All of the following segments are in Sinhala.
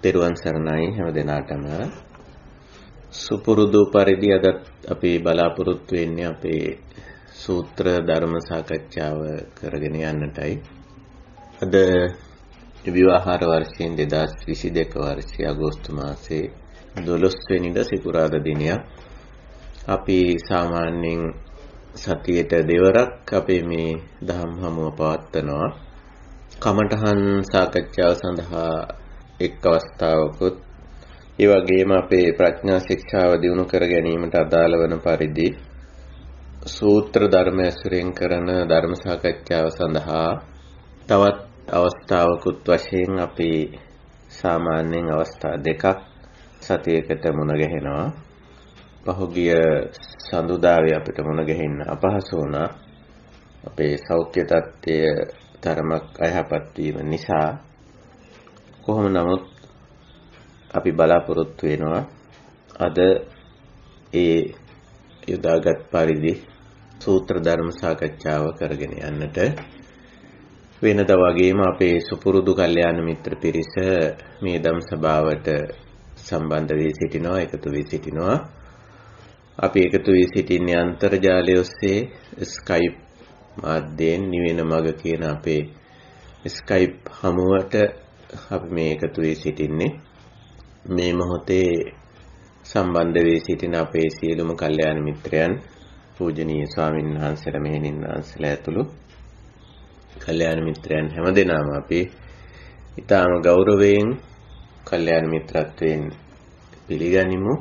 තෙරුවන් සරණයි හැම දිනාටම සුපුරුදු පරිදි අද අපි බලාපොරොත්තු වෙන්නේ අපේ සූත්‍ර ධර්ම සාකච්ඡාව කරගෙන යන්නටයි. අද විවාහාර වර්ෂයෙන් 2022 වර්ෂයේ අගෝස්තු මාසයේ 12 වෙනිදා සිකුරාදා දිනය. අපි සාමාන්‍යයෙන් සතියේට දෙවරක් අපේ මේ දහම් හමුව පවත්වනවා. කමඨහන් සාකච්ඡාව සඳහා එක් අවස්ථාවකුත් ඒ වගේම අපේ ප්‍රඥා ශික්ෂාව දියුණු කර ගැනීමට අදාළ වන පරිදි සූත්‍ර ධර්ම ඇසුරෙන් කරන ධර්ම සාකච්ඡාව සඳහා තවත් අවස්ථාවකුත් වශයෙන් අපි සාමාන්‍යයෙන් අවස්ථා දෙකක් සතියකට මුණ ගැහෙනවා. පහුගිය සඳුදාවේ අපිට මුණ ගැහෙන්න අපහසු වුණා. අපේ සෞඛ්‍ය තත්ත්වය තරමක් අයහපත් වීම නිසා කොහොම නමුත් අපි බලාපොරොත්තු වෙනවා අද ඒ යොදාගත් පරිදි සූත්‍ර ධර්ම සාකච්ඡාව කරගෙන යන්නට. වෙනදා වගේම අපේ සුපුරුදු කල්යාණ මිත්‍ර පිරිස මේ ධම් සභාවට සම්බන්ධ වී සිටිනවා, එකතු වී සිටිනවා. අපි එකතු වී සිටින්නේ අන්තර්ජාලය ඔස්සේ Skype මාධ්‍යයෙන් නිවෙන මග කියන අපේ Skype හමුවට අපි මේ එකතු වී සිටින්නේ. මේ මොහොතේ සම්බන්ධ වී සිටින අපේ සියලුම කල්යාණ මිත්‍රයන්, පූජනීය ස්වාමීන් වහන්සේලා, මෙහෙණින් වහන්සේලා ඇතුළු කල්යාණ මිත්‍රයන් හැමදෙනාම අපි ඊටාම ගෞරවයෙන් කල්යාණ මිත්‍රත්වයෙන් පිළිගනිමු.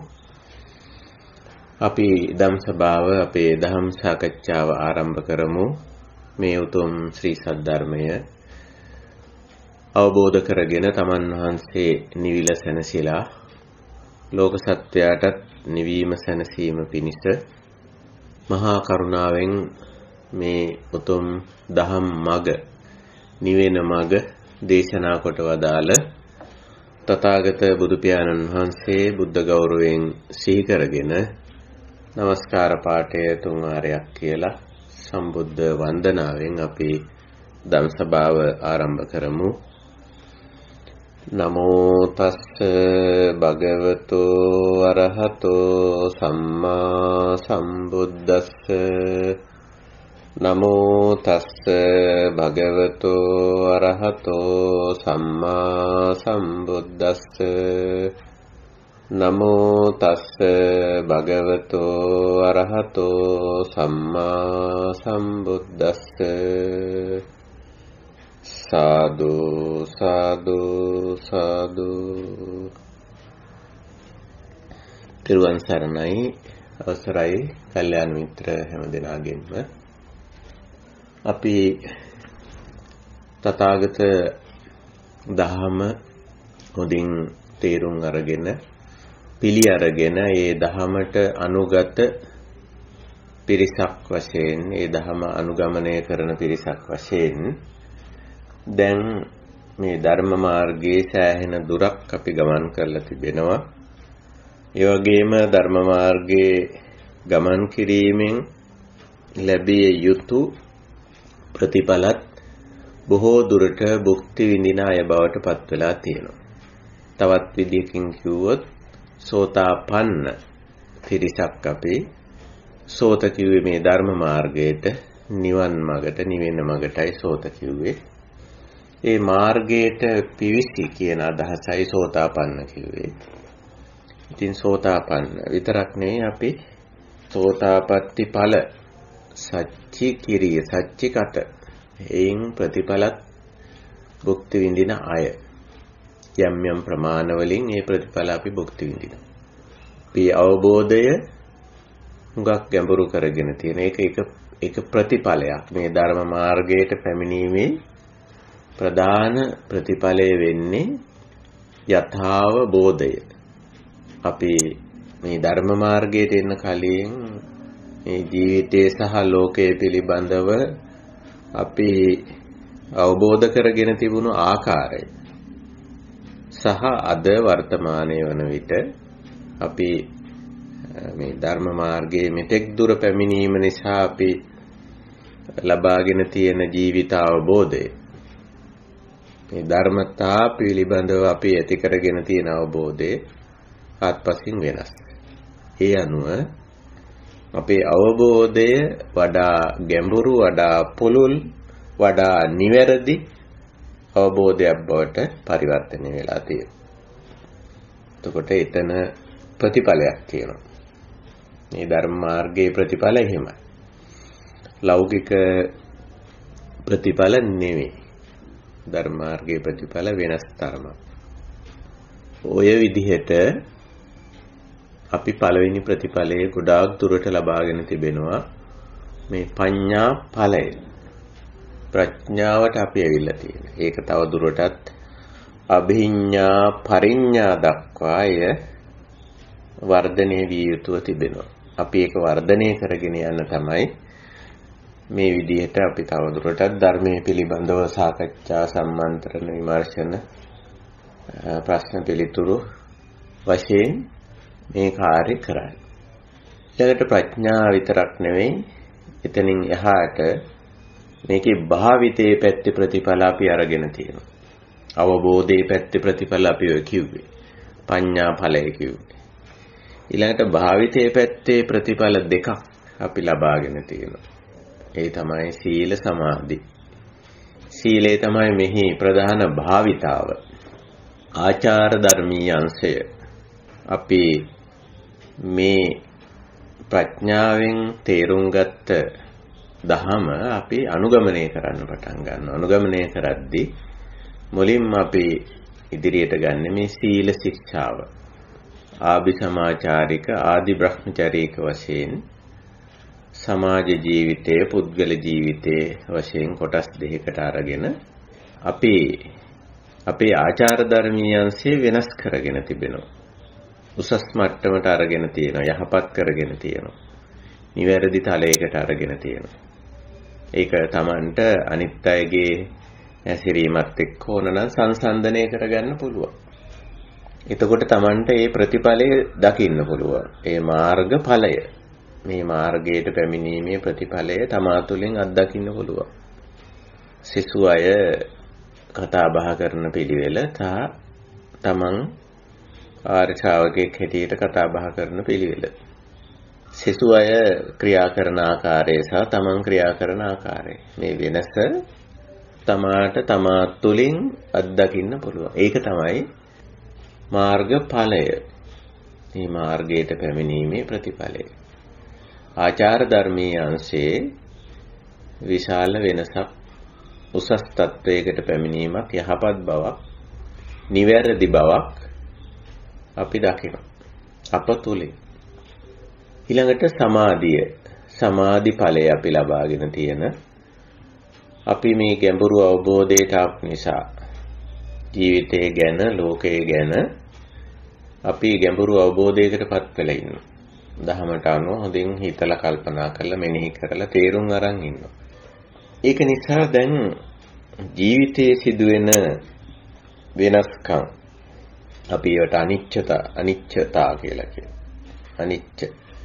අපි ධම් සභාව අපේ දහම් සාකච්ඡාව ආරම්භ කරමු. මේ උතුම් ශ්‍රී සද්ධර්මය අවබෝධ කරගෙන තමන් වහන්සේ නිවිල සැනසීලා ලෝක සත්වයාටත් නිවීම සැනසීම පිණිස මහා කරුණාවෙන් මේ උතුම් දහම් මග, නිවෙන මග දේශනා කොට වදාළ තථාගත බුදු පියාණන් වහන්සේ බුද්ධ ගෞරවයෙන් සිහි කරගෙන නමස්කාර පාඨය තුන් වාරයක් කියලා සම්බුද්ධ වන්දනාවෙන් අපි ධම් සභාව ආරම්භ කරමු. නමෝ තස්ස භගවතු අරහතෝ සම්මා සම්බුද්දස්ස. නමෝ තස්ස භගවතු අරහතෝ සම්මා සම්බුද්දස්ස. නමෝ තස්ස භගවතු අරහතෝ සම්මා සම්බුද්දස්ස. සාදු සාදු සාදු. තිරුවන් සරණයි. අවසරයි කල්යාණ මිත්‍ර හැමදෙනාගෙන්ම. අපි තථාගත දහම හොඳින් තේරුම් අරගෙන පිළි අරගෙන ඒ දහමට අනුගත පිරිසක් වශයෙන්, ඒ දහම අනුගමනය කරන පිරිසක් වශයෙන් දැන් මේ ධර්ම මාර්ගයේ සෑහෙන දුරක් අපි ගමන් කරලා තිබෙනවා. ඒ වගේම ධර්ම මාර්ගයේ ගමන් කිරීමෙන් ලැබිය යුතු ප්‍රතිඵලත් බොහෝ දුරට භුක්ති විඳින අය බවට පත් වෙලා තියෙනවා. තවත් විදිහකින් කිව්වොත් සෝතාපන්න පිරිසක් අපි. සෝත කිව්වේ මේ ධර්ම මාර්ගයට, නිවන් මගට, නිවෙන මගටයි සෝත කිව්වේ. ඒ මාර්ගයට පිවිසි කියන අදහසයි සෝතාපන්න කිව්වේ. ඉතින් සෝතාපන්න විතරක් නෙවෙයි අපි සෝතාපට්ටි ඵල සච්චි කිරිය, සච්චි කට එයින් ප්‍රතිඵලත් භුක්ති විඳින අය. යම් යම් ප්‍රමාණ වලින් මේ ප්‍රතිඵල අපි භුක්ති විඳිනවා. මේ අවබෝධය හුඟක් ගැඹුරු කරගෙන තියෙන එක ප්‍රතිඵලයක්. මේ ධර්ම මාර්ගයට පැමිණීමේ ප්‍රධාන ප්‍රතිඵලය වෙන්නේ යථාව බෝධය. අපි මේ ධර්ම මාර්ගයට එන්න කලින් මේ ජීවිතය සහ ලෝකය පිළිබඳව අපි අවබෝධ කරගෙන තිබුණු ආකාරය සහ අද වර්තමානයේ වන විට අපි මේ ධර්ම මාර්ගයේ මෙතෙක් දුර පැමිණීම නිසා අපි ලබාගෙන තියෙන ජීවිත අවබෝධය මේ ධර්මතා පිළිබඳව අපි ඇති කරගෙන තියෙන අවබෝධය ආත්පසින් වෙනස්. ඒ අනුව අපේ අවබෝධය වඩා ගැඹුරු, වඩා පුළුල්, වඩා නිවැරදි අවබෝධයක් බවට පරිවර්තනය වෙලා තියෙනවා. එතකොට එතන ප්‍රතිඵලයක් තියෙනවා. මේ ධර්ම මාර්ගයේ ප්‍රතිඵල එහෙමයි. ලෞකික ප්‍රතිඵල නෙවෙයි. ධර්ම මාර්ගයේ ප්‍රතිඵල වෙනස් තරමක්. ඔය විදිහට අපි පළවෙනි ප්‍රතිඵලයේ ගොඩාක් දුරට ලබාගෙන තිබෙනවා මේ පඤ්ඤා ඵලය. ප්‍රඥාවට අපි ඇවිල්ලා තියෙනවා. ඒක තව දුරටත් අභිඥා පරිඥා දක්වා වර්ධනය විය යුතුව තිබෙනවා. අපි ඒක වර්ධනය කරගෙන යන්න තමයි මේ විදිහට අපි තව දුරටත් ධර්මයේ පිළිබඳව සාකච්ඡා, සම්මන්ත්‍රණ, විමර්ශන, ප්‍රශ්න පිළිතුරු වශයෙන් මේ කාර්ය කරන්නේ. ඊළඟට ප්‍රඥා විතරක් නෙවෙයි, එතනින් එහාට මේකේ භාවිතයේ පැත්තේ ප්‍රතිඵල අපි අරගෙන තියෙනවා. අවබෝධයේ පැත්තේ ප්‍රතිඵල අපි ඔය කිව්වේ. පඤ්ඤා ඵලය කිව්වේ. ඊළඟට භාවිතයේ පැත්තේ ප්‍රතිඵල දෙකක් අපි ලබාගෙන තියෙනවා. ඒ තමයි සීල සමාධි. සීලේ තමයි මෙහි ප්‍රධාන භාවිතාව. ආචාර ධර්මීය අංශය. අපි මේ ප්‍රඥාවෙන් තේරුම් ගත්ත දහම අපි අනුගමනය කරන්න පටන් ගන්නවා. අනුගමනය කරද්දී මුලින්ම අපි ඉදිරියට ගන්න මේ සීල ශික්ෂාව. ආභි සමාචාරික, ආදි බ්‍රහ්මචාරීක වශයෙන් සමාජ ජීවිතයේ, පුද්ගල ජීවිතයේ වශයෙන් කොටස් දෙකකට අරගෙන අපි අපේ ආචාර ධර්මීය අංශය වෙනස් කරගෙන තිබෙනවා. උසස් මට්ටමට අරගෙන තියෙනවා, යහපත් කරගෙන තියෙනවා, නිවැරදි තලයකට අරගෙන තියෙනවා. ඒක Tamanට අනිත් අයගේ ඇසිරීමත් එක්ක ඕනනම් සංසන්දනය කරගන්න පුළුවන්. එතකොට Tamanට මේ ප්‍රතිඵලය දකින්න පුළුවන්. ඒ මාර්ගඵලය, මේ මාර්ගයට පැමිණීමේ ප්‍රතිඵලය තමා තුළින් අත්දකින්න පුළුවන්. සිසු අය කතා බහ කරන පිළිවෙල තමන් ආර්ය ශ්‍රාවකෙක් හැටියට කතා බහ කරන පිළිවෙල. සිසු අය ක්‍රියා කරන ආකාරය සහ තමන් ක්‍රියා කරන ආකාරය. මේ වෙනස තමා තුළින් අත්දකින්න පුළුවන්. ඒක තමයි මාර්ගඵලය. මේ මාර්ගයට පැමිණීමේ ප්‍රතිඵලය. ආචාර ධර්මීය අංශයේ විශාල වෙනසක්, උසස් තත්වයකට පැමිණීමක්, යහපත් බවක්, නිවැරදි බවක් අපි දකිනවා අප තුලින්. ඊළඟට සමාධිය, සමාධි ඵලය අපි ලබාගෙන තියෙන, අපි මේ ගැඹුරු අවබෝධයට ආපු නිසා ජීවිතය ගැන, ලෝකය ගැන අපි ගැඹුරු අවබෝධයකටපත් වෙලා ඉන්නවා. දහමට අනුව හොඳින් හිතලා කල්පනා කරලා මෙනෙහි කරලා තේරුම් අරන් ඉන්නවා. ඒක නිසා දැන් ජීවිතයේ සිදුවෙන වෙනස්කම් අපි ඒවට අනිච්චතා කියලා කියනවා. අනිච්ච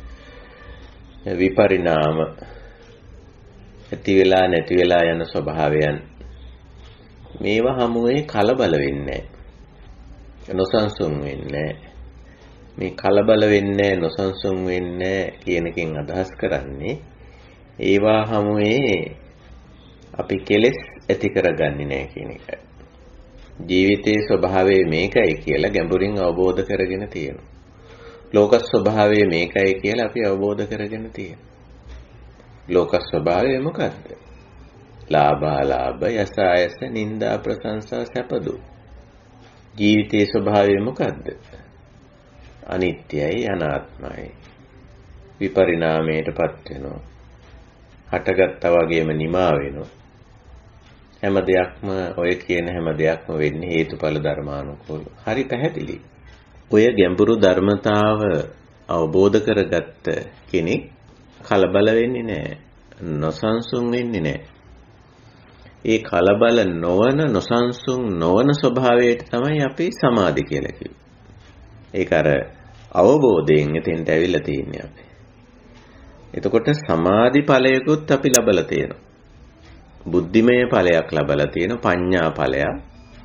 විපරිණාම, ඇති වෙලා නැති වෙලා යන ස්වභාවයන්, මේවා හමුවේ කලබල වෙන්නේ නැහැ, නොසන්සුන් වෙන්නේ නැහැ. මේ කලබල වෙන්නේ, නොසන්සුන් වෙන්නේ කියන එකෙන් අදහස් කරන්නේ ඒවා හමුවේ අපි කෙලෙස් ඇති කරගන්නේ නැහැ කියන එකයි. ජීවිතයේ ස්වභාවය මේකයි කියලා ගැඹුරින් අවබෝධ කරගෙන තියෙනවා. ලෝක ස්වභාවය මේකයි කියලා අපි අවබෝධ කරගෙන තියෙනවා. ලෝක ස්වභාවය මොකද්ද? ලාභාලාභ, යසායස, නිന്ദා ප්‍රශංසා, සැප දුක්. ජීවිතයේ ස්වභාවය මොකද්ද? අනිත්‍යයි, අනාත්මයි, විපරිණාමයටපත් වෙනවා, හටගත්තා වගේම නිමා වෙනවා. හැම දෙයක්ම, ඔය කියන හැම දෙයක්ම වෙන්නේ හේතුඵල ධර්මානුකූලව. හරි පැහැදිලි. ඔය ගැඹුරු ධර්මතාව අවබෝධ කරගත්ත කෙනෙක් කලබල වෙන්නේ නැහැ, නොසන්සුන් වෙන්නේ නැහැ. ඒ කලබල නොවන, නොසන්සුන් නොවන ස්වභාවයට තමයි අපි සමාධි කියලා කිව්වේ. ඒක අර අවබෝධයෙන් එතෙන්ට ඇවිල්ලා තියෙන්නේ අපි. එතකොට සමාධි ඵලයකුත් අපි ලබලා තියෙනවා. බුද්ධිමය ඵලයක් ලබලා තියෙනවා, පඤ්ඤා ඵලයක්.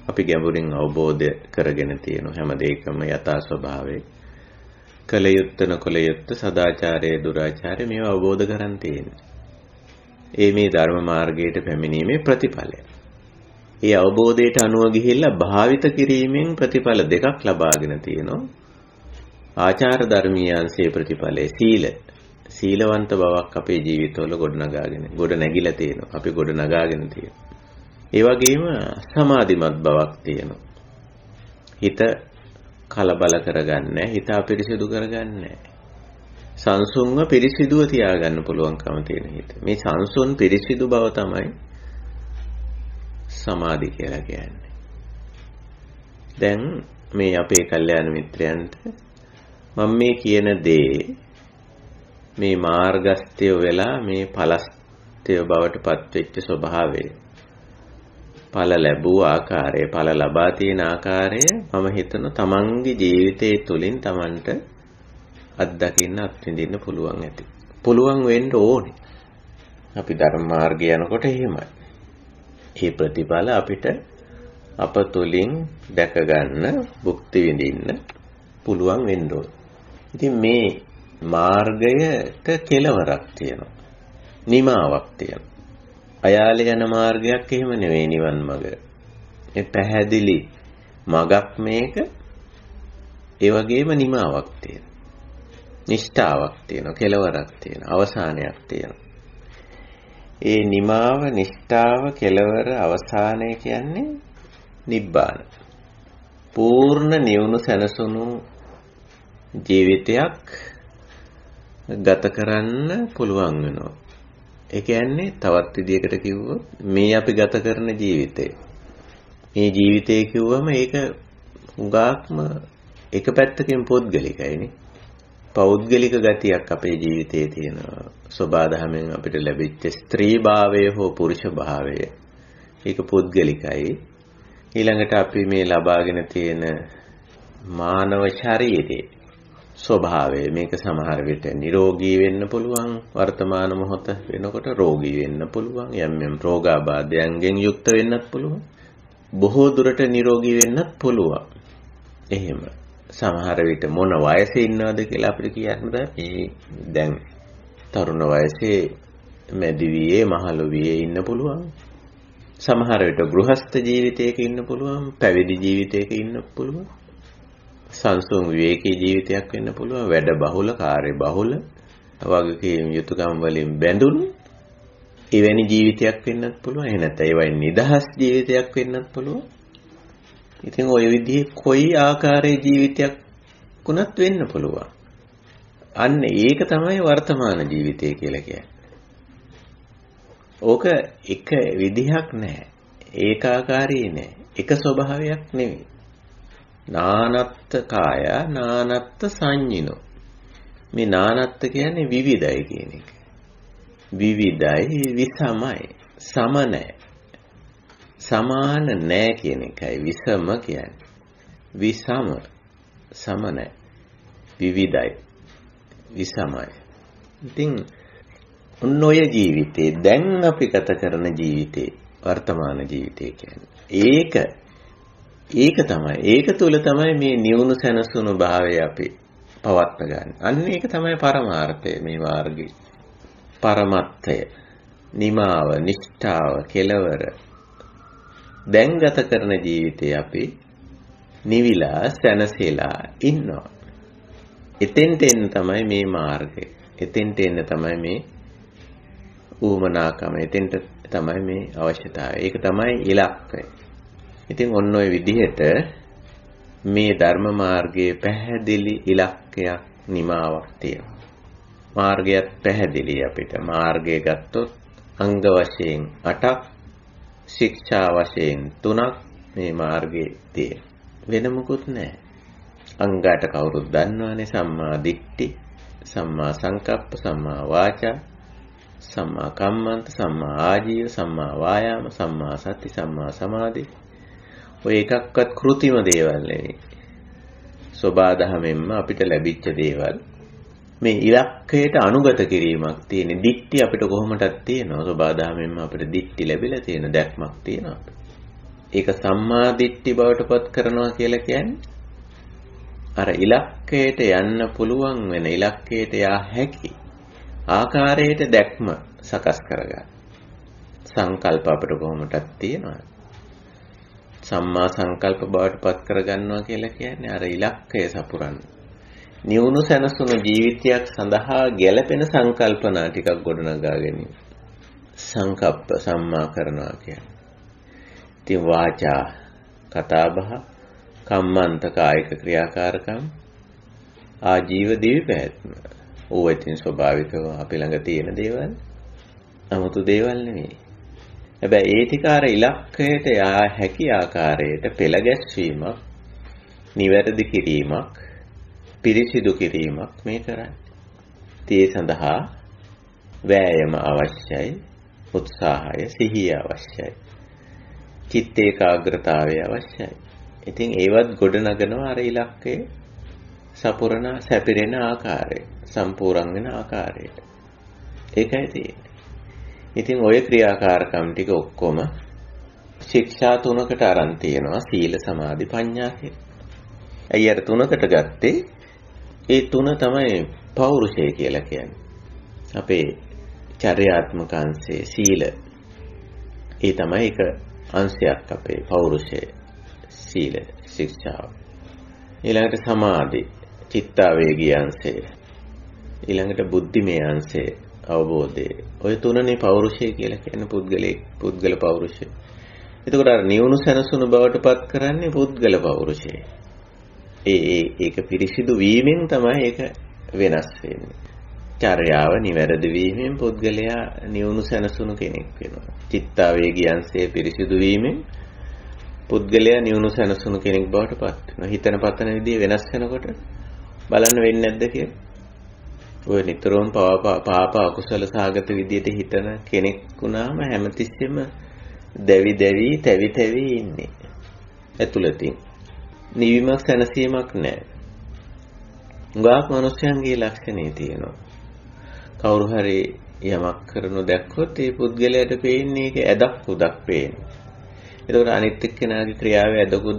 අපි ගැඹුරින් අවබෝධ කරගෙන තියෙන හැම දෙයකම යථා ස්වභාවය කල යුත්තේ නොකල යුත්තේ සදාචාරයේ දුරාචාරයේ මේව අවබෝධ කරන් තියෙන්නේ. මේ ධර්ම මාර්ගයට පැමිණීමේ ප්‍රතිඵලය. ඒ අවබෝධයට අනුව ගිහිල්ලා භාවිත කිරීමෙන් ප්‍රතිඵල දෙකක් ලබාගෙන තියෙනවා. ආචාර ධර්මීයන්සේ ප්‍රතිඵලයේ සීලවන්ත බවක් අපේ ජීවිතවල ගොඩ නැගිලා තියෙනවා. අපි ගොඩ නගාගෙන තියෙනවා. ඒ වගේම සමාධිමත් බවක් තියෙනවා. හිත කලබල කරගන්නේ, හිත අපිරිසිදු කරගන්නේ. සංසුන්ව පිරිසිදුව තියාගන්න පුළුවන්කම තියෙන හිත. මේ සංසුන් පිරිසිදු බව තමයි සමාධි කියලා කියන්නේ. දැන් මේ අපේ කල්යාණ මිත්‍රයන්ට මම මේ කියන දේ මේ මාර්ගස්ත්‍ය වෙලා මේ ඵලස්ත්‍ය බවට පත්වෙච්ච ස්වභාවය, ඵල ලැබුව ආකාරය, ඵල ලබා තියෙන ආකාරය මම හිතන තමන්ගේ ජීවිතයේ තුලින් තමන්ට අත්දකින්න අත්විඳින්න පුළුවන් ඇති. පුළුවන් වෙන්න ඕනේ. අපි ධර්ම මාර්ගය යනකොට එහෙමයි. මේ ප්‍රතිඵල අපිට අප තුලින් දැක ගන්න, භුක්ති විඳින්න පුළුවන් වෙන්න ඕනේ. ඉතින් මේ මාර්ගයට කෙලවරක් තියෙනවා. නිමාවක් තියෙනවා. අයාලේ යන මාර්ගයක් එහෙම නෙවෙයි නිවන් මඟ. මේ පැහැදිලි මගක් මේක. ඒ වගේම නිමාවක් තියෙනවා. නිෂ්ඨාවක් තියෙනවා, කෙලවරක් තියෙනවා, අවසානයක් තියෙනවා. ඒ නිමාව, නිෂ්ඨාව, කෙලවර, අවසානය කියන්නේ නිබ්බාන. පූර්ණ නිවුණු සැනසුණු ජීවිතයක් ගත කරන්න පුළුවන් වෙනවා. ඒ කියන්නේ තවත් විදිහකට කිව්වොත් මේ අපි ගත කරන ජීවිතය. මේ ජීවිතය කිව්වම ඒක උගාක්ම එක පැත්තකින් පෞද්ගලිකයිනේ. පෞද්ගලික ගතියක් අපේ ජීවිතයේ තියෙනවා. සබාධමෙන් අපිට ලැබිච්ච ස්ත්‍රී භාවය හෝ පුරුෂ භාවය. ඒක පෞද්ගලිකයි. ඊළඟට අපි මේ ලබාගෙන තියෙන මානව ශරීරයේ ස්වභාවය මේක සමහර විට නිරෝගී වෙන්න පුළුවන්, වර්තමාන මොහොත වෙනකොට රෝගී වෙන්න පුළුවන්, යම් රෝගාබාධයන්ගෙන් යුක්ත වෙන්නත් පුළුවන්, බොහෝ දුරට නිරෝගී වෙන්නත් පුළුවන්. එහෙම සමහර විට මොන වයසේ ඉන්නවද කියලා අපිට කියන්න බෑ. මේ දැන් තරුණ වයසේ, මැදි වියේ, මහලු වියේ ඉන්න පුළුවන්. සමහර විට ගෘහස්ත ජීවිතයක ඉන්න පුළුවන්, පැවිදි ජීවිතයක ඉන්න පුළුවන්. සංසුන් විවේකී ජීවිතයක් වෙන්න පුළුවන්, වැඩ බහුල, කාර්ය බහුල, වගකීම් යුතුයකම් වලින් බැඳුණු එවැනි ජීවිතයක් වෙන්නත් පුළුවන්. එහෙ නැත්නම් ඒ වගේ නිදහස් ජීවිතයක් වෙන්නත් පුළුවන්. ඉතින් ওই විදිහේ කොයි ආකාරයේ ජීවිතයක් වුණත් වෙන්න පුළුවන්. අන්න ඒක තමයි වර්තමාන ජීවිතය කියලා කියන්නේ. ඕක එක විදිහක් නැහැ. ඒකාකාරී නැහැ. එක ස්වභාවයක් නෙවෙයි. නානත්ත් කාය නානත්ත් සංඤිනෝ. මේ නානත්ත් කියන්නේ විවිධයි කියන එක. විවිධයි, විසමයි, සම නැහැ. සමාන නැහැ කියන එකයි විසම කියන්නේ. විසම, සම නැහැ. විවිධයි, විසමයි. ඉතින් ඔය ජීවිතේ දැන් අපි ගත කරන ජීවිතේ වර්තමාන ජීවිතය කියන්නේ. ඒක තමයි. ඒක තුල තමයි මේ නිවුණු සැනසුණු භාවය අපි පවත්න ගන්න. අන්න ඒක තමයි පරමාර්ථය මේ මාර්ගයේ. පරමත්ථය, නිමාව, නිෂ්ඨාව, කෙලවර. දැන් ගත කරන ජීවිතේ අපි නිවිලා සැනසෙලා ඉන්නවා. එතෙන්ට එන්න තමයි මේ මාර්ගය. එතෙන්ට එන්න තමයි මේ ඌමනාකම. එතෙන්ට තමයි මේ අවශ්‍යතාවය. ඒක තමයි ඉලක්කය. ඉතින් ඔන්න ඔය විදිහට මේ ධර්ම මාර්ගයේ පැහැදිලි ඉලක්කයක්, නිමාවක් තියෙනවා. මාර්ගයත් පැහැදිලි අපිට. මාර්ගය ගත්තොත් අංග වශයෙන් 8ක්, ශික්ෂා වශයෙන් 3ක් මේ මාර්ගයේ තියෙන. වෙන මොකුත් නැහැ. අංගයට කවුරුත් දන්නවනේ. සම්මා දිට්ඨි, සම්මා සංකප්ප, සම්මා වාචා, සම්මා කම්මන්ත, සම්මා ආජීව, සම්මා වායාම, සම්මා සති, සම්මා සමාධි. ඔය එකක්වත් කෘතිම දේවල් නෙවෙයි. සබාධමෙන්ම අපිට ලැබිච්ච දේවල්. මේ ඉලක්කයට අනුගත කිරීමක් තියෙන. දිට්ඨි අපිට කොහොමදක් තියෙනවා. සබාධමෙන්ම අපිට දිට්ඨි ලැබිලා තියෙන, දැක්මක් තියෙනවා. ඒක සම්මා දිට්ඨි බවට පත් කරනවා කියලා කියන්නේ අර ඉලක්කයට යන්න පුළුවන් වෙන ඉලක්කයට යා හැකි ආකාරයට දැක්ම සකස් කරගන්න. සංකල්ප අපිට කොහොමදක් තියෙනවා. සම්මා සංකල්ප බවට පත් කරගන්නවා කියලා කියන්නේ අර ඉලක්කය සපුරන්න. නිවුණු සැනසුණු ජීවිතයක් සඳහා ගැළපෙන සංකල්පනා ටිකක් ගොඩනගා ගැනීම. සංකප්ප සම්මා කරනවා කියන්නේ. ඉතින් වාචා කතාබහ කම්මන්ත කායික ක්‍රියාකාරකම් ආජීව දිවි පැවැත්ම. ඕවා ඉතින් ස්වභාවිකව අපි ළඟ තියෙන දේවල්. 아무තු දේවල් නෙමෙයි. හැබැයි ඒ ටික අර ඉලක්කයට යා හැකි ආකාරයට පෙළ ගැස්වීමක්, නිවැරදි කිරීමක්, පිරිසිදු කිරීමක් මේ කරන්නේ. ඒ සඳහා වෑයම අවශ්‍යයි, උත්සාහය, සිහිය අවශ්‍යයි. චිත්ත ඒකාග්‍රතාවය අවශ්‍යයි. ඉතින් ඒවත් ගොඩනගනවා අර ඉලක්කයේ සපුරන සැපිරෙන ආකාරය, සම්පූර්ණ වෙන ආකාරයට. ඒකයි තියෙන්නේ. ඉතින් ওই ක්‍රියාකාරකම් ටික ඔක්කොම ශික්ෂා තුනකට අරන් තියෙනවා සීල සමාධි ප්‍රඥා කියලා. අය අර තුනකට ගත්තේ ඒ තුන තමයි පෞරුෂය කියලා කියන්නේ. අපේ චර්යාත්මක අංශයේ සීල. ඒ තමයි එක අංශයක් අපේ පෞරුෂයේ සීල ශික්ෂාව. ඊළඟට සමාධි චිත්තාවේගී අංශය. ඊළඟට බුද්ධිමය අංශය අවබෝධය. ඔය තුනනේ පෞරුෂය කියලා කියන පුද්ගල පෞරුෂය. එතකොට අර නිවුණු සැනසුණු බවට පත් කරන්නේ පුද්ගල පෞරුෂය. ඒක පිරිසිදු වීමෙන් තමයි ඒක වෙනස් වෙන්නේ. චර්යාව නිවැරදි වීමෙන් පුද්ගලයා නිවුණු සැනසුණු කෙනෙක් වෙනවා. චිත්තාවේගී අංශයේ පිරිසිදු වීමෙන් පුද්ගලයා නිවුණු සැනසුණු කෙනෙක් බවට පත් වෙනවා. හිතන පතන විදිය වෙනස් වෙනකොට බලන්න වෙන්නේ නැද්ද කියලා? ඔය නිතරම පාප අකුසල සාගත විදියට හිතන කෙනෙක් වුණාම හැමතිස්සෙම දැවි තැවි ඉන්නේ. ඇතුළතින් නිවීමක් සැනසීමක් නැහැ. ගාක් මිනිස්යන්ගේ ලක්ෂණේ තියෙනවා. කවුරු හරි යමක් කරනු දැක්කොත් ඒ පුද්ගලයාට පේන්නේ ඒක ඇදක් උදක් පේන්නේ. ඒතකොට අනිත් එක්කෙනාගේ ක්‍රියාවේ ඇදකුද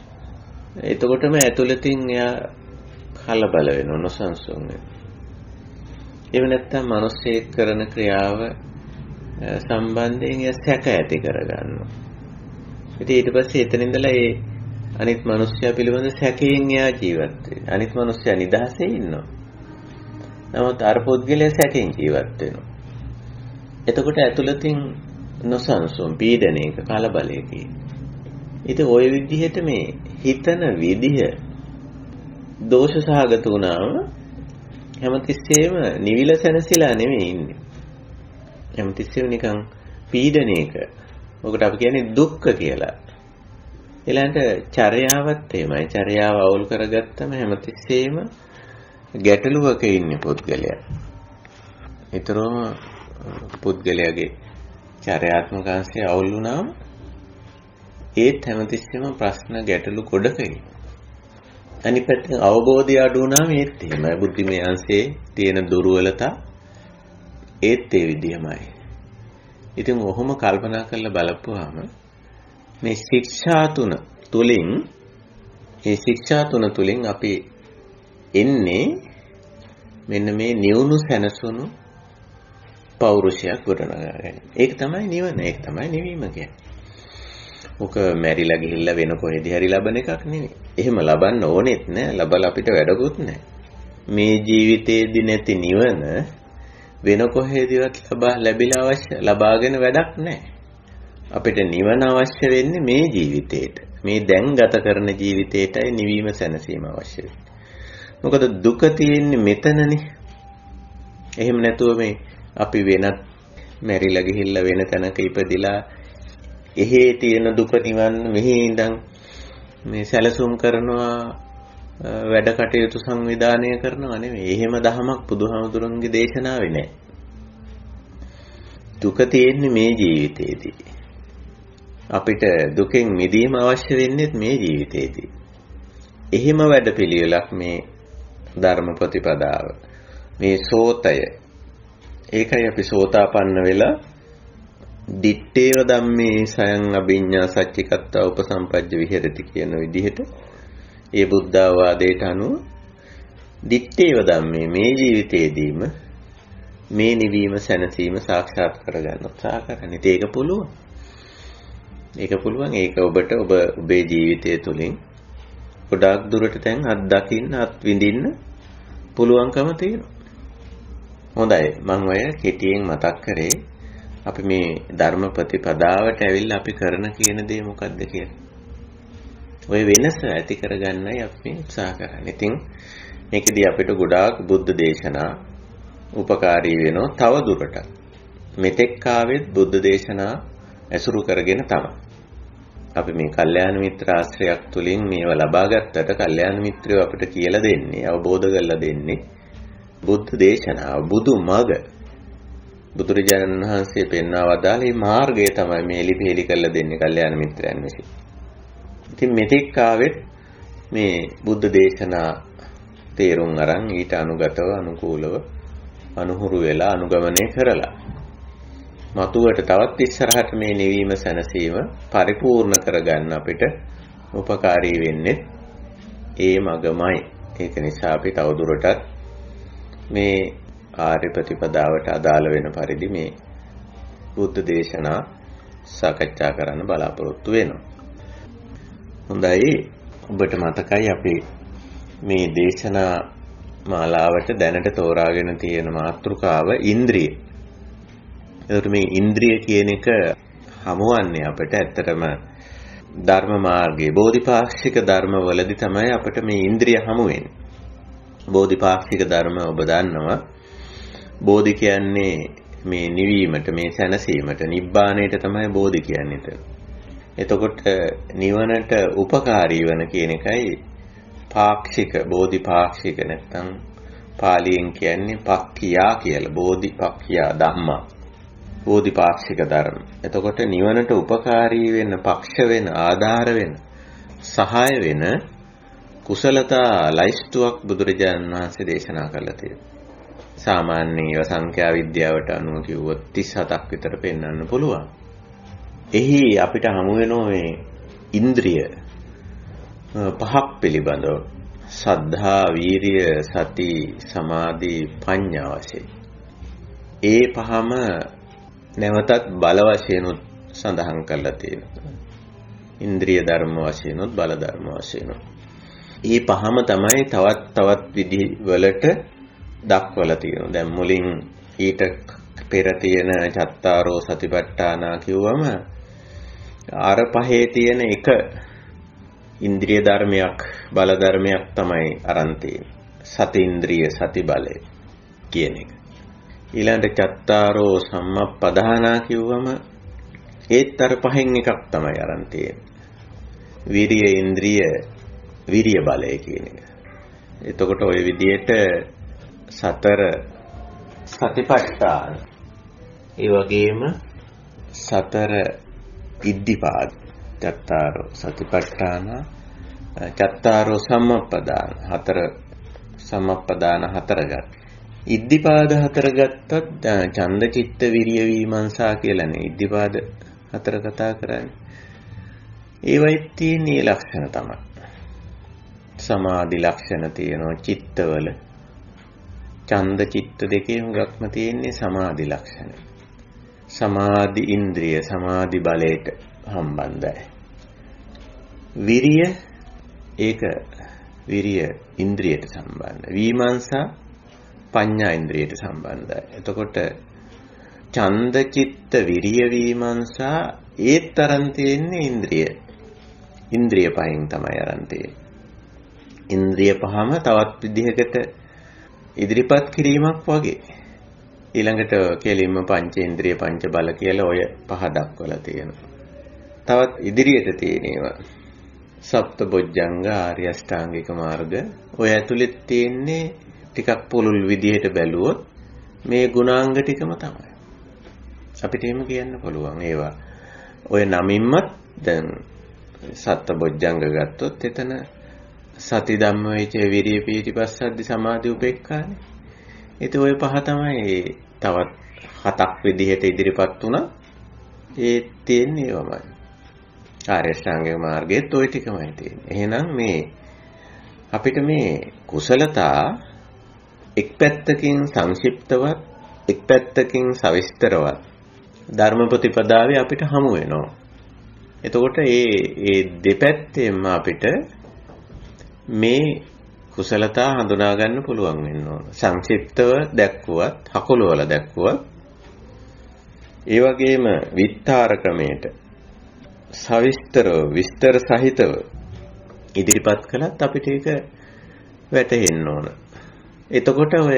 එතකොටම ඇතුළතින් එයා කලබල වෙනවා, නොසන්සුන් වෙනවා. එහෙම නැත්නම් මිනිස්සෙක් කරන ක්‍රියාව සම්බන්ධයෙන් එයා සැක ඇති කරගන්නවා. ඉතින් ඊට පස්සේ එතන ඉඳලා ඒ අනිත් මිනිස්සයා පිළිබඳ සැකයෙන් එයා ජීවත් වෙනවා. අනිත් මිනිස්සයා නිදහසේ ඉන්නවා. නමුත් අර පුද්ගලයා සැකයෙන් ජීවත් වෙනවා. එතකොට ඇතුළතින් නොසන්සුන් පීඩනයක කලබලයකින්. ඉතින් ওই විදිහට මේ හිතන විදිහ දෝෂ සහගත වුණාම හැමතිස්සෙම නිවිල සැනසීලා නෙමෙයි ඉන්නේ. හැමතිස්සෙම නිකන් පීඩනයක. ඔකට අපි කියන්නේ දුක්ඛ කියලා. ඊළඟට චර්යාවත් එහෙමයි. චර්යාව අවුල් කරගත්තම හැමතිස්සෙම ගැටලුවක ඉන්නේ පුද්ගලයා. ඊතරම පුද්ගලයාගේ චර්යාත්මක අංශය අවුල් වුණාම ඒත් හැමතිස්සෙම ප්‍රශ්න ගැටලු ගොඩකයි. අනිත් පැත්තෙන් අවබෝධය අඩු වුණාම ඒත් එහෙමයි. බුද්ධිමය අංශයේ තියෙන දුර්වලතා ඒත් ඒ විදිහමයි. ඉතින් ඔහොම කල්පනා කරලා බලපුවාම මේ ශික්ෂා තුලින් අපි එන්නේ මෙන්න මේ නිවුණු සැනසුණු පෞරුෂයක් ගොඩනගා ගැනීම. ඒක තමයි නිවන. ඒක තමයි නිවීම කියන්නේ. මොක මැරිලා ගිහිල්ලා වෙන කොහෙදී හරි ලබන එකක් නෙවෙයි. එහෙම ලබන්න ඕනෙත් නෑ. ලබලා අපිට වැඩකුත් නෑ. මේ ජීවිතේදී නැති නිවන වෙන කොහෙදීවත් ලබාගෙන වැඩක් නෑ. අපිට නිවන අවශ්‍ය වෙන්නේ මේ ජීවිතේට. මේ දැන් ගත කරන ජීවිතේටයි නිවීම සැනසීම අවශ්‍ය වෙන්නේ. මොකද දුක තියෙන්නේ මෙතනනේ. එහෙම නැතුව මේ අපි වෙනත් මැරිලා ගිහිල්ලා වෙන තැනක ඉපදිලා එහි තියෙන දුක නිවන්න මෙහි ඉඳන් මේ සැලසුම් කරනවා වැඩ කටයුතු සංවිධානය කරනවා නෙමෙයි. එහෙම දහමක් බුදුහාමුදුරන්ගේ දේශනාවේ නැහැ. දුක තියෙන්නේ මේ ජීවිතේදී. අපිට දුකෙන් මිදීම අවශ්‍ය වෙන්නේ මේ ජීවිතේදී. එහෙම වැඩපිළිවෙලක් මේ ධර්ම ප්‍රතිපදාව. මේ සෝතය. ඒකයි අපි සෝතාපන්න වෙලා දිත්තේව ධම්මේ සයං අභිඤ්ඤා සච්චිකත්තා උපසම්පජ්ජ විහෙරති කියන විදිහට ඒ බුද්ධාවාදයට අනුව දිත්තේව ධම්මේ මේ ජීවිතයේදීම මේ නිවීම සැනසීම සාක්ෂාත් කරගන්න උත්සාහ කරන්න. ඒක පුළුවන්. ඒක ඔබට ඔබේ ජීවිතය තුළින් ගොඩාක් දුරට දැන් අත්දකින්න අත්විඳින්න පුළුවන්කම තියෙනවා. හොඳයි. මම ඔය කෙටියෙන් මතක් කරේ අපි මේ ධර්ම ප්‍රතිපදාවට ඇවිල්ලා අපි කරන කියන දේ මොකක්ද කියලා. ඔය වෙනස ඇති කරගන්නයි අපි උත්සාහ කරන්නේ. ඉතින් මේකෙදී අපිට ගොඩාක් බුද්ධ දේශනා උපකාරී වෙනවා තව දුරට. මෙතෙක් ආවෙත් බුද්ධ දේශනා ඇසුරු කරගෙන තමයි. අපි මේ කල්යාණ මිත්‍ර ආශ්‍රයයක් තුලින් මේව ලබා ගත්තට කල්යාණ මිත්‍රයෝ අපිට කියලා දෙන්නේ අවබෝධ කරලා දෙන්නේ බුද්ධ දේශනාව බුදු මග. බුදුරජාණන් වහන්සේ පෙන්වා වදාළ මේ මාර්ගය තමයි මේ එලිපෙලි කරලා දෙන්නේ කල්යාණ මිත්‍රයන් විසින්. ඉතින් මෙතෙක් ආවෙත් මේ බුද්ධ දේශනා තේරුම් අරන් ඊට අනුගතව අනුකූලව අනුහුරු වෙලා අනුගමනය කරලා මතුවට තවත් ඉස්සරහට මේ නිවීම සැනසීම පරිපූර්ණ කරගන්න අපිට උපකාරී වෙන්නේ ඒ මගමයි. ඒක නිසා අපි තවදුරටත් මේ ආර්ය ප්‍රතිපදාවට අදාළ වෙන පරිදි මේ බුද්ධ දේශනා සාකච්ඡා කරන්න බලාපොරොත්තු වෙනවා. හොඳයි. ඔබට මතකයි අපි මේ දේශනා මාලාවට දැනට තෝරාගෙන තියෙන මාතෘකාව ඉන්ද්‍රිය. ඒකට මේ ඉන්ද්‍රිය කියන එක හමුවන්නේ අපිට ඇත්තටම ධර්ම මාර්ගයේ බෝධිපාක්ෂික ධර්ම වලදී තමයි අපිට මේ ඉන්ද්‍රිය හමු වෙන්නේ. බෝධිපාක්ෂික ධර්ම ඔබ දන්නවා. බෝධි කියන්නේ මේ නිවීමට මේ සැනසීමට නිබ්බාණයට තමයි බෝධි කියන්නේ. එතකොට නිවනට උපකාරී වෙන කියන එකයි පාක්ෂික බෝධිපාක්ෂික නැත්නම් පාලියෙන් කියන්නේ පක්ඛියා කියලා. බෝධිපක්ඛියා ධම්මා බෝධිපාක්ෂික ධර්ම. එතකොට නිවනට උපකාරී වෙන පක්ෂ වෙන ආධාර වෙන සහාය වෙන කුසලතා ලයිස්තුවක් බුදුරජාණන් වහන්සේ දේශනා කළා තියෙනවා. සාමාන්‍යව සංඛ්‍යා විද්‍යාවට අනුව කිව්වොත් 37ක් විතර පෙන්වන්න පුළුවන්. එහි අපිට හමු වෙනවා මේ ඉන්ද්‍රිය පහක් පිළිබඳව සද්ධා, වීරිය, සති, සමාධි, ප්‍රඥා වශයෙන්. ඒ පහම නැවතත් බල වශයෙන් සඳහන් කරලා තියෙනවා. ඉන්ද්‍රිය ධර්ම වශයෙන් බල ධර්ම වශයෙන්. මේ පහම තමයි තවත් විදි වලට දක්වලා තියෙනවා. දැන් මුලින් ඊට පෙර තියෙන චත්තාරෝ සතිපට්ඨානා කිව්වම අර පහේ තියෙන එක ඉන්ද්‍රිය ධර්මයක් බල ධර්මයක් තමයි අරන් තියෙන්නේ. සති ඉන්ද්‍රිය සති බලය කියන එක. ඊළඟට චත්තාරෝ සම්මප්පදානා කිව්වම ඒත් අර පහෙන් එකක් තමයි අරන් තියෙන්නේ. විරිය ඉන්ද්‍රිය විරිය බලය කියන එක. එතකොට ওই විදිහට සතර සතිපට්ඨාන ඒ වගේම සතර ඉද්ධිපාද චත්තාරෝ සතිපට්ඨාන චත්තාරෝ සම්මප්පදාන හතර සම්මප්පදාන හතර ගන්න. ඉද්ධිපාද හතර ගත්තත් ඡන්ද චිත්ත විරිය විමර්ශා කියලානේ ඉද්ධිපාද හතර කතා කරන්නේ. ඒවයිත් තියෙන ලක්ෂණ තමයි. සමාධි ලක්ෂණ තියෙනවා චිත්තවල. ඡන්ද චිත්ත දෙකේ හුඟක්ම තියෙන්නේ සමාධි ලක්ෂණ. සමාධි ඉන්ද්‍රිය සමාධි බලයට සම්බන්ධයි. විරිය ඒක විරිය ඉන්ද්‍රියට සම්බන්ධයි. විමර්ශා පඤ්ඤා ඉන්ද්‍රියට සම්බන්ධයි. එතකොට ඡන්ද චිත්ත විරිය විමර්ශා ඒත් තරම් තියෙන්නේ ඉන්ද්‍රිය පහෙන් තමයි අරන් තියෙන්නේ. ඉන්ද්‍රිය පහම තවත් විදිහකට ඉදිරිපත් කිරීමක් වගේ. ඊළඟට කෙලින්ම පංචේන්ද්‍රිය පංච බල කියලා ඔය පහ දක්වලා තියෙනවා. තවත් ඉදිරියට තියෙනවා සප්තබොජ්ජංග ආර්ය අෂ්ටාංගික මාර්ග. ඔය ඇතුළේ තියෙන්නේ ටිකක් පුළුල් විදිහට බැලුවොත් මේ ගුණාංග ටිකම තමයි. අපිට එහෙම කියන්න පුළුවන්. ඒවා ඔය නමින්මත් දැන් සප්තබොජ්ජංග ගත්තොත් එතන සති ධම්ම වේචේ විරිය පීතිපස්සද්දි සමාධි උපේක්ඛානේ. ඒත් ඔය පහ තමයි තවත් හතක් විදිහට ඉදිරිපත් වුණා. ඒ තියෙන්නේ ඒවමයි. ආර්ය ශ්‍රාංගික මාර්ගයේත් ওই ටිකමයි තියෙන්නේ. එහෙනම් මේ අපිට මේ කුසලතා එක් පැත්තකින් සංක්ෂිප්තවත් එක් පැත්තකින් සවිස්තරවත් ධර්ම ප්‍රතිපදාවේ අපිට හමු වෙනවා. එතකොට මේ දෙපැත්තෙන්ම අපිට මේ කුසලතා හඳුනා ගන්න පුළුවන් වෙන්න ඕන. සංක්ෂිප්තව දැක්වුවත්, හකුලවල දැක්වුවත්, ඒ වගේම විස්තර ක්‍රමයට සවිස්තරව, විස්තර සහිතව ඉදිරිපත් කළත් අපිට ඒක වැටහෙන්න ඕන. එතකොට ඔය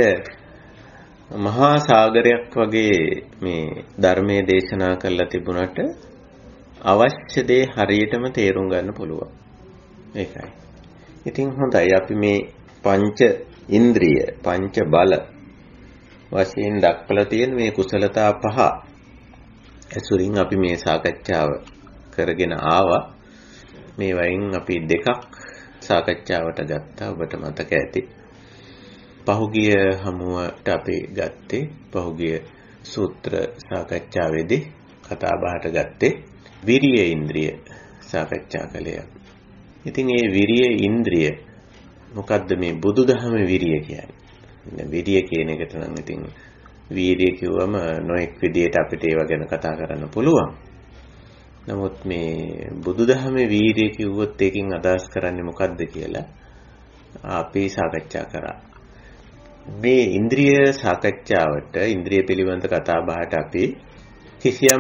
මහා සාගරයක් වගේ මේ ධර්මයේ දේශනා කරලා තිබුණාට අවශ්‍ය දේ හරියටම තේරුම් ගන්න පුළුවන්. ඒකයි. ඉතින් හොඳයි අපි මේ පංච ඉන්ද්‍රිය, පංච බල වශයෙන් දක්වලා තියෙන මේ කුසලතා පහ ඇසුරින් අපි මේ සාකච්ඡාව කරගෙන ආවා. මේ වයින් අපි දෙකක් සාකච්ඡාවට ගත්තා. ඔබට මතක ඇති. පහුගිය හමුවට අපි ගත්තේ පහුගිය සූත්‍ර සාකච්ඡාවේදී කතා බහට ගත්තේ විරිය ඉන්ද්‍රිය සාකච්ඡා කළේ. ඉතින් මේ විරිය ඉන්ද්‍රිය මොකද්ද මේ බුදුදහමේ විරිය කියන්නේ? විරිය කියන එකට නම් ඉතින් වීර්යය කිව්වම නොඑක් විදියට අපිට ඒව ගැන කතා කරන්න පුළුවන්. නමුත් මේ බුදුදහමේ වීර්යය කිව්වොත් ඒකෙන් අදහස් කරන්නේ මොකද්ද කියලා අපි සාකච්ඡා කරා. මේ ඉන්ද්‍රිය සාකච්ඡාවට ඉන්ද්‍රිය පිළිබඳ කතා බහට අපි කිසියම්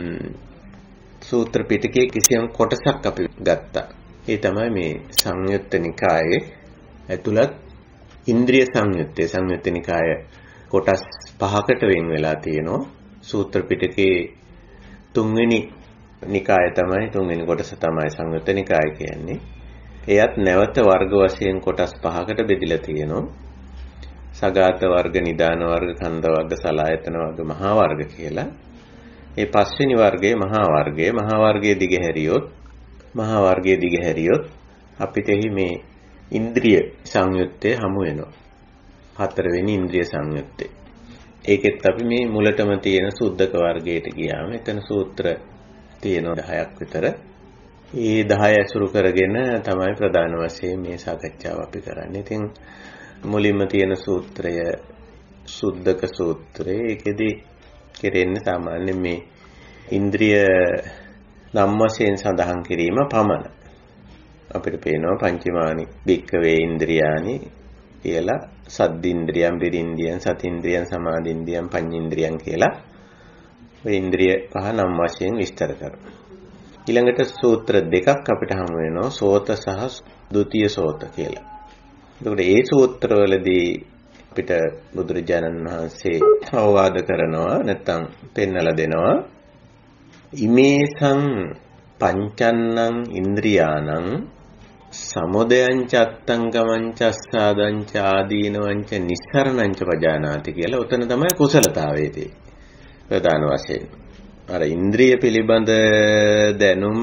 සූත්‍ර පිටකයේ කිසියම් කොටසක් අපි ගත්තා. ඒ තමයි මේ සංයුත්ත නිකායේ ඇතුළත් ඉන්ද්‍රිය සංයුත්තේ. සංයුත්ත නිකාය කොටස් 5කට වෙන් වෙලා තියෙනවා. සූත්‍ර පිටකයේ තුන්වෙනි නිකාය තමයි, තුන්වෙනි කොටස තමයි සංයුත්ත නිකාය කියන්නේ. එයත් නැවත වර්ග වශයෙන් කොටස් 5කට බෙදලා තියෙනවා. සගත වර්ග, නිදාන වර්ග, කන්ද වර්ග, සලායතන වර්ග, මහා වර්ග කියලා. මේ පස්වෙනි වර්ගයේ මහා වර්ගය, මහා වර්ගයේ දිගහැරියොත් අපිට එහි මේ ඉන්ද්‍රිය සංයුත්තේ හමු වෙනවා. හතරවෙනි ඉන්ද්‍රිය සංයුත්තේ. ඒකෙත් අපි මේ මුලටම තියෙන සුද්ධක වර්ගයට ගියාම එතන සූත්‍ර තියෙනවා 10ක් විතර. ඒ 10 ඇසුරු කරගෙන තමයි ප්‍රධාන වශයෙන් මේ සාකච්ඡාව අපි කරන්නේ. ඉතින් මුලින්ම තියෙන සූත්‍රය සුද්ධක සූත්‍රය. ඒකෙදි කෙරෙන්නේ සාමාන්‍යයෙන් මේ ඉන්ද්‍රිය නම් වශයෙන් සඳහන් කිරීම පමණ. අපිට පේනවා පංචමානි භික්ඛවේ ඉන්ද්‍රියානි කියලා සද්දින්ද්‍රියම්, විරින්ද්‍රියම්, සතින්ද්‍රියම්, සමාධින්ද්‍රියම්, පඤ්චේන්ද්‍රියම් කියලා ඔය ඉන්ද්‍රිය පහ නම් වශයෙන් විස්තර කරනවා. ඊළඟට සූත්‍ර දෙකක් අපිට හමු වෙනවා, සෝත සහ ဒုတိ ය සෝත කියලා. එතකොට මේ සූත්‍රවලදී අපිට බුදුරජාණන් වහන්සේ අවවාද කරනවා, නැත්නම් පෙන්වලා දෙනවා, ඉමේසං පංචන්නං ඉන්ද්‍රියාණං සමුදයං චත්තංගමං චස්සාදං ආදීනවං නිස්සරණං පජානාති කියලා. උතන තමයි කුසලතාවයේදී ප්‍රධාන වශයෙන් අර ඉන්ද්‍රිය පිළිබඳ දැනුම.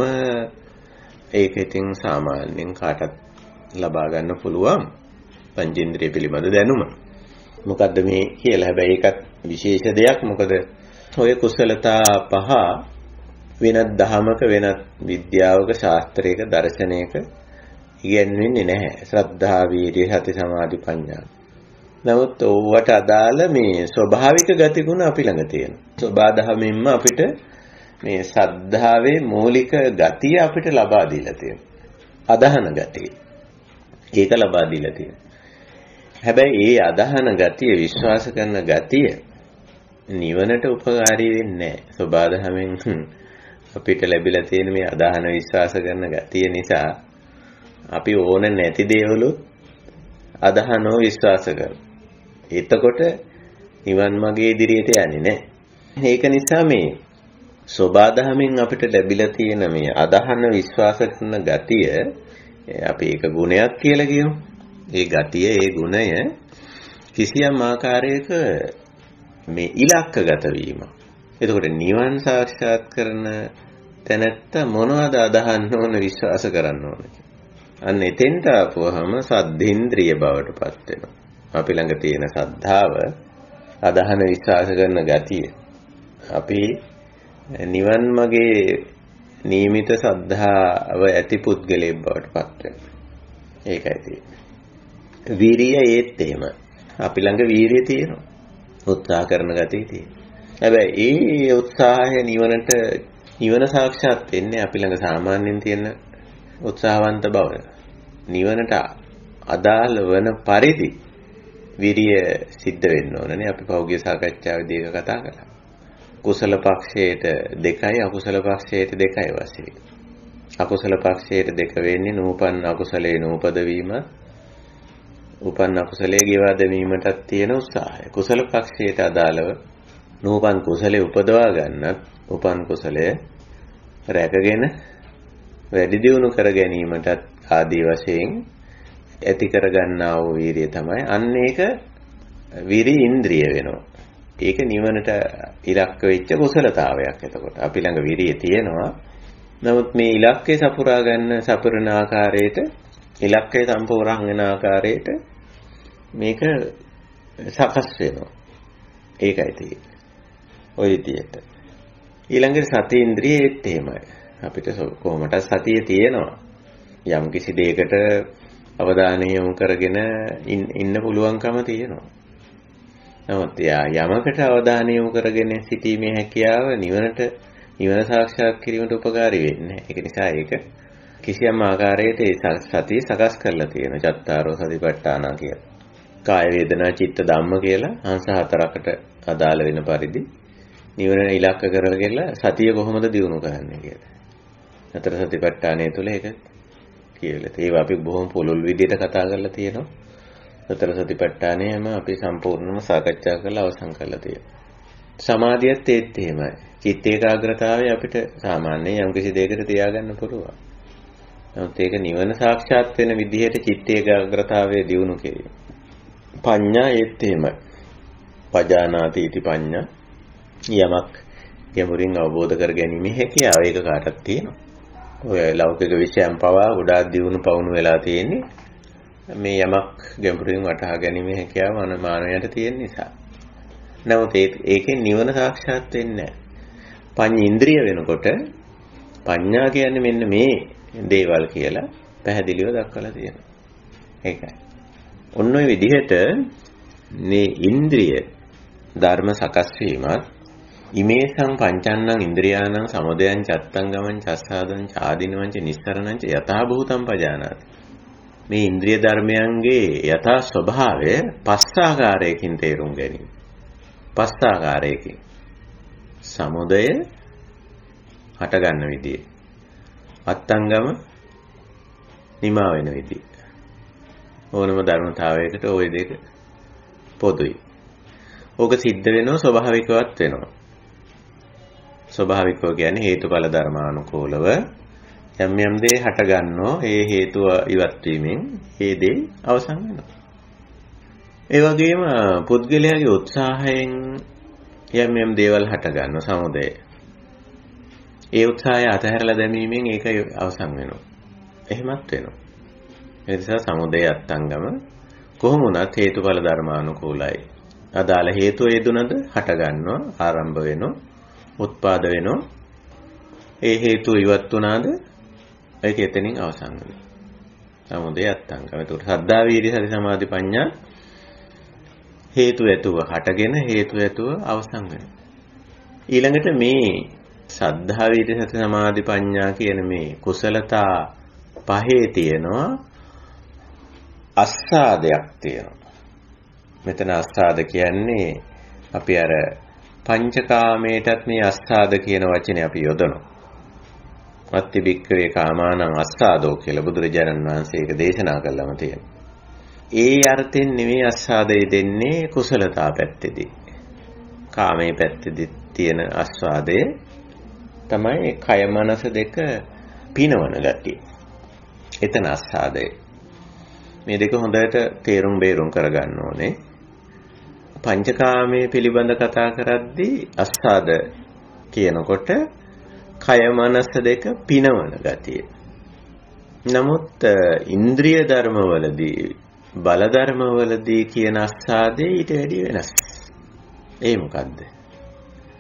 ඒක ඉතින් සාමාන්‍යයෙන් කාටත් ලබා ගන්න පුළුවන් පංචේන්ද්‍රිය පිළිබඳ දැනුම. මොකද්ද මේ කියලා. හැබැයි ඒකත් විශේෂ දෙයක්. මොකද ඔය කුසලතා පහ වෙනත් දහමක, වෙනත් විද්‍යාවක, ශාස්ත්‍රයක, දර්ශනයක ඉගෙනවෙන්නේ නැහැ. ශ්‍රද්ධා, වීර්ය, සති, සමාධි, ප්‍රඥා. නමුත් ඕවට අදාළ මේ ස්වභාවික ගතිගුණ අපි ළඟ තියෙනවා. ස්වභාවයෙන්ම අපිට මේ ශ්‍රද්ධාවේ මූලික ගතිය අපිට ලබා දීලා තියෙනවා. අදහන ගතිය. ඒක ලබා දීලා තියෙනවා. හැබැයි ඒ අදහන ගතිය, විශ්වාස කරන ගතිය නිවනට උපකාරී වෙන්නේ නැහැ. ස්වභාවයෙන් අපිට ලැබිලා තියෙන මේ අදහන විශ්වාස කරන ගතිය නිසා අපි ඕන නැති දේවලුත් අදහනෝ විශ්වාස කරනවා. එතකොට නිවන් මාගේ ඉදිරියට යන්නේ නැහැ. ඒක නිසා මේ සෝබාදහමෙන් අපිට ලැබිලා තියෙන මේ අදහන විශ්වාස කරන ගතිය අපි ඒක ගුණයක් කියලා කියමු. ඒ ගතිය, ඒ ගුණය කිසියම් ආකාරයක මේ ඉලක්කගත වීම. එතකොට නිවන් සාක්ෂාත් කරන තැනත්ත මොනවද අදහන්න ඕන, විශ්වාස කරන්න ඕන? අන්න එතෙන්ට ආපුවහම සද්ධින්ද්‍රිය බවට පත් වෙනවා. අපි ළඟ තියෙන සද්ධාව, අදහන විශ්වාස කරන ගතිය අපි නිවන් මගේ නියමිත සද්ධාව ඇති පුද්ගලයෙක් බවට පත් වෙනවා. ඒකයි තියෙන්නේ. වීරිය ඒත් එහෙම. අපි ළඟ වීරිය තියෙනවා. උත්සාහ කරන ගතිය තියෙනවා. හැබැයි ඒ උත්සාහය නිවන සාක්ෂාත් වෙන්නේ අපි ළඟ සාමාන්‍යයෙන් තියෙන උත්සාහවන්ත බව. නිවනට අදාළ වන පරිදි විරිය සිද්ධ වෙන්න ඕනනේ. අපි පෞද්ගලික සාකච්ඡාවේදී ඒක කතා කළා. කුසල පක්ෂයට 2යි අකුසල පක්ෂයට 2යි වශයෙන්. අකුසල පක්ෂයට 2 වෙන්නේ නූපන් අකුසලේ නූපද වීම, උපන් අකුසලයේ ගෙවා දැමීමටත් තියෙන උත්සාහය. කුසල පක්ෂයට අදාළව නූපන් කුසලයේ උපදවා ගන්නත්, උපන් කුසලය රැකගෙන වැඩි දියුණු කර ගැනීමටත් ආදී වශයෙන් ඇති කර ගන්නා වූ වීරිය තමයි. අන්න ඒක විරි ඉන්ද්‍රිය වෙනවා. ඒක නිවනට ඉලක්ක වෙච්ච කුසලතාවයක්. එතකොට අපි ළඟ විරිය තියෙනවා. නමුත් මේ ඉලක්කය සපුරා ගන්න සපුරන ආකාරයට, ඉලක්කය සම්පූර්ණ වෙන ආකාරයට මේක සකස් වෙනවා. ඒකයි තියෙන්නේ. ඔය විදිහට. ඊළඟට සති ඉන්ද්‍රියෙත් එහෙමයි. අපිට කොහොමද සතිය තියෙනවා. යම් කිසි දෙයකට අවධානය යොමු කරගෙන ඉන්න පුළුවන්කම තියෙනවා. නමුත් යමකට අවධානය යොමු කරගෙන සිටීමේ හැකියාව නිවන සාක්ෂාත් කිරීමට උපකාරී වෙන්නේ. ඒක නිසා ඒක කිසියම් ආකාරයකට සතිය සකස් කරලා තියෙන චත්තාරෝ සතිපට්ඨාන කියලා. කාය වේදනා චිත්ත ධම්ම කියලා අංශ 4කට අදාළ වෙන පරිදි නිවන ඉලක්ක කරගෙන සතිය කොහොමද දියුණු කරන්නේ කියලා. අතර සතිපට්ඨානය තුළ ඒක කියලා. ඒවා අපි බොහොම පුළුල් විදිහට කතා කරලා තියෙනවා. අතර සතිපට්ඨානයම අපි සම්පූර්ණයෙන්ම සාකච්ඡා කරලා අවසන් කරලා තියෙනවා. සමාධියත් ඒත් එහෙමයි. චිත්ත ඒකාග්‍රතාවය අපිට සාමාන්‍යයෙන් යම් කිසි දෙයකට තියාගන්න පුළුවන්. නමුත් ඒක නිවන සාක්ෂාත් වෙන විදිහට චිත්ත ඒකාග්‍රතාවය දියුණු කිරීම. පඤ්ඤා ඒත් එහෙමයි. පජානාති इति පඤ්ඤා යමක් ගැඹුරින් අවබෝධ කර ගැනීම හැකියාව ඒක කාටත් තියෙනවා. ඔය ලෞකික විෂයන් පවා ගොඩාක් දියුණු පවුණු වෙලා තියෙන්නේ මේ යමක් ගැඹුරින් වටහා ගැනීම හැකියාව මානවයාට තියෙන නිසා. නමුත් ඒකෙන් නිවන සාක්ෂාත් වෙන්නේ නැහැ. පඤ්ඤ ඉන්ද්‍රිය වෙනකොට පඤ්ඤා කියන්නේ මෙන්න මේ දේවල් කියලා පැහැදිලිව දක්වලා තියෙනවා. ඒකයි. ඔන්න ඔය විදිහට මේ ඉන්ද්‍රිය ධර්ම සකස් වීමත් ඉමේසං පංචන්නං ඉන්ද්‍රියාණං සමුදයං චත්තංගමං චස්සාදං චාදීනවං ච නිස්සරණං ච යථා භූතං පජානාති. මේ ඉන්ද්‍රිය ධර්මයන්ගේ යථා ස්වභාවය පස් ආකාරයකින් තේරුම් ගැනීම. පස් ආකාරයකින් සමුදය හට ගන්න විදිය, අත්තංගම නිමා වෙන විදිය. ඕනම ධර්මතාවයකට ওই දෙක පොදුයි. ඕක සිද්ධ වෙනවා ස්වභාවිකවත් වෙනවා. ස්වභාවිකව කියන්නේ හේතුඵල ධර්මානුකූලව යම් යම් දේ හට ගන්නෝ ඒ හේතුව ඉවත් වීමෙන් ඒ දේ අවසන් වෙනවා. ඒ වගේම පුද්ගලයාගේ උත්සාහයෙන් යම් යම් දේවල් හට ගන්න සමුදය. ඒ උත්සාහය අතහැරලා දැමීමෙන් ඒක අවසන් වෙනවා. එහෙමත් වෙනවා. ඒ නිසා සමුදය අත්ංගම කොහොම වුණත් හේතුඵල ධර්මානුකූලයි. අදාළ හේතු හේතුනද හට ගන්නවා, ආරම්භ වෙනවා, උත්පාද වෙනවා. ඒ හේතු ඉවත් වුණාද ඒක එතනින් අවසන් වෙනවා. සමුදය අත්ංගම. ඒකට සද්ධා වීර්ය සති සමාධි ප්‍රඥා හේතු ඇතුව හටගෙන හේතු ඇතුව අවසන් වෙනවා. ඊළඟට මේ සද්ධා වීර්ය සති සමාධි ප්‍රඥා කියන මේ කුසලතා පහේ තියෙනවා අස්සාදයක් තියෙනවා. මෙතන අස්සාද කියන්නේ අපි අර පංචකාමයටත් මේ අස්සාද කියන වචනේ අපි යොදනවා. අත්ති බික්කවේ කාමානං අස්සාදෝ කියලා බුදුරජාණන් වහන්සේ ඒක දේශනා කළාම තියෙනවා. ඒ අර්ථයෙන් නෙමෙයි අස්සාදේ දෙන්නේ කුසලතා පැත්තේදී. කාමයේ පැත්තේදී තියෙන ආස්වාදය තමයි කය මනස දෙක පිනවන ගතිය. එතන ආස්වාදය. මේ දෙක හොඳට තේරුම් බේරුම් කරගන්න ඕනේ. පංචකාමයේ පිළිබඳ කතා කරද්දී ආස්වාද කියනකොට කය මනස දෙක පිනවන ගතිය. නමුත් ඉන්ද්‍රිය ධර්මවලදී බල ධර්මවලදී කියන ආස්වාදේ ඊට වැඩි වෙනස්. ඒ මොකද්ද?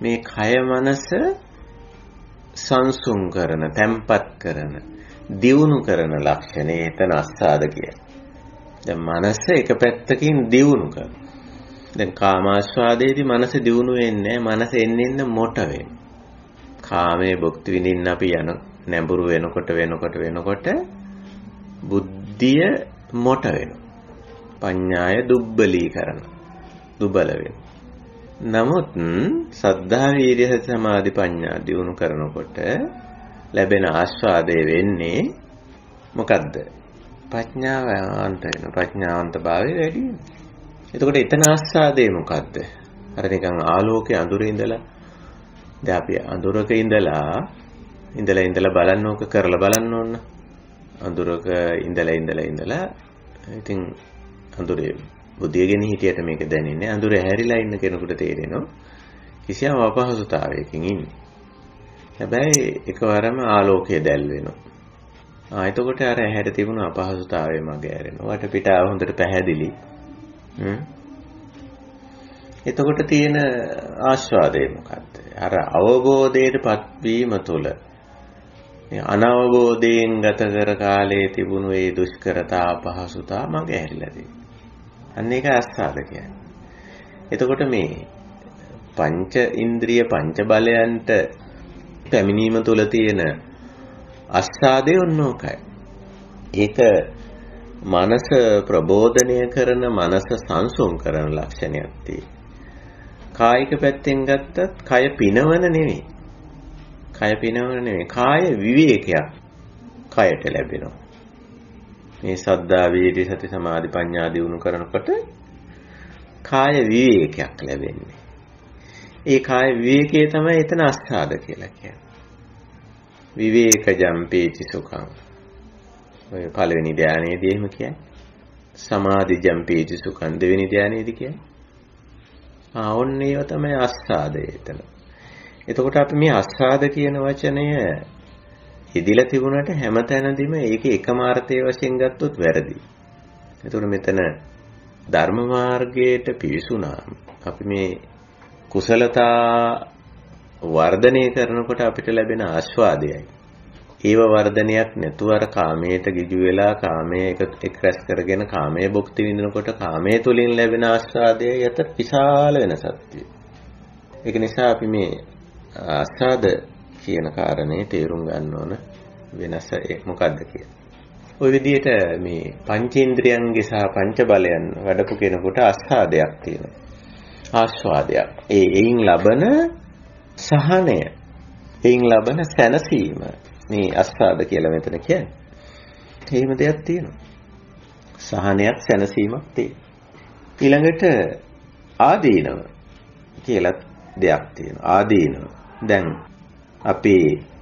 මේ කය මනස සංසුන් කරන, තැම්පත් කරන, දියුණු කරන ලක්ෂණය එතන අස්සාද කියන්නේ. දැන් මනස එක පැත්තකින් දියුණු කරන. දැන් කාමාස්වාදයේදී මනස දියුණු වෙන්නේ නැහැ. මනස එන්න මොට වෙන්නේ. කාමයේ භුක්ති විඳින්න අපි යන නැඹුරු වෙනකොට බුද්ධිය මොට වෙනවා. පඤ්ඤාය දුබ්බලීකරණ. දුබල වෙනවා. නමුත් සද්ධා වීර්ය සමාධි ප්‍රඥා දියුණු කරනකොට ලැබෙන ආස්වාදය වෙන්නේ මොකද්ද? ප්‍රඥාවන්ත වෙන. ප්‍රඥාවන්ත භාවය වැඩි වෙනවා. එතකොට එතන ආස්වාදේ මොකද්ද? අර නිකන් ආලෝකයේ අඳුරේ ඉඳලා දැන් අපි අඳුරක ඉඳලා බලන්න ඕක කරලා බලන්න ඕන. අඳුරක ඉඳලා ඉතින් අඳුරේ බුද්ධියගෙන හිටියට මේක දැනෙන්නේ. අඳුර හැරිලා ඉන්න කෙනෙකුට තේරෙනවා කිසියම් අපහසුතාවයකින් ඉන්නේ. හැබැයි එකවරම ආලෝකය දැල් වෙනවා. එතකොට අර ඇහැට තිබුණු අපහසුතාවය මගේ ඇරෙනවා. වටපිටාව හොඳට පැහැදිලි. එතකොට තියෙන ආස්වාදය මොකද්ද? අර අවබෝධයටපත් වීම තුළ අනවබෝධයෙන් ගත කර කාලයේ තිබුණු ඒ දුෂ්කරතා අපහසුතා මගේ ඇරිලා තියෙනවා. අන්න ඒක ආස්වාද කියන්නේ. එතකොට මේ පංච ඉන්ද්‍රිය පංච බලයන්ට පැමිණීම තුළ තියෙන ආස්වාදය ඔන්නෝකයි. ඒක මනස ප්‍රබෝධනය කරන, මනස සංසුන් කරන ලක්ෂණයක් තියෙනවා. කායික පැත්තෙන් ගත්තත් කය පිනවන නෙවෙයි. කාය විවේකයක් කයට ලැබෙනවා. මේ සද්ධා වීර්ය සති සමාධි ප්‍රඥා දියුණු කරනකොට කාය විවේකයක් ලැබෙන්නේ. ඒ කාය විවේකයේ තමයි එතන අස්ථාද කියලා කියන්නේ. විවේකජම් පීති සුඛං. ඔය පළවෙනි ධානයේදී එහෙම කියන්නේ. සමාධිජම් පීති සුඛං දෙවෙනි ධානයේදී කියන්නේ. ඔන්න ඒව තමයි අස්ථාදය එතන. එතකොට අපි මේ අස්ථාද කියන වචනය ඉදිලා තිබුණාට හැමතැනදීම ඒකේ එකම අර්ථය වශයෙන් ගත්තොත් වැරදි. එතකොට මෙතන ධර්ම මාර්ගයට පිවිසුණාම අපි මේ කුසලතා වර්ධනය කරනකොට අපිට ලැබෙන ආස්වාදයයි. ඒව වර්ධනයක් නැතුව අර කාමයට ගිජු වෙලා කාමයේ එක රැස් කරගෙන කාමයේ භුක්ති විඳිනකොට කාමයේ තුලින් ලැබෙන ආස්වාදයයි අතර විශාල වෙනසක් තියෙනවා. ඒක නිසා අපි මේ ආස්වාද කියන කාරණේ තේරුම් ගන්න ඕන වෙනස මොකක්ද කියලා. ওই විදිහට මේ පංචේන්ද්‍රයන්ගේ සහ පංච බලයන් වැඩපු කෙනෙකුට ආස්වාදයක් තියෙනවා. ආස්වාදයක්. එයින් ලබන සහනය, එයින් ලබන සැනසීම මේ ආස්වාද කියලා මෙතන කියන්නේ. එහෙම දෙයක් තියෙනවා. සහනයක්, සැනසීමක් තියෙනවා. ඊළඟට ආදීනව කියලා දෙයක් තියෙනවා. ආදීනව. දැන් අපි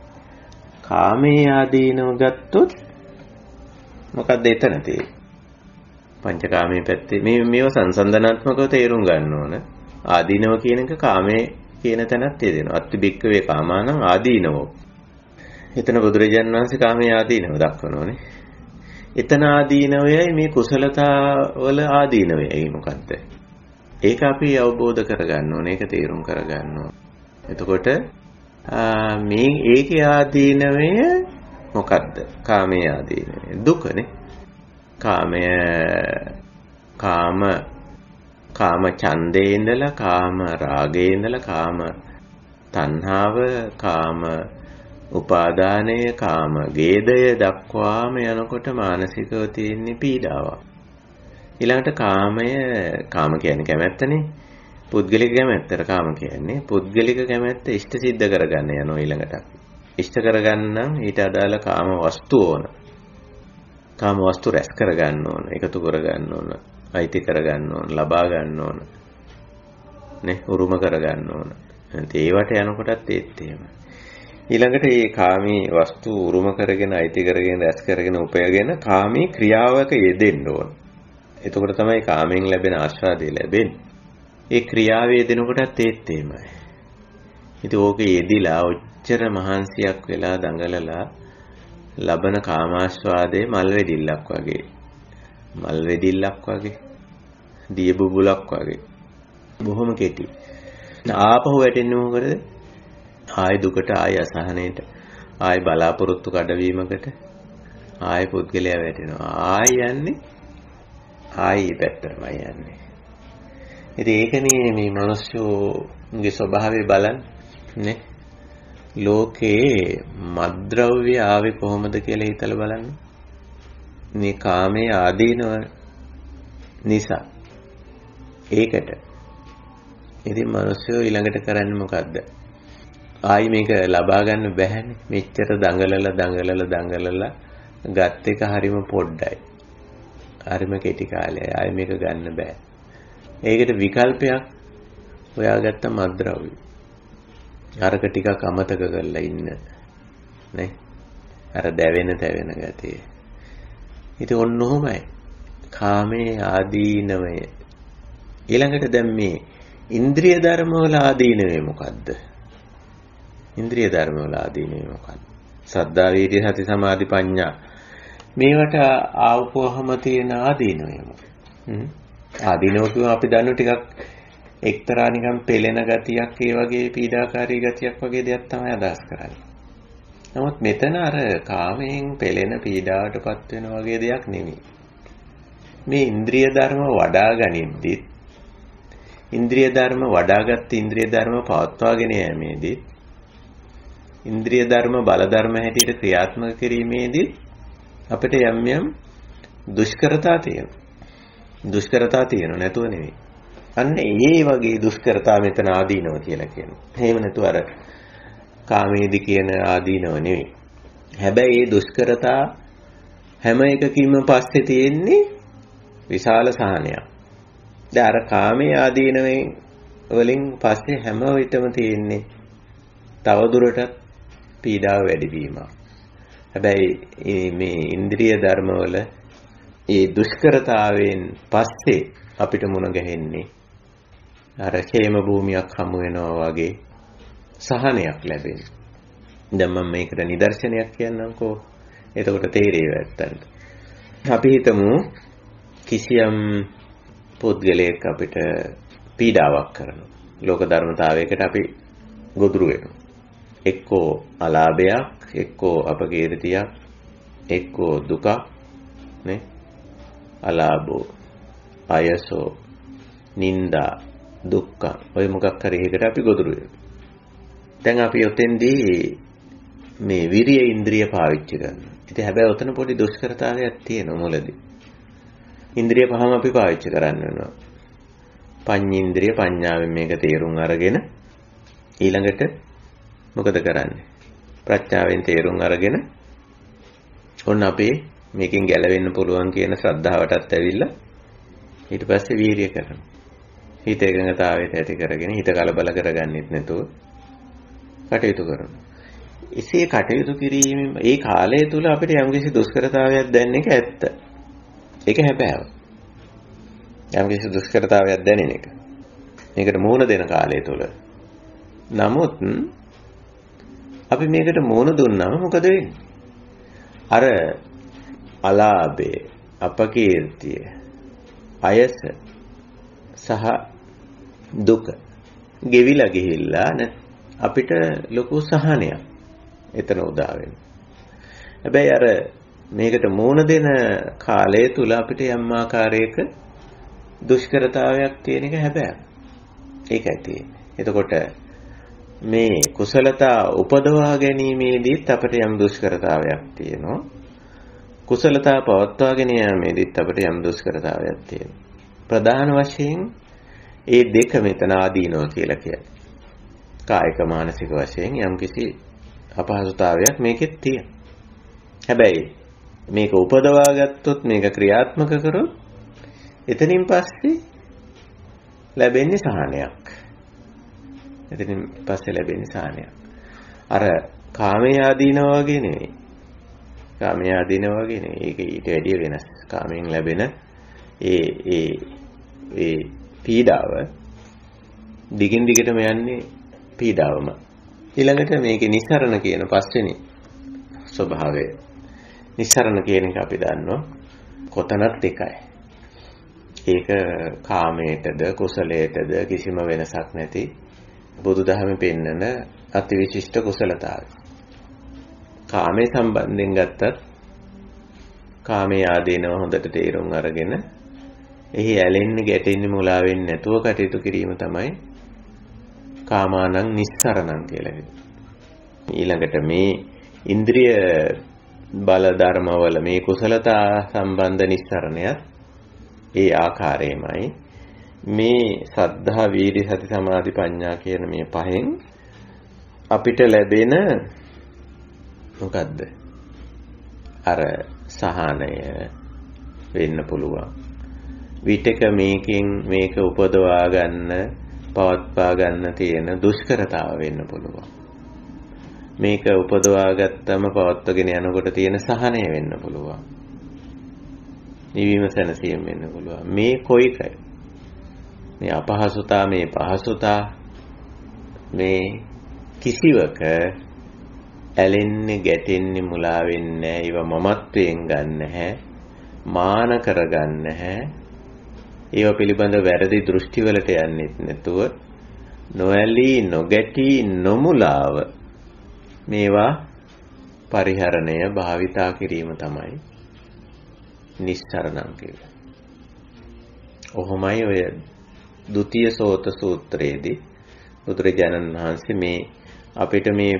කාමයේ ආදීනව ගත්තොත් මොකක්ද එතන තියෙන්නේ? පංචකාමයේ පැත්තේ මේව සංසන්දනාත්මකව තේරුම් ගන්න ඕන. ආදීනව කියන එක කාමයේ කියන තැනක් තියෙනවා. අත්තිබික්ක වේ කාමානං ආදීනවෝ. එතන බුදුරජාණන් වහන්සේ කාමයේ ආදීනව දක්වනෝනේ. එතන ආදීනවයයි මේ කුසලතා වල ආදීනවයයි මොකද්ද? ඒක අපි අවබෝධ කරගන්න ඕනේ. ඒක තේරුම් කරගන්න ඕනේ. එතකොට මේ ඒකේ ආදීනවය මොකද්ද? කාමයේ ආදීනවය දුකනේ. කාම ඡන්දේ ඉඳලා කාම රාගේ ඉඳලා කාම තණ්හාව කාම උපාදානය කාම ගේදය දක්වාම යනකොට මානසිකව තියෙන පීඩාවක්. ඊළඟට කාම කියන්නේ කැමැත්තනේ. පුද්ගලික කැමැත්තට කාම කියන්නේ. පුද්ගලික කැමැත්ත ඉෂ්ට සිද්ධ කරගන්න යනවා ඊළඟට. ඉෂ්ට කරගන්න ඊට අදාළ කාම වස්තු ඕන. කාම වස්තු රැස් කරගන්න ඕන, එකතු කරගන්න ඕන, අයිති කරගන්න ඕන, ලබා ගන්න ඕන. නේ, උරුම කරගන්න ඕන. ඒවට යනකොටත් ඒත් එහෙම. ඊළඟට මේ කාමී වස්තු උරුම කරගෙන, අයිති කරගෙන, රැස් කරගෙන, උපයගෙන කාමී ක්‍රියාවක යෙදෙන්න ඕන. එතකොට තමයි කාමෙන් ලැබෙන ආස්වාදය ලැබෙන්නේ. ඒ ක්‍රියාවේ යෙදෙනකොටත් ඒත් එහෙමයි. ඉතින් ඕකේ යෙදිලා ඔච්චර මහන්සියක් වෙලා දඟලලා ලබන කාමාස්වාදයේ මල් වෙඩිල්ලක් වගේ දිය බුබුලක් වගේ බොහොම කෙටි. ආපහු වැටෙන්නේ මොකද? ආය දුකට, ආය අසහනයට, ආය බලාපොරොත්තු කඩවීමකට, ආය පුද්ගලයා වැටෙනවා. ආය යන්නේ ආයි පැත්තටමයි යන්නේ. ඉතින් ඒකනේ මේ මිනිස්සුගේ ස්වභාවය බලන්නේ. ලෝකේ මද්ද්‍රව්‍ය ආවේ කොහොමද කියලා හිතලා බලන්න. මේ කාමයේ ආදීනව නිසා. ඒකට. ඉතින් මිනිස්සු ඊළඟට කරන්නේ මොකද්ද? ආයි මේක ලබා ගන්න බැහැනේ. මෙච්චර දඟලලා ගත් එක හරිම පොඩ්ඩයි. හරිම කෙටි කාලයයි. ආයි මේක ගන්න බෑ. ඒකට විකල්පයක් හොයාගත්ත මද්ද්‍රව්‍ය. අරක ටිකක් අමතක කරලා ඉන්න. නේ? අර දැවෙන ගතිය. ඉතින් ඔන්න ඔහොමයි. කාමයේ ආදීනවය. ඊළඟට දැන් මේ ඉන්ද්‍රිය ධර්ම වල ආදීනවේ මොකද්ද? ඉන්ද්‍රිය ධර්ම වල ආදීනවේ මොකද්ද? සද්ධා වීර්ය සති සමාධි ප්‍රඥා මේවට ආවපුවහම තියෙන ආදීනවේ මොකක්ද? ආදීනව කියුවා අපි දන්නු ටිකක් එක්තරා නිකන් පෙළෙන ගතියක් ඒ වගේ පීඩාකාරී ගතියක් වගේ දෙයක් තමයි අදහස් කරන්නේ. නමුත් මෙතන අර කාමයෙන් පෙළෙන පීඩාවටපත් වෙන වගේ දෙයක් නෙමෙයි. මේ ඉන්ද්‍රිය ධර්ම වඩා ගනිද්දි ඉන්ද්‍රිය ධර්ම වඩාගත් ඉන්ද්‍රිය ධර්ම පවත්වාගෙන යෑමේදී ඉන්ද්‍රිය ධර්ම බල ධර්ම හැටියට ක්‍රියාත්මක කිරීමේදී අපිට යම් දුෂ්කරතා තියෙනවා. දුෂ්කරතා තියෙනව නැතුව නෙවෙයි. අන්න ඒ වගේ දුෂ්කරතා මෙතන ආදීනව කියලා කියනවා. එහෙම නැතුව අර කාමයේදී කියන ආදීනව නෙවෙයි. හැබැයි මේ දුෂ්කරතා හැම එකකින්ම පස්සේ තියෙන්නේ විශාල සහනයක්. දැන් අර කාමයේ ආදීනවෙන් වලින් පස්සේ හැම විටම තියෙන්නේ තවදුරටත් පීඩාව වැඩි වීමක්. හැබැයි මේ ඉන්ද්‍රිය ධර්මවල ඒ දුෂ්කරතාවෙන් පස්සේ අපිට මුණ ගැහෙන්නේ අර ക്ഷേම භූමියක් හමු වෙනවා වගේ සහනයක් ලැබෙනවා. දැන් මම මේකට නිදර්ශනයක් කියන්නම්කෝ. එතකොට තේරෙයි වැත්තන්ට. අපි හිතමු කිසියම් පුද්ගලයෙක් අපිට පීඩාවක් කරනවා. ලෝක ධර්මතාවයකට අපි ගොදුරු වෙනවා. එක්කෝ අලාභයක්, එක්කෝ අපකීර්තියක්, එක්කෝ දුකක් නේ? අලාභෝ, අයසෝ, නිന്ദා, දුක්ඛ ඔය මොකක් හරි එකකට අපි ගොදුරු වෙනවා. දැන් අපි ඔතෙන්දී මේ විරිය ඉන්ද්‍රිය පාවිච්චි කරනවා. ඉතින් හැබැයි ඔතන පොඩි දුෂ්කරතාවයක් තියෙනවා මුලදී. ඉන්ද්‍රිය පහම අපි පාවිච්චි කරන්න වෙනවා. පඤ්ඤේන්ද්‍රිය පඤ්ඤාවෙන් මේක තේරුම් අරගෙන ඊළඟට මොකද කරන්නේ? ප්‍රඥාවෙන් තේරුම් අරගෙන ඔන්න අපේ මේකෙන් ගැලවෙන්න පුළුවන් කියන ශ්‍රද්ධාවටත් ඇවිල්ලා ඊට පස්සේ වීරිය කරනවා. හිත එකඟතාවයට ඇති කරගෙන හිත කලබල කරගන්නෙත් නැතුව කටයුතු කරනවා. එසේ කටයුතු කිරීමෙන් ඒ කාලය තුල අපිට යම්කිසි දුෂ්කරතාවයක් දැනෙන එක ඇත්ත. ඒක හැබෑව. යම්කිසි දුෂ්කරතාවයක් දැනෙන එක. මේකට මුහුණ දෙන කාලය තුල. නමුත් අපි මේකට මුහුණ දුන්නාම මොකද වෙන්නේ? අර අලාභය, අපකීර්තිය, අයස සහ දුක ගෙවිලා ගිහිල්ලා අපිට ලොකු සහනයක් එතන උදා වෙනවා. හැබැයි අර මේකට මුහුණ දෙන කාලය තුල අපිට යම් ආකාරයක දුෂ්කරතාවයක් තියෙන එක හැබැයි ඒකයි තියෙන්නේ. එතකොට මේ කුසලතා උපදවා ගැනීමේදීත් අපිට යම් දුෂ්කරතාවයක් තියෙනවා. කුසලතා පවත්වාගෙන යාමේදීත් අපිට යම් දුෂ්කරතාවයක් තියෙනවා. ප්‍රධාන වශයෙන් ඒ දෙක මෙතන ආදීනවා කියලා කියන්නේ. කායික මානසික වශයෙන් යම්කිසි අපහසුතාවයක් මේකෙත් තියෙනවා. හැබැයි මේක උපදවා ගත්තොත් මේක ක්‍රියාත්මක කරොත් එතනින් පස්සේ ලැබෙන්නේ සහනයක්. එතනින් පස්සේ ලැබෙන්නේ සහනයක්. අර කාමයේ ආදීනවා වගේ නෙවෙයි. කාමයේ ආදීනවා වගේ නෙවෙයි. ඒක ඊට වැඩිය වෙනස්. කාමයෙන් ලැබෙන ඒ පීඩාව දිගින් දිගටම යන්නේ පීඩාවම. ඊළඟට මේකේ නිස්සරණ කියන පස්වෙනි ස්වභාවය. නිස්සරණ කියන එක අපි දන්නවා කොතනත් එකයි. ඒක කාමයටද කුසලයටද කිසිම වෙනසක් නැති බුදුදහමේ පෙන්නන අතිවිශිෂ්ට කුසලතාවය. කාමයේ සම්බන්ධයෙන් ගත්තත් කාමයේ ආදීනව හොඳට තේරුම් අරගෙන එහි ඇලෙන්නේ ගැටෙන්නේ මුලා වෙන්නේ නැතුව කටයුතු කිරීම තමයි කාමානං නිස්සරණං කියලා කියන්නේ. ඊළඟට මේ ඉන්ද්‍රිය බල ධර්මවල මේ කුසලතා සම්බන්ධ නිස්සරණයත් ඒ ආකාරයෙන්මයි මේ සද්ධා වීර්ය සති සමාධි ප්‍රඥා කියන මේ පහෙන් අපිට ලැබෙන මොකද්ද? අර සහනය වෙන්න පුළුවන්. විතක මේකෙන් මේක උපදවා ගන්න, පවත්වා ගන්න තියෙන දුෂ්කරතාව වෙන්න පුළුවන්. මේක උපදවා ගත්තම පවත්වගෙන යනකොට තියෙන සහනය වෙන්න පුළුවන්. නිවීම සැනසීම වෙන්න පුළුවන්. මේ කොයිකයි? මේ අපහසුතා, මේ පහසුතා, මේ කිසිවක ඇලෙන්නේ ගැටෙන්නේ මුලා වෙන්නේ නැහැ. ඒව මමත්වයෙන් ගන්න නැහැ. මාන කරගන්න නැහැ. ඒව පිළිබඳ වැරදි දෘෂ්ටි වලට යන්නෙත් නැතුව නොඇලී නොගැටි නොමුලාව මේවා පරිහරණය භාවිතා කිරීම තමයි නිස්සරණං කියන්නේ. ඔහොමයි ඔය ဒုတိ ය සෝත සූත්‍රයේදී බුදුරජාණන් වහන්සේ මේ අපිට මේ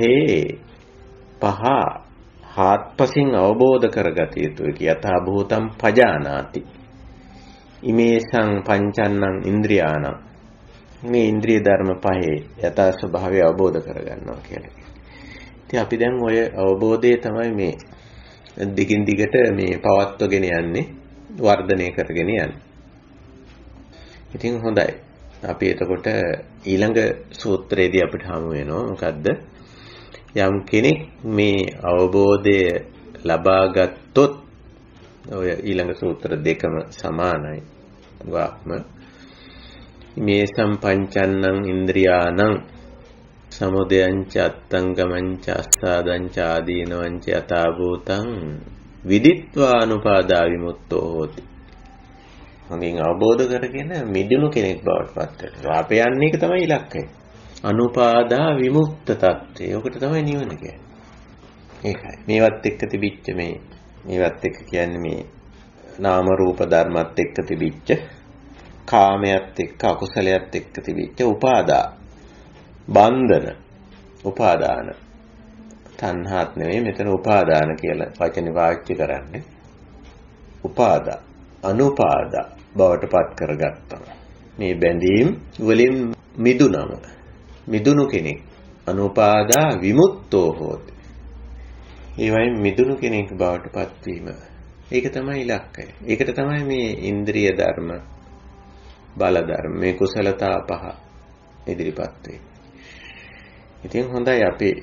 පහ හාත්පසින් අවබෝධ කරගත යුතුයි කියතා භූතම් පජානාති. ඉමේසං පංචන්නං ඉන්ද්‍රියාණං. මේ ඉන්ද්‍රිය ධර්ම පහේ යථා ස්වභාවය අවබෝධ කරගන්නවා කියලා. ඉතින් අපි දැන් ඔය අවබෝධය තමයි මේ දිගින් දිගට මේ පවත්වගෙන යන්නේ, වර්ධනය කරගෙන යන්නේ. ඉතින් හොඳයි. අපි එතකොට ඊළඟ සූත්‍රයේදී අපිට හමු වෙනවා මොකද්ද? යම් කෙනෙක් මේ අවබෝධය ලබා ගත්තොත් ඔය ඊළඟ සූත්‍ර දෙකම සමානයි. වාක්ම මේ සම්පංචන්නං ඉන්ද්‍රියාණං සමුදයං ච අත්තංගමං ච අස්සාදං ච ආදීනවං ච යථා භූතං විදිත්වානුපාදා විමුක්තෝ හෝති. හොඳින් අවබෝධ කරගෙන මිදුණු කෙනෙක් බවට පත් වෙනවා. අපේ යන්නේ ඒක තමයි ඉලක්කය. අනුපාදා විමුක්ත තත්ත්වය. ඔකට තමයි නිවන කියන්නේ. ඒකයි. මේවත් එක්ක තිබිච්ච මේවත් එක්ක කියන්නේ මේ නාම රූප ධර්මات එක්ක තිබිච්ච කාමයට එක්ක අකුසලයට එක්ක තිබිච්ච උපාදා බන්ධන උපාදාන තණ්හාත් නෙවෙයි මෙතන උපාදාන කියලා වචනේ පාවිච්චි කරන්නේ. උපාදා අනුපාදා බවට පත් කරගත්තා. මේ බැඳීම් වලින් මිදුණු කෙනෙක් අනුපාදා විමුක්තෝ හෝති. ඒ වයින් මිදුණු කෙනෙක් බවට පත්වීම. ඒක තමයි ඉලක්කය. ඒකට තමයි මේ ඉන්ද්‍රිය ධර්ම, බල ධර්ම, මේ කුසලතා පහ ඉදිරිපත් වෙන්නේ. ඉතින් හොඳයි අපි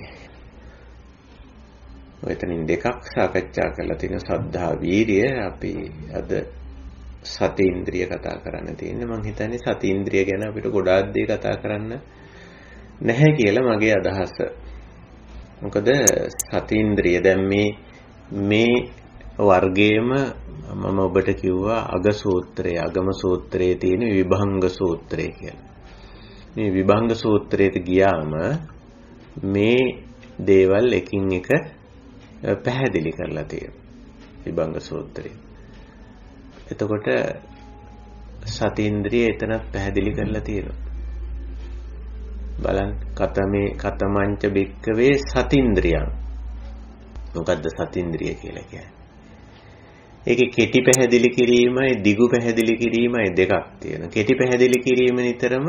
ඔයතනින් දෙකක් සාකච්ඡා කරලා තියෙන සද්ධා වීරිය. අපි අද සති ඉන්ද්‍රිය කතා කරන්න තියෙන්නේ. මම හිතන්නේ සති ඉන්ද්‍රිය ගැන අපිට ගොඩාක් දේ කතා කරන්න නැහැ කියලා මගේ අදහස. මොකද සති ඉන්ද්‍රිය දැන් මේ වර්ගයේම මම ඔබට කිව්වා අග සූත්‍රයේ, අගම සූත්‍රයේ තියෙන විභංග සූත්‍රය කියලා. මේ විභංග සූත්‍රයට ගියාම මේ දේවල් එකින් එක පැහැදිලි කරලා තියෙනවා විභංග සූත්‍රය. එතකොට සතීන්ද්‍රිය එතනත් පැහැදිලි කරලා තියෙනවා. බලන්න කතමංච බික්කවේ සතීන්ද්‍රියං. මොකද්ද සතීන්ද්‍රිය කියලා කියන්නේ? ඒකේ කෙටි පැහැදිලි කිරීමයි දිගු පැහැදිලි කිරීමයි දෙකක් තියෙනවා. කෙටි පැහැදිලි කිරීම නිතරම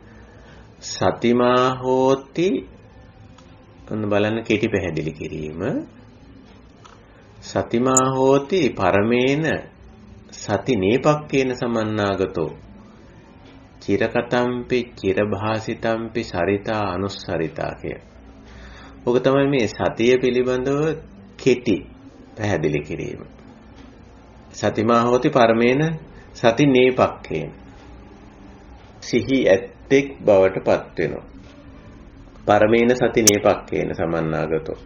සතිමා හෝති. ඔන්න බලන්න කෙටි පැහැදිලි කිරීම. සතිමා හෝති පරමේන සති නේපක්කේන සමන්නාගතෝ චිරකතම්පි චිරභාසිතම්පි සරිතා අනුස්සරිතා කිය. ඔක තමයි මේ සතිය පිළිබඳව කෙටි පැහැදිලි කිරීම. සතිමා හෝති පරමේන සති නේපක්කේන. සිහි ඇත්තෙක් බවට පත් වෙනවා. පරමේන සති නේපක්කේන සමන්නාගතෝ.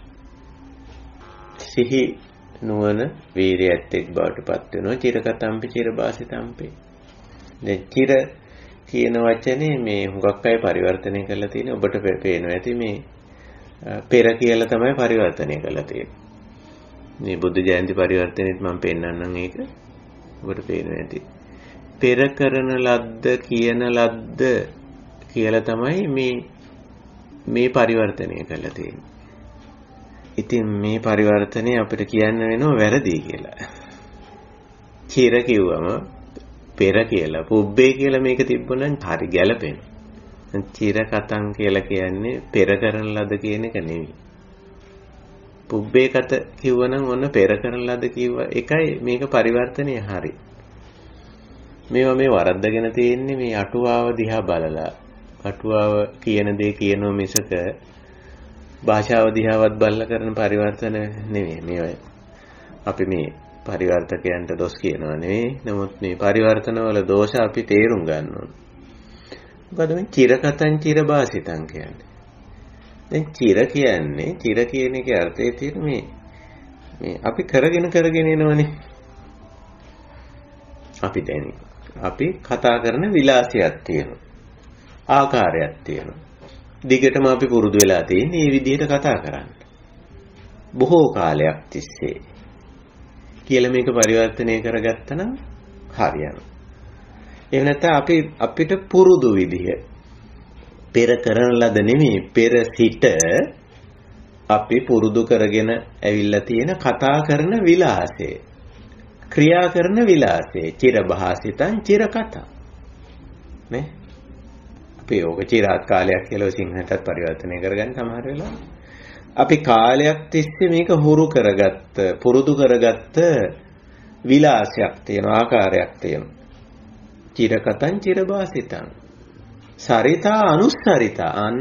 සිහි නුවණ වීරිය ඇත්තෙක් බවට පත් වෙනවා. චිරකතම්පි චිරභාසිතම්පි. දැන් කියන වචනේ මේ හුඟක් අය පරිවර්තනය කරලා තියෙන ඔබට පේනවා ඇති මේ පෙර කියලා තමයි පරිවර්තනය කරලා තියෙන්නේ. මේ බුද්ධ ජයන්ති පරිවර්තනෙත් මම පෙන්නන්නම් ඒක. ඔබට පේනවා ඇති. පෙර කරන ලද්ද කියන ලද්ද කියලා තමයි මේ පරිවර්තනය කරලා තියෙන්නේ. ඉතින් මේ පරිවර්තනය අපිට කියන්න වෙනවා වැරදි කියලා. චිර කිව්වම පෙර කියලා පුබ්බේ කියලා මේක තිබ්බොනම් හරි ගැලපෙනවා. චිර කතං කියලා කියන්නේ පෙර කරන ලද කියන එක නෙවෙයි. පුබ්බේ කත කිව්වනම් ඔන්න පෙර කරන ලද කිව්ව එකයි මේක පරිවර්තනය හරි. මේවා මේ වරද්දගෙන තියෙන්නේ මේ අටුවාව දිහා බලලා. අටුවාව කියන දේ කියනෝ මිසක භාෂාව දිහාවත් බලලා කරන පරිවර්තන නෙවෙයි. මේවා අපි මේ පරිවර්තකයන්ට දොස් කියනවා නෙවෙයි. නමුත් මේ පරිවර්තනවල දෝෂ අපි තේරුම් ගන්න ඕන. මොකද මේ චිරකතං චිරභාසිතං කියන්නේ. දැන් චිර කියන්නේ චිර කියන එකේ අර්ථය තියෙන මේ අපි කරගෙන එනවනේ. අපි කතා කරන විලාසයක් තියෙනවා. ආකාරයක් තියෙනවා. දිගටම අපි පුරුදු වෙලා තියෙන මේ විදිහට කතා කරන්න. බොහෝ කාලයක් තිස්සේ කියලා මේක පරිවර්තනය කරගත්තා නම් හරියනවා. එහෙම නැත්නම් අපිට පුරුදු විදිහ පෙර කරන ලද නෙමෙයි පෙර සිට අපි පුරුදු කරගෙන ඇවිල්ලා තියෙන කතා කරන විලාසය ක්‍රියා කරන විලාසය චිරභාසිතං චිරකතා නේ අපි ඕක චිරාත් කාලයක් කියලා සිංහලටත් පරිවර්තනය කරගන්න සමහර වෙලාවට අපි කාලයක් තිස්සේ මේක පුරුදු කරගත්ත විලාසයක් තියෙනවා ආකාරයක් තියෙනවා චිරකතං චිරභාසිතං සරිතා අනුස්සරිතා අන්න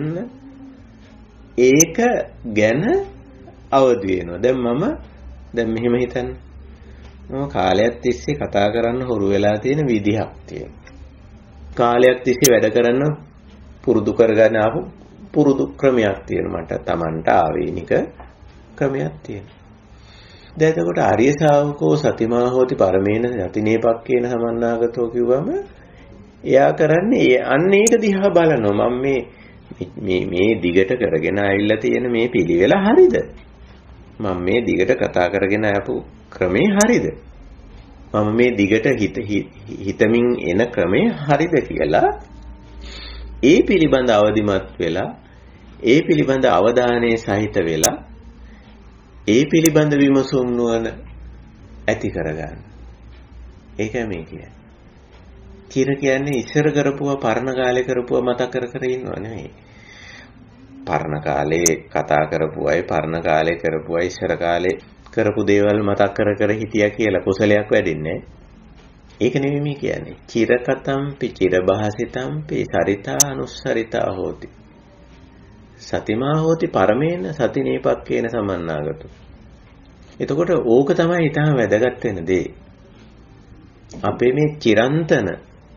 ඒක ගැන අවදි වෙනවා දැන් මෙහෙම හිතන්න මම කාලයක් තිස්සේ කතා කරන්න හුරු වෙලා තියෙන විදිහක් තියෙනවා කාලයක් තිස්සේ වැඩ කරන්න පුරුදු කරගෙන ආපු පුරුදු ක්‍රමයක් තියෙනවා මට Tamanට ආවේනික ක්‍රමයක් තියෙනවා දැන් එතකොට ආර්ය ශාවකෝ සතිමා හෝති පරමේන යතිනේපක්කේන සමන්නාගතෝ කිව්වම එයා කරන්නේ අන්න ඒක දිහා බලනවා මම මේ දිගට කරගෙන ආවිල්ලා තියෙන මේ පිළිවෙල හරිද මම මේ දිගට කතා කරගෙන ආපු ක්‍රමේ හරිද මම මේ දිගට හිතමින් එන ක්‍රමේ හරිද කියලා ඒ පිළිබඳ අවදිමත් වෙලා ඒ පිළිබඳ අවධානයේ සහිත වෙලා ඒ පිළිබඳ විමසුම් නුවණ ඇති කරගන්න. ඒකයි මේ කියන්නේ. චිර කියන්නේ ඉස්සර කරපුවා පරණ කාලේ කරපුවා මතක් කර ඉන්නව නෙමෙයි. පරණ කාලේ කතා කරපුවයි පරණ කාලේ කරපුවයි ඉස්සර කාලේ කරපු දේවල් මතක් කර හිටියා කියලා කුසලයක් වැඩින්නේ. ඒක නෙමෙයි මේ කියන්නේ. චිරකතම්පි චිරභාසිතම්පි සරිතා අනුස්සරිතා හෝති. සතිමා හෝති පරමේන සතිනේපක්කේන සමන්නාගතෝ. එතකොට ඕක තමයි ඊටම වැදගත් වෙන දේ. අපේ මේ චිරන්තන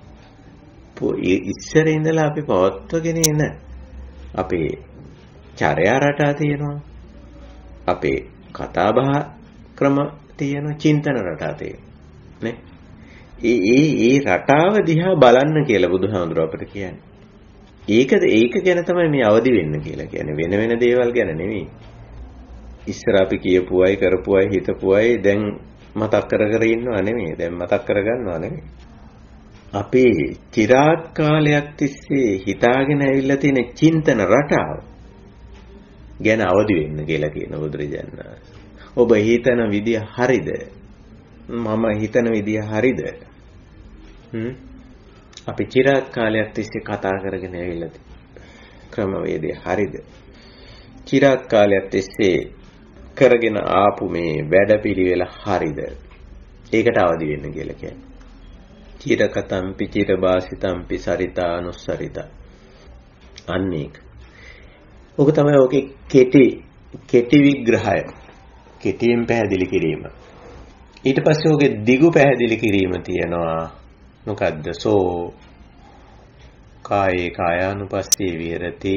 ඉස්සර ඉඳලා අපි පවත්වගෙන එන අපේ චර්යා රටා තියෙනවා. අපේ කතා බහ ක්‍රම තියෙනවා, චින්තන රටා තියෙනවා. නේ? ඒ රටාව දිහා බලන්න කියලා බුදුහාමුදුරුවෝ අපිට කියන්නේ. ඒක ගැන තමයි මේ අවදි වෙන්න කියලා කියන්නේ. වෙන දේවල් ගැන නෙවෙයි. ඉස්සර අපි කියපුවයි කරපුවයි හිතපුවයි දැන් මතක් කර ඉන්නව නෙවෙයි. දැන් මතක් කරගන්නව නෙවෙයි. අපේ চিරාත් කාලයක් තිස්සේ හිතාගෙන ඇවිල්ලා තියෙන චින්තන රටාව ගැන අවදි වෙන්න කියලා කියන බුදුරජාණන් වහන්සේ. ඔබ හිතන විදිය හරිද? මම හිතන විදිය හරිද? අපි চিරාත් කාලයක් තිස්සේ කතා කරගෙන ඇවිල්ලා ක්‍රමවේදය හරිද? চিරාත් කාලයක් තිස්සේ කරගෙන ආපු මේ වැඩපිළිවෙල හරිද? ඒකට අවදි වෙන්න කියලා කියන්නේ. චිරකතම්පි චිරභාසිතම්පි සරිතා අනුස්සරිතා. අන්න ඒක. ඔක තමයි ඔකේ කෙටි විග්‍රහය. කෙටියෙන් පැහැදිලි කිරීම. ඊට පස්සේ ඔකේ දිගු පැහැදිලි කිරීම තියෙනවා. මොකද්ද? සෝ කායේ කායානුපස්සී විහෙරති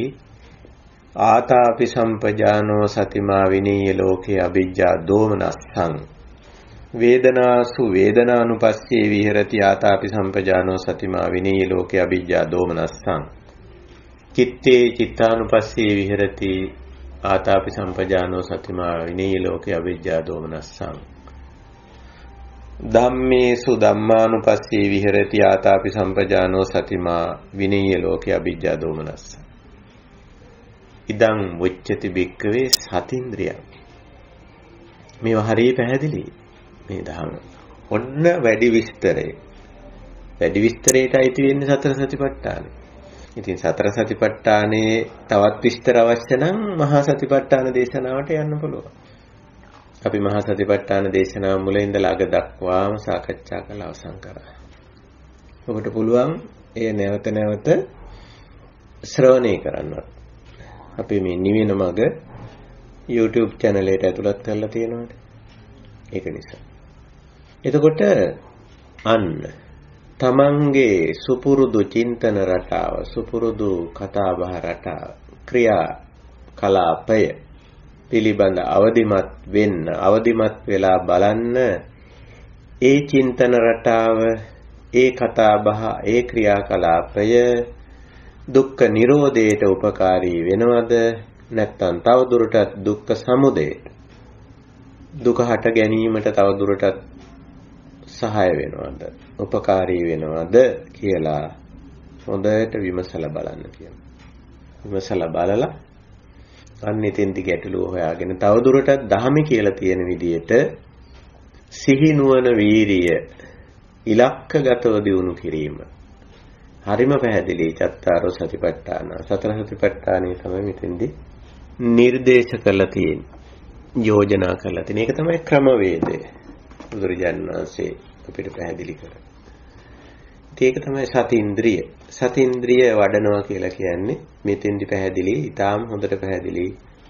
ආතාපි සම්පජානෝ සතිමා විනීය ලෝකේ අවිජ්ජා දෝමනස්සං වේදනාසු වේදනානුපස්සේ විහෙරති ආතාපි සම්පජානෝ සතිමා විනීය ලෝකේ අවිජ්ජා දෝමනස්සං චිත්තේ චිත්තානුපස්සේ විහෙරති ආතාපි සම්පජානෝ සතිමා විනීය ලෝකේ අවිජ්ජා දෝමනස්සං ධම්මේසු ධම්මානුපස්සේ විහෙරති ආතාපි සම්පජානෝ සතිමා විනීය ලෝකේ අවිජ්ජා දෝමනස්සං ඉදං වොච්චති බික්කවේ සතින්ද්‍රියං මේවා හරිය පැහැදිලි මේ දහම ඔන්න වැඩි විස්තරයට අයිති වෙන්නේ සතර සතිපට්ඨාන. ඉතින් සතර සතිපට්ඨානේ තවත් විස්තර අවශ්‍ය නම් මහා සතිපට්ඨාන දේශනාවට යන්න පුළුවන්. අපි මහා සතිපට්ඨාන දේශනාව මුල ඉඳලා අග දක්වාම සාකච්ඡා කළා අවසන් කරා. ඔබට පුළුවන් ඒ නැවත නැවත ශ්‍රවණය කරන්නත්. අපි මේ නිවෙන මග YouTube channel එකට ඇතුළත් කරලා තියෙනවාද? ඒක නිසා. එතකොට අන්න තමන්ගේ සුපුරුදු චින්තන රටාව, සුපුරුදු කතා බහ රටාව, ක්‍රියා කලාපය පිළිබඳ අවදිමත් වෙන්න, අවදිමත් වෙලා බලන්න ඒ චින්තන රටාව, ඒ කතා බහ, ඒ ක්‍රියා කලාපය දුක්ඛ නිරෝධයට උපකාරී වෙනවද? නැත්නම් තව දුරටත් දුක්ඛ සමුදයට දුක හට ගැනීමට තව දුරටත් සහාය වෙනවද උපකාරී වෙනවද කියලා හොඳට විමසලා බලන්න කියනවා. විමසලා බලලා අන්න එතෙන්දි ගැටලුව හොයාගෙන තව දුරටත් ධහමේ කියලා තියෙන විදිහට සිහි නුවණ වීරිය ඉලක්කගතව දියුණු කිරීම හරිම පැහැදිලි. චත්තාරෝ සතිපට්ඨාන සතර සතිපට්ඨානේ තමයි මෙතෙන්දි නිර්දේශ කරලා තියෙන්නේ, යෝජනා කරලා තියෙන්නේ. ඒක තමයි ක්‍රමවේදය බුදුරජාණන් වහන්සේ අපිට පැහැදිලි කරා. ඒක තමයි සතීන්ද්‍රිය. සතීන්ද්‍රිය වඩනවා කියලා කියන්නේ මෙතෙන්දි පැහැදිලි, ඊටාම හොඳට පැහැදිලි.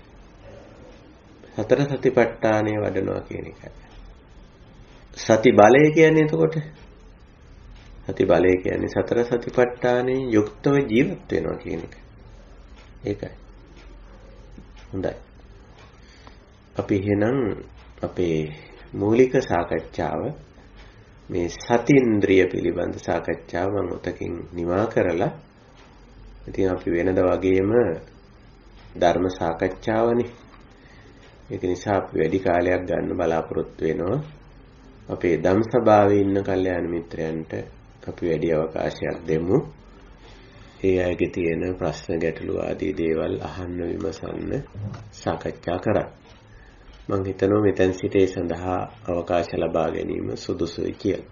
සතර සතිපට්ඨානය වඩනවා කියන එකයි. සති බලය කියන්නේ එතකොට සති බලය කියන්නේ සතර සතිපට්ඨානයේ යුක්තව ජීවත් වෙනවා කියන එක. ඒකයි. හොඳයි. අපි එහෙනම් අපේ මූලික සාකච්ඡාව මේ සතින්ද්‍රිය පිළිබඳ සාකච්ඡාව මම උතකින් නිමා කරලා ඉතින් අපි වෙනද වගේම ධර්ම සාකච්ඡාවනේ. ඒක නිසා අපි වැඩි කාලයක් ගන්න බලාපොරොත්තු වෙනවා. අපේ ධම්සභාවේ ඉන්න කල්යාණ මිත්‍රයන්ට අපි වැඩි අවකාශයක් දෙමු. ඒ අයගේ තියෙන ප්‍රශ්න ගැටලු ආදී දේවල් අහන්න විමසන්න සාකච්ඡා කරා. මම හිතනවා මෙතෙන් සිට ඒ සඳහා අවකාශ ලබා ගැනීම සුදුසුයි කියලා.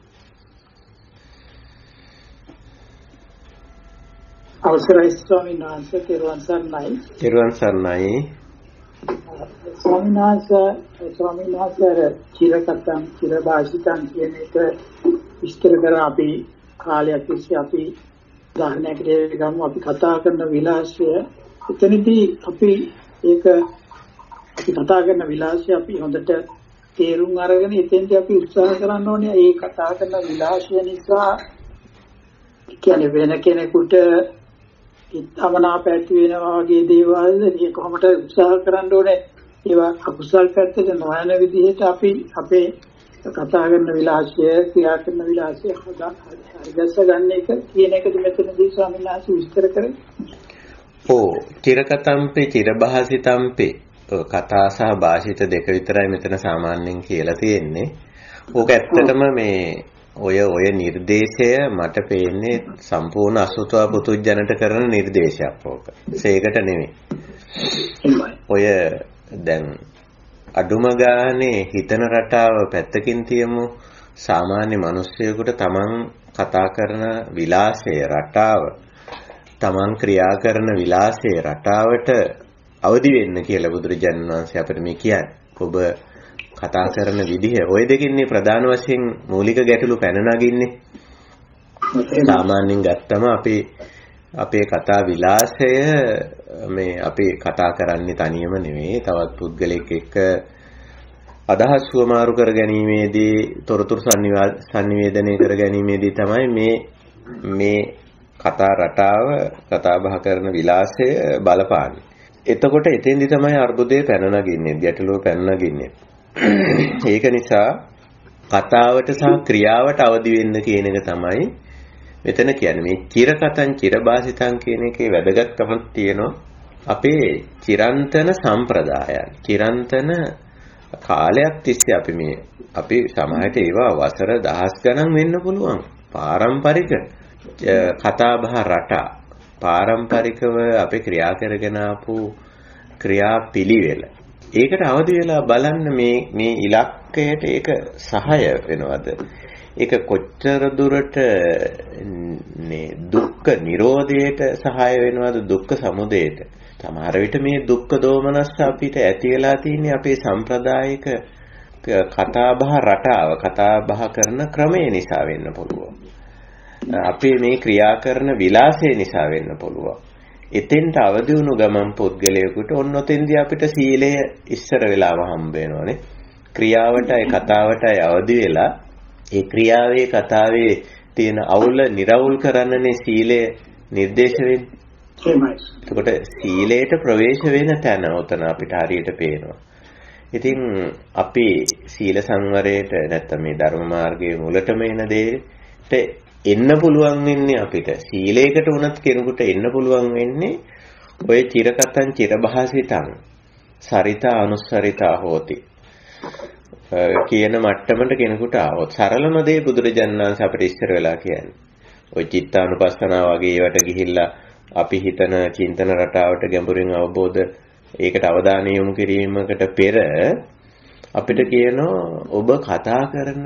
අවසරයි ස්වාමීන් වහන්සේ. තෙරුවන් සරණයි. තෙරුවන් සරණයි. ස්වාමීන් වහන්සේ චිරකතං චිරභාෂිතං කියන එක විස්තර කර අපි කාලයක් තිස්සේ අපි උදාහරණයකට ගමු. අපි කතා කරන විලාසය එතනදී අපි කතා කරන විලාසය අපි හොඳට තේරුම් අරගෙන එතෙන්දී අපි උත්සාහ කරන්න ඕනේ. ඒ කතා කරන විලාසය නිසා කියන්නේ වෙන කෙනෙකුට ඉත්තමනාප ඇති වෙනවා වගේ දේවල් ඒ කොහොමද උත්සාහ කරන්න ඕනේ. ඒවා අකුසල් පැත්තට නොයන විදිහට අපි අපේ කතා කරන විලාසය, ක්‍රියා කරන විලාසය හරිගස්ස ගන්න එක කියන එකද මෙතනදී ස්වාමීන් වහන්සේ විස්තර කරේ. චිරකතම්පේ චිරභාසිතම්පේ කතා සහ භාෂිත දෙක විතරයි මෙතන සාමාන්‍යයෙන් කියලා තියෙන්නේ. ඕක ඇත්තටම මේ ඔය නිර්දේශය මට පේන්නේ සම්පූර්ණ අසුතවා පුතුජනට කරන නිර්දේශයක් ඕක. ඒකට නෙමෙයි. ඔය දැන් අඩුම ගානේ හිතන රටාව පැත්තකින් තියමු. සාමාන්‍ය මිනිස්සුයෙකුට තමන් කතා කරන විලාසයේ රටාව, තමන් ක්‍රියා කරන විලාසයේ රටාවට අවදි වෙන්න කියලා බුදුරජාණන් වහන්සේ අපිට මේ කියන්නේ. ඔබ කතා කරන විදිහ ওই දෙකින්නේ ප්‍රධාන වශයෙන් මූලික ගැටලු පැන නගින්නේ. සාමාන්‍යයෙන් ගත්තම අපේ කතා විලාසය මේ අපි කතා කරන්නේ තනියම නෙවෙයි, තවත් පුද්ගලෙක් එක්ක අදහස් වමාරු කර ගැනීමේදී, තොරතුරු sannivedanaya කර ගැනීමේදී තමයි මේ කතා රටාව, කතා බහ කරන විලාසය බලපාන්නේ. එතකොට එතෙන්දි තමයි අර්බුදේ පැන නගින්නේ, ගැටලුව පැන නගින්නේ. ඒක නිසා කතාවට සහ ක්‍රියාවට අවදි වෙන්න කියන එක තමයි මෙතන කියන්නේ. මේ චිරකතං චිරබාසිතං කියන එකේ වැදගත්කමක් තියෙනවා. අපේ චිරන්තන සම්ප්‍රදායන්. චිරන්තන කාලයක් තිස්සේ අපි සමාජයට ඒවා වසර දහස් ගණන් වෙන්න පුළුවන්. පාරම්පරික කතා බහ රටා පාරම්පරිකව අපි ක්‍රියා කරගෙන ආපු ක්‍රියාපිළිවෙල. ඒකට අවදි වෙලා බලන්න මේ ඉලක්කයට ඒක සහාය වෙනවද? ඒක කොච්චර දුරට දුක්ඛ නිරෝධයට සහාය වෙනවද? දුක්ඛ සමුදයට. සමහර විට මේ දුක්ඛ දෝමනස්ස අපිට ඇති වෙලා තියෙන්නේ අපේ සම්ප්‍රදායික කතා බහ රටාව කතා බහ කරන ක්‍රමය නිසා වෙන්න පුළුවන්. අපේ මේ ක්‍රියා කරන විලාසය නිසා වෙන්න පුළුවන්. එතෙන්ට අවදි වුණු ගමන් පුද්ගලයෙකුට ඔන්නොතෙන්දී අපිට සීලය ඉස්සර වෙලාව හම්බ වෙනවනේ. ක්‍රියාවටයි කතාවටයි අවදි වෙලා ඒ ක්‍රියාවේ කතාවේ තියෙන අවුල නිරවුල් කරන්නනේ සීලය නිර්දේශ වෙන්නේ. එතකොට සීලයට ප්‍රවේශ වෙන තැන උතන අපිට හරියට පේනවා. ඉතින් අපි සීල සංවරයට නැත්නම් මේ ධර්ම මාර්ගයේ මුලටම එන දෙයට එන්න පුළුවන් වෙන්නේ අපිට සීලයකට උනත් කෙනෙකුට එන්න පුළුවන් වෙන්නේ ඔය චිරකතං චිරභාසිතං සරිතා අනුස්සරිතා හෝති කියන මට්ටමට කෙනෙකුට ආවොත් සරලම දේ බුදුරජාණන් වහන්සේ අපිට ඉස්සර වෙලා කියන්නේ. ඔය චිත්තානුපස්සනාව වගේ ඒවට ගිහිල්ලා අපි හිතන චින්තන රටාවට ගැඹුරින් අවබෝධ ඒකට අවධානය යොමු කිරීමකට පෙර අපිට කියනවා ඔබ කතා කරන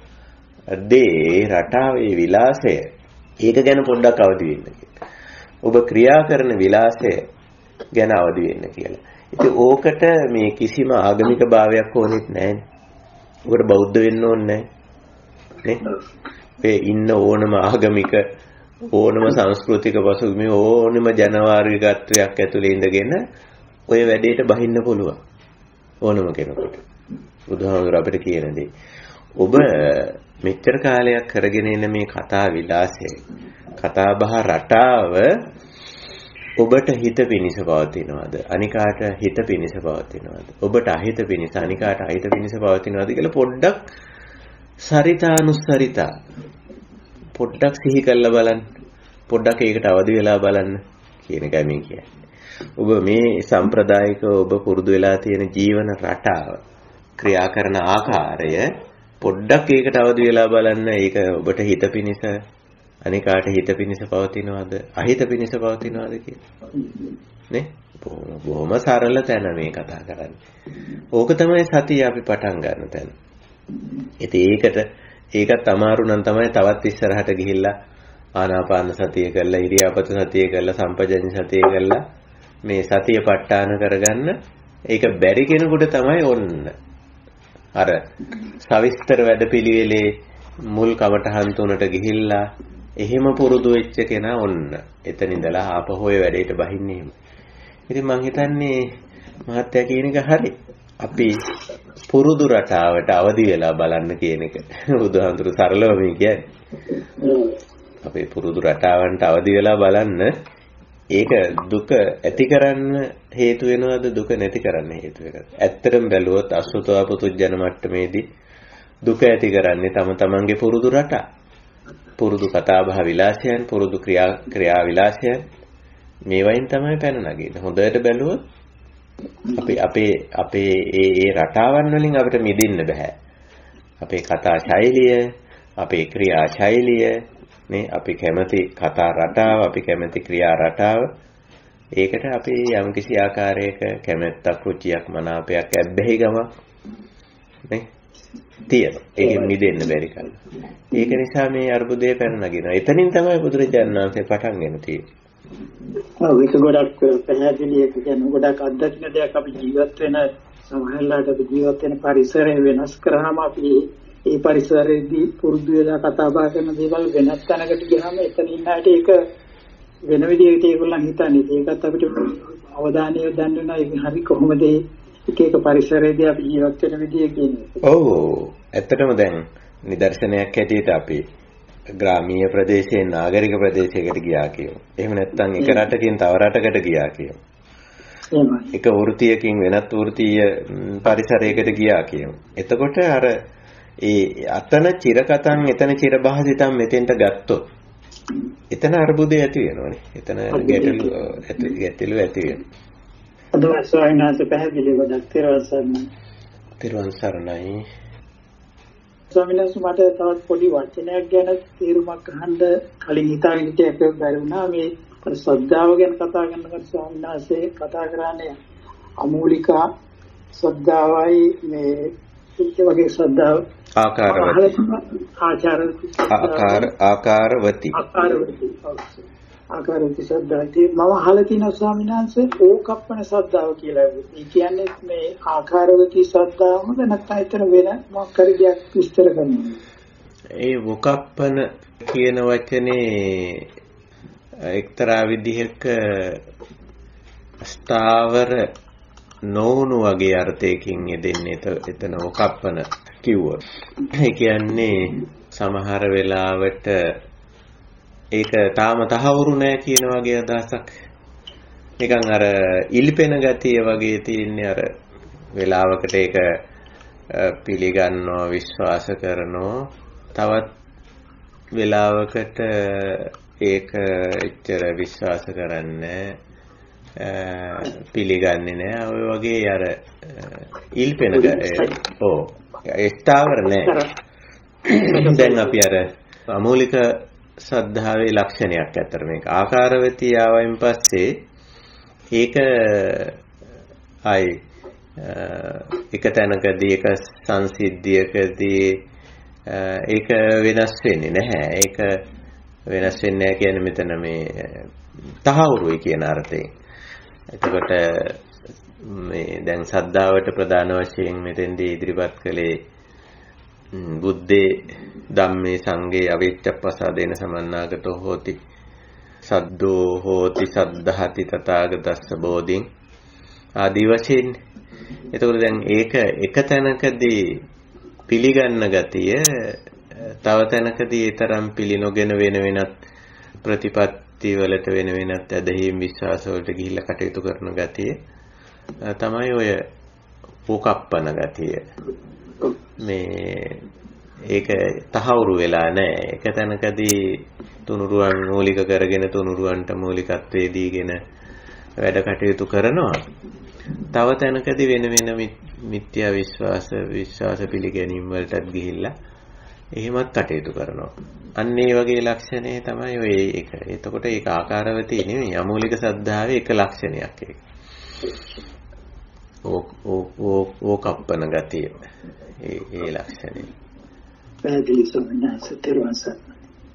දේ රටාවේ විලාසය ඒක ගැන පොඩ්ඩක් අවදි වෙන්න කියලා. ඔබ ක්‍රියා කරන විලාසය ගැන අවදි වෙන්න කියලා. ඉතින් ඕකට මේ කිසිම ආගමික භාවයක් ඕනෙත් නැහැ. ඔකට බෞද්ධ වෙන්න ඕනේ නැහැ. නේ? ඉන්න ඕනම ආගමික ඕනම සංස්කෘතික පසුබිම ඕනම ජනවාර්ගිකත්වයක් ඇතුලේ ඉඳගෙන ඔය වැඩේට බහින්න පුළුවන්. ඕනම කෙනෙකුට. බුදුහාමුදුර අපිට කියන දේ. ඔබ මෙච්චර කාලයක් කරගෙන ඉන්න මේ කතා විලාසය කතා බහ රටාව ඔබට හිත පිනිස පවතිනවද අනිකාට හිත පිනිස පවතිනවද ඔබට අහිත පිනිස අනිකාට අහිත පිනිස පවතිනවද කියලා පොඩ්ඩක් සරිතානුස්සරිතා පොඩ්ඩක් සිහි කරලා බලන්න පොඩ්ඩක් ඒකට අවදි වෙලා බලන්න කියන එකයි මේ කියන්නේ. ඔබ මේ සම්ප්‍රදායිකව ඔබ පුරුදු වෙලා තියෙන ජීවන රටාව ක්‍රියා කරන ආකාරය පොඩ්ඩක් ඒකට අවදි වෙලා බලන්න. ඒක ඔබට හිත පිනිස අනිකාට හිත පිනිස පවතිනවද අහිත පිනිස පවතිනවද කියලා නේ? බොහොම සරල තැන මේ කතා කරන්නේ. ඕක තමයි සතිය අපි පටන් ගන්න තැන. ඉතින් ඒකත් අමාරු නම් තමයි තවත් ඉස්සරහට ගිහිල්ලා ආනාපාන සතිය කරලා ඉරියාපත සතිය කරලා සම්පජඤ්ඤ සතිය කරලා මේ සතිය ප ဋ ාණ කරගන්න. ඒක බැරි කෙනෙකුට තමයි ඔන්න අර සවිස්තර වැඩපිළිවෙලේ මුල් කමටහන් තුනට ගිහිල්ලා එහෙම පුරුදු වෙච්ච කෙනා ඔන්න එතන ඉඳලා ආපහු ඔය වැඩේට බහින්නේ එහෙම. ඉතින් මං හිතන්නේ මහත්තයා කියන එක හරි. අපි පුරුදු රටාවට අවදි වෙලා බලන්න කියන එක. බුදුහාමුදුරු සරලව මේ කියන්නේ. අපේ පුරුදු රටාවන්ට අවදි වෙලා බලන්න ඒක දුක ඇති කරන්න හේතු වෙනවද දුක නැති කරන්න හේතු වෙනවද? ඇත්තටම බැලුවොත් අසුතවා පුතුජන මට්ටමේදී දුක ඇති කරන්නේ තම තමන්ගේ පුරුදු රටා. පුරුදු කතාබහ විලාසයන්, පුරුදු ක්‍රියා විලාසයන් මේවයින් තමයි පැන නගින්නේ. හොඳට බැලුවොත් අපේ ඒ රටාවන් වලින් අපිට මිදෙන්න බෑ. අපේ කතා ශෛලිය, අපේ ක්‍රියා ශෛලිය නේ අපි කැමති කතා රටාව, අපි කැමති ක්‍රියා රටාව. ඒකට අපි යම්කිසි ආකාරයක කැමැත්තක්, රුචියක්, මනාපයක්, ඇබ්බැහිකමක් නේ තියෙනවා. ඒකෙන් මිදෙන්න බැරි කල. ඒක නිසා මේ අර්බුදය පැන නගිනවා. එතනින් තමයි බුදුරජාණන් වහන්සේ පටන් ගෙන තියෙන්නේ. ඔව් ඒක ගොඩක් පැහැදිලි. ඒක කියන්නේ ගොඩක් අත්දැකීම් දෙයක්. අපි ජීවත් වෙන සමහරවිට අපි ජීවත් වෙන පරිසරය වෙනස් කරාම අපි ඒ පරිසරයේදී පුරුදු වෙලා කතා බහ කරන දේවල් වෙනස් තැනකට ගියාම එතන ඉන්නාට ඒක වෙන විදිහකට ඒගොල්ලන් හිතන්නේ. ඒකත් අපිට අවධානය යොදන්න වෙනවා. ඒක හරි කොහොමද එක පරිසරයේදී අපි ජීවත් වෙන විදිය කියන්නේ. ඔව් ඇත්තටම දැන් නිදර්ශනයක් ඇටියට අපි ග්‍රාමීය ප්‍රදේශයෙන් නාගරික ප්‍රදේශයකට ගියා කියමු. එහෙම නැත්නම් එක රටකින් තව රටකට ගියා කියමු. එක වෘත්තියකින් වෙනත් වෘත්තීය පරිසරයකට ගියා කියමු. එතකොට අර ඒ අතන චිරකතන් එතන චිරබහසිතම් මෙතෙන්ට ගත්තොත් එතන අරුබුදේ ඇති වෙනවනේ. එතන ගැටලු ඇති වෙනවා. අදවයි ස්වාමීන් වහන්සේ පැහැදිලිව තෙරුවන් සරණයි. ස්වාමීන් වහන්සේ මට තවත් පොඩි වචනයක් ගැන තීරුමක් අහන්න කලින් හිතාගෙන හිටියක බැරි වුණා. මේ ශ්‍රද්ධාව ගැන කතා කරනකොට ස්වාමීන් වහන්සේ කතා කරන්නේ අමූලික ශ්‍රද්ධාවයි මේ වගේ ශ්‍රද්ධාව ආකාරවති ශ්‍රද්ධාවයි මම අහලා තියෙන ස්වාමීන් වහන්සේ ඕකප්පන ශ්‍රද්ධාව කියලා. ඒ කියන්නේ මේ ආකාරවති ශ්‍රද්ධාවමද නැත්නම් එතන වෙන මොකක් හරි දෙයක් විස්තර කරනවා. ඒ ඕකප්පන කියන වචනේ එක්තරා විදිහක ස්ථාවර නොවුණු වගේ අර්ථයකින් යෙදෙන්නේ එතන ඕකප්පන කිව්වොත්. ඒ කියන්නේ සමහර වෙලාවට ඒක තාම තහවුරු නෑ කියන වගේ අදහසක්. නිකන් අර ඉල්පෙන ගතිය වගේ තියෙන්නේ. අර වෙලාවකට ඒක පිළිගන්නවා විශ්වාස කරනවා. තවත් වෙලාවකට ඒක එච්චර විශ්වාස කරන්නේ පිළිගන්නේ නෑ. ඔය වගේ අර ඉල්පෙන ස්ථාවර නෑ. දැන් අපි අර අමූලික ශ්‍රද්ධාවේ ලක්ෂණයක් අතර මේක ආකාරවතී ආවයින් පස්සේ ඒක එක තැනකදී එක සංසිද්ධියකදී ඒක වෙනස් වෙන්නේ නැහැ. ඒක වෙනස් වෙන්නේ නැහැ කියන්නේ මෙතන මේ තහවුරුයි කියන අර්ථයෙන්. එතකොට මේ දැන් සද්ධාවට ප්‍රධාන වශයෙන් මෙතෙන්දී ඉදිරිපත් කළේ බුද්දේ ධම්මේ සංඝේ අවිච්ඡප්පසාදේන සමන්නාගතෝ හෝති සද්දෝ හෝති සද්ධාති තථාගතස්ස බෝධින් ආදී වශයෙන්. එතකොට දැන් ඒක එක තැනකදී පිළිගන්න ගතිය තව තැනකදී ඒ තරම් පිළිනොගෙන වෙන වෙනත් ප්‍රතිපත්ති වලට වෙන වෙනත් ඇදහිම් විශ්වාස වලට ගිහිල්ලා කටයුතු කරන ගතිය තමයි ඔය ඕකප්පන ගතිය. මේ ඒක තහවුරු වෙලා නැහැ. එක තැනකදී තුනුරුවන් මූලික කරගෙන තුනුරුවන්ට මූලිකත්වයේ දීගෙන වැඩ කටයුතු කරනවා. තව තැනකදී වෙන වෙන මිත්‍යා විශ්වාස පිළිගැනීම් වලටත් ගිහිල්ලා එහෙමත් කටයුතු කරනවා. අන්න ඒ වගේ ලක්ෂණය තමයි ඔය ඒක. එතකොට ඒක ආකාරවතී නෙමෙයි අමූලික ශ්‍රද්ධාවේ එක ලක්ෂණයක් ඒක. ඕකප්පන ගතිය. ඒ ලක්ෂණය. පැහැදිලි සම්මානස තෙරුවන් සරණයි.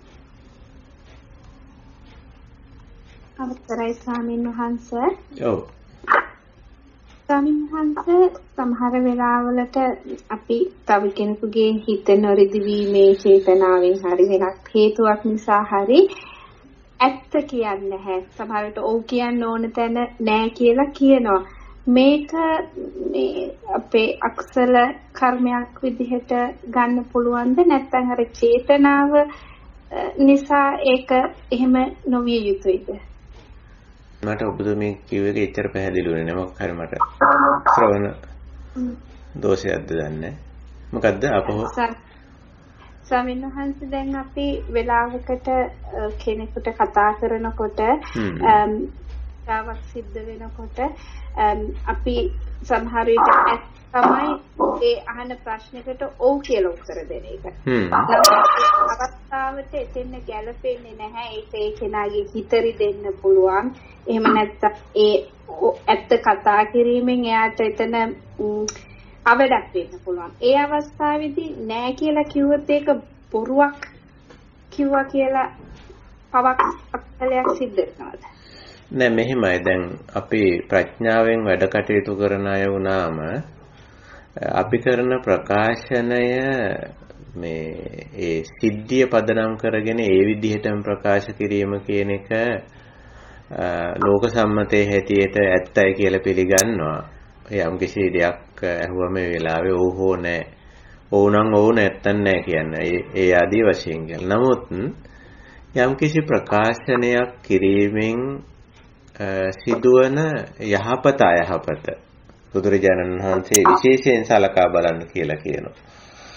අවසරයි ස්වාමීන් වහන්සේ. ඔව්. ස්වාමීන් වහන්සේ සමහර වෙලාවලට අපි තව කෙනෙකුගේ හිත නොරිදවීමේ චේතනාවෙන් හරි වෙනත් හේතුවක් නිසා හරි ඇත්ත කියන්නේ නැහැ. සමහරවිට ඔව් කියන්න ඕන තැන නෑ කියලා කියනවා. මේක මේ අපේ අකුසල කර්මයක් විදිහට ගන්න පුළුවන්ද නැත්නම් අර චේතනාව නිසා ඒක එහෙම නොවිය යුතුයිද? මට ඔබතුමී කිව්ව එක එච්චර පැහැදිලි වෙන්නේ නැහැ. මොකක් හරි මට ශ්‍රවණ දෝෂයක්ද දන්නේ. මොකද්ද අපහො ස්වාමීන් වහන්සේ දැන් අපි වෙලාවකට කෙනෙකුට කතා කරනකොට තාවක් සිද්ධ වෙනකොට අපි සමහර විට තමයි ඒ අහන ප්‍රශ්නකට ඔව් කියලා උත්තර දෙන එක. අවස්ථාවට එතෙන්න ගැලපෙන්නේ නැහැ. ඒක ඒ කෙනාගේ හිතරි දෙන්න පුළුවන්. එහෙම නැත්නම් ඒ ඇත්ත කතා කිරීමෙන් එයාට එතන අවඩක් වෙන්න පුළුවන්. ඒ අවස්ථාවේදී නෑ කියලා කිව්වොත් ඒක බොරුවක් කිව්වා කියලා පවක් අක්කලයක් සිද්ධ වෙනවද? නෑ මෙහෙමයි. දැන් අපි ප්‍රඥාවෙන් වැඩ කටයුතු කරන අය වුණාම අපි කරන ප්‍රකාශනය මේ ඒ සිද්ධිය පදනම් කරගෙන ඒ විදිහටම ප්‍රකාශ කිරීම කියන එක ලෝක සම්මතයේ හැටියට ඇත්තයි කියලා පිළිගන්නවා. යම් කිසි දෙයක් ඇහුවම මේ වෙලාවේ ඕ හෝ නෑ. ඕ නම් ඕ නැත්තන් නෑ කියන්නේ. ඒ ආදී වශයෙන් කියලා. නමුත් යම් කිසි ප්‍රකාශනයක් කිරීමෙන් සිදුවන යහපත අයහපත බුදුරජාණන් වහන්සේ විශේෂයෙන් සලකා බලන්න කියලා කියනවා.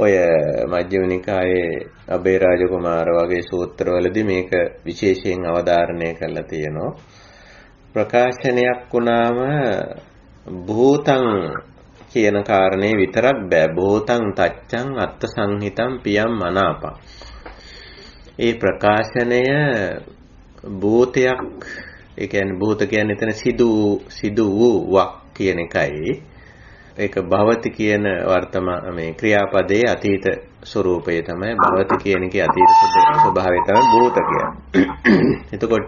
ඔය මජ්ක්‍ධිම නිකායේ අබේරාජ කුමාර වගේ සූත්‍රවලදී මේක විශේෂයෙන් අවධාරණය කරලා තියෙනවා. ප්‍රකාශනයක් වුණාම භූතං කියන කාරණේ විතරක් බෑ. භූතං තච්ඡං අත්ථ සංහිතං පියම් මනාපං. ඒ ප්‍රකාශනය භූතයක්, ඒ කියන්නේ භූත කියන්නේ එතන සිදු වූ වක් කියන එකයි. ඒක භවති කියන වර්තමාන මේ ක්‍රියාපදයේ අතීත ස්වરૂපය තමයි භවති කියන එකේ අතීත ස්වභාවය තමයි භූත කියන්නේ. එතකොට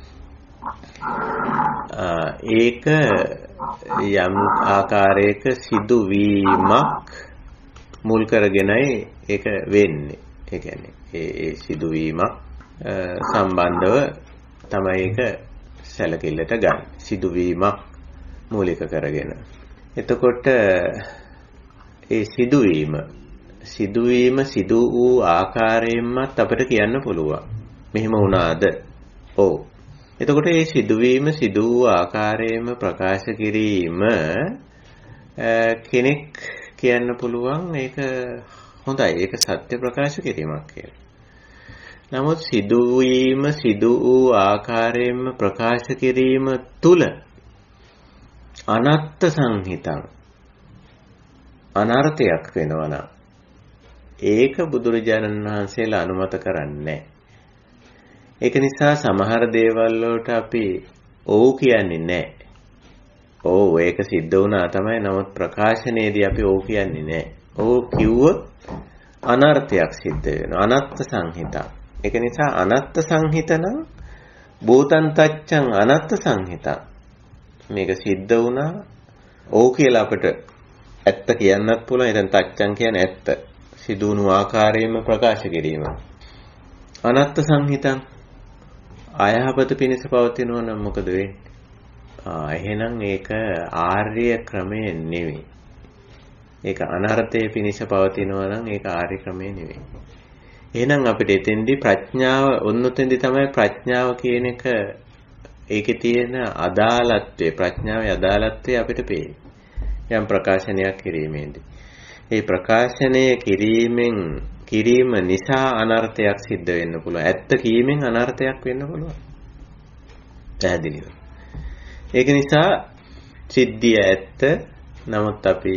ඒක යම් ආකාරයක සිදුවීමක් මුල් කරගෙනයි ඒක වෙන්නේ. ඒ කියන්නේ ඒ සිදුවීමක් සම්බන්ධව තමයි ඒක සැලකිල්ලට ගන්න. සිදුවීමක් මූලික කරගෙන. එතකොට ඒ සිදුවීම සිදු වූ ආකාරයෙන්මත් අපිට කියන්න පුළුවන්. මෙහෙම වුණාද? ඔව්. එතකොට මේ සිදුවීම සිදු වූ ආකාරයෙන්ම ප්‍රකාශ කිරීම කෙනෙක් කියන්න පුළුවන් ඒක හොඳයි. ඒක සත්‍ය ප්‍රකාශ කිරීමක් කියලා. නමුත් සිදුවීම සිදු වූ ආකාරයෙන්ම ප්‍රකාශ කිරීම තුල අනත්ත් සංහිතං අනර්ථයක් වෙනවා නම් ඒක බුදුරජාණන් වහන්සේලා අනුමත කරන්නේ. ඒක නිසා සමහර දේවල් වලට අපි ඔව් කියන්නේ නැහැ. ඔව් ඒක සිද්ධ වුණා තමයි. නමුත් ප්‍රකාශනයේදී අපි ඔව් කියන්නේ නැහැ. ඔව් කිව්වොත් අනර්ථයක් සිද්ධ වෙනවා. අනත්ත් සංහිතං. ඒක නිසා අනත්ත් සංහිතනම් භූතං තච්ඡං අනත්ත් සංහිතං. මේක සිද්ධ වුණා. ඔව් කියලා අපිට ඇත්ත කියන්නත් පුළුවන්. එතන තච්ඡං කියන්නේ ඇත්ත. සිදුණු ආකාරයෙන්ම ප්‍රකාශ කිරීම. අනත්ත් සංහිතං අයහපත පිණිස පවතිනවා නම් මොකද වෙන්නේ? එහෙනම් ඒක ආර්ය ක්‍රමය නෙවෙයි. ඒක අනර්ථයේ පිණිස පවතිනවා නම් ඒක ආර්ය ක්‍රමය නෙවෙයි. එහෙනම් අපිට එතෙන්දී ප්‍රඥාව උන්නතෙන්දී තමයි ප්‍රඥාව කියන එක ඒකේ තියෙන අදාළත්වය, ප්‍රඥාවේ අදාළත්වය අපිට පේන්නේ. යම් ප්‍රකාශනයක් කිරීමේදී. ඒ ප්‍රකාශනය කිරීම නිසා අනර්ථයක් සිද්ධ වෙන්න පුළුවන්. ඇත්ත කීමෙන් අනර්ථයක් වෙන්න පුළුවන්. පැහැදිලිද? ඒක නිසා සිද්ධිය ඇත්ත. නමුත් අපි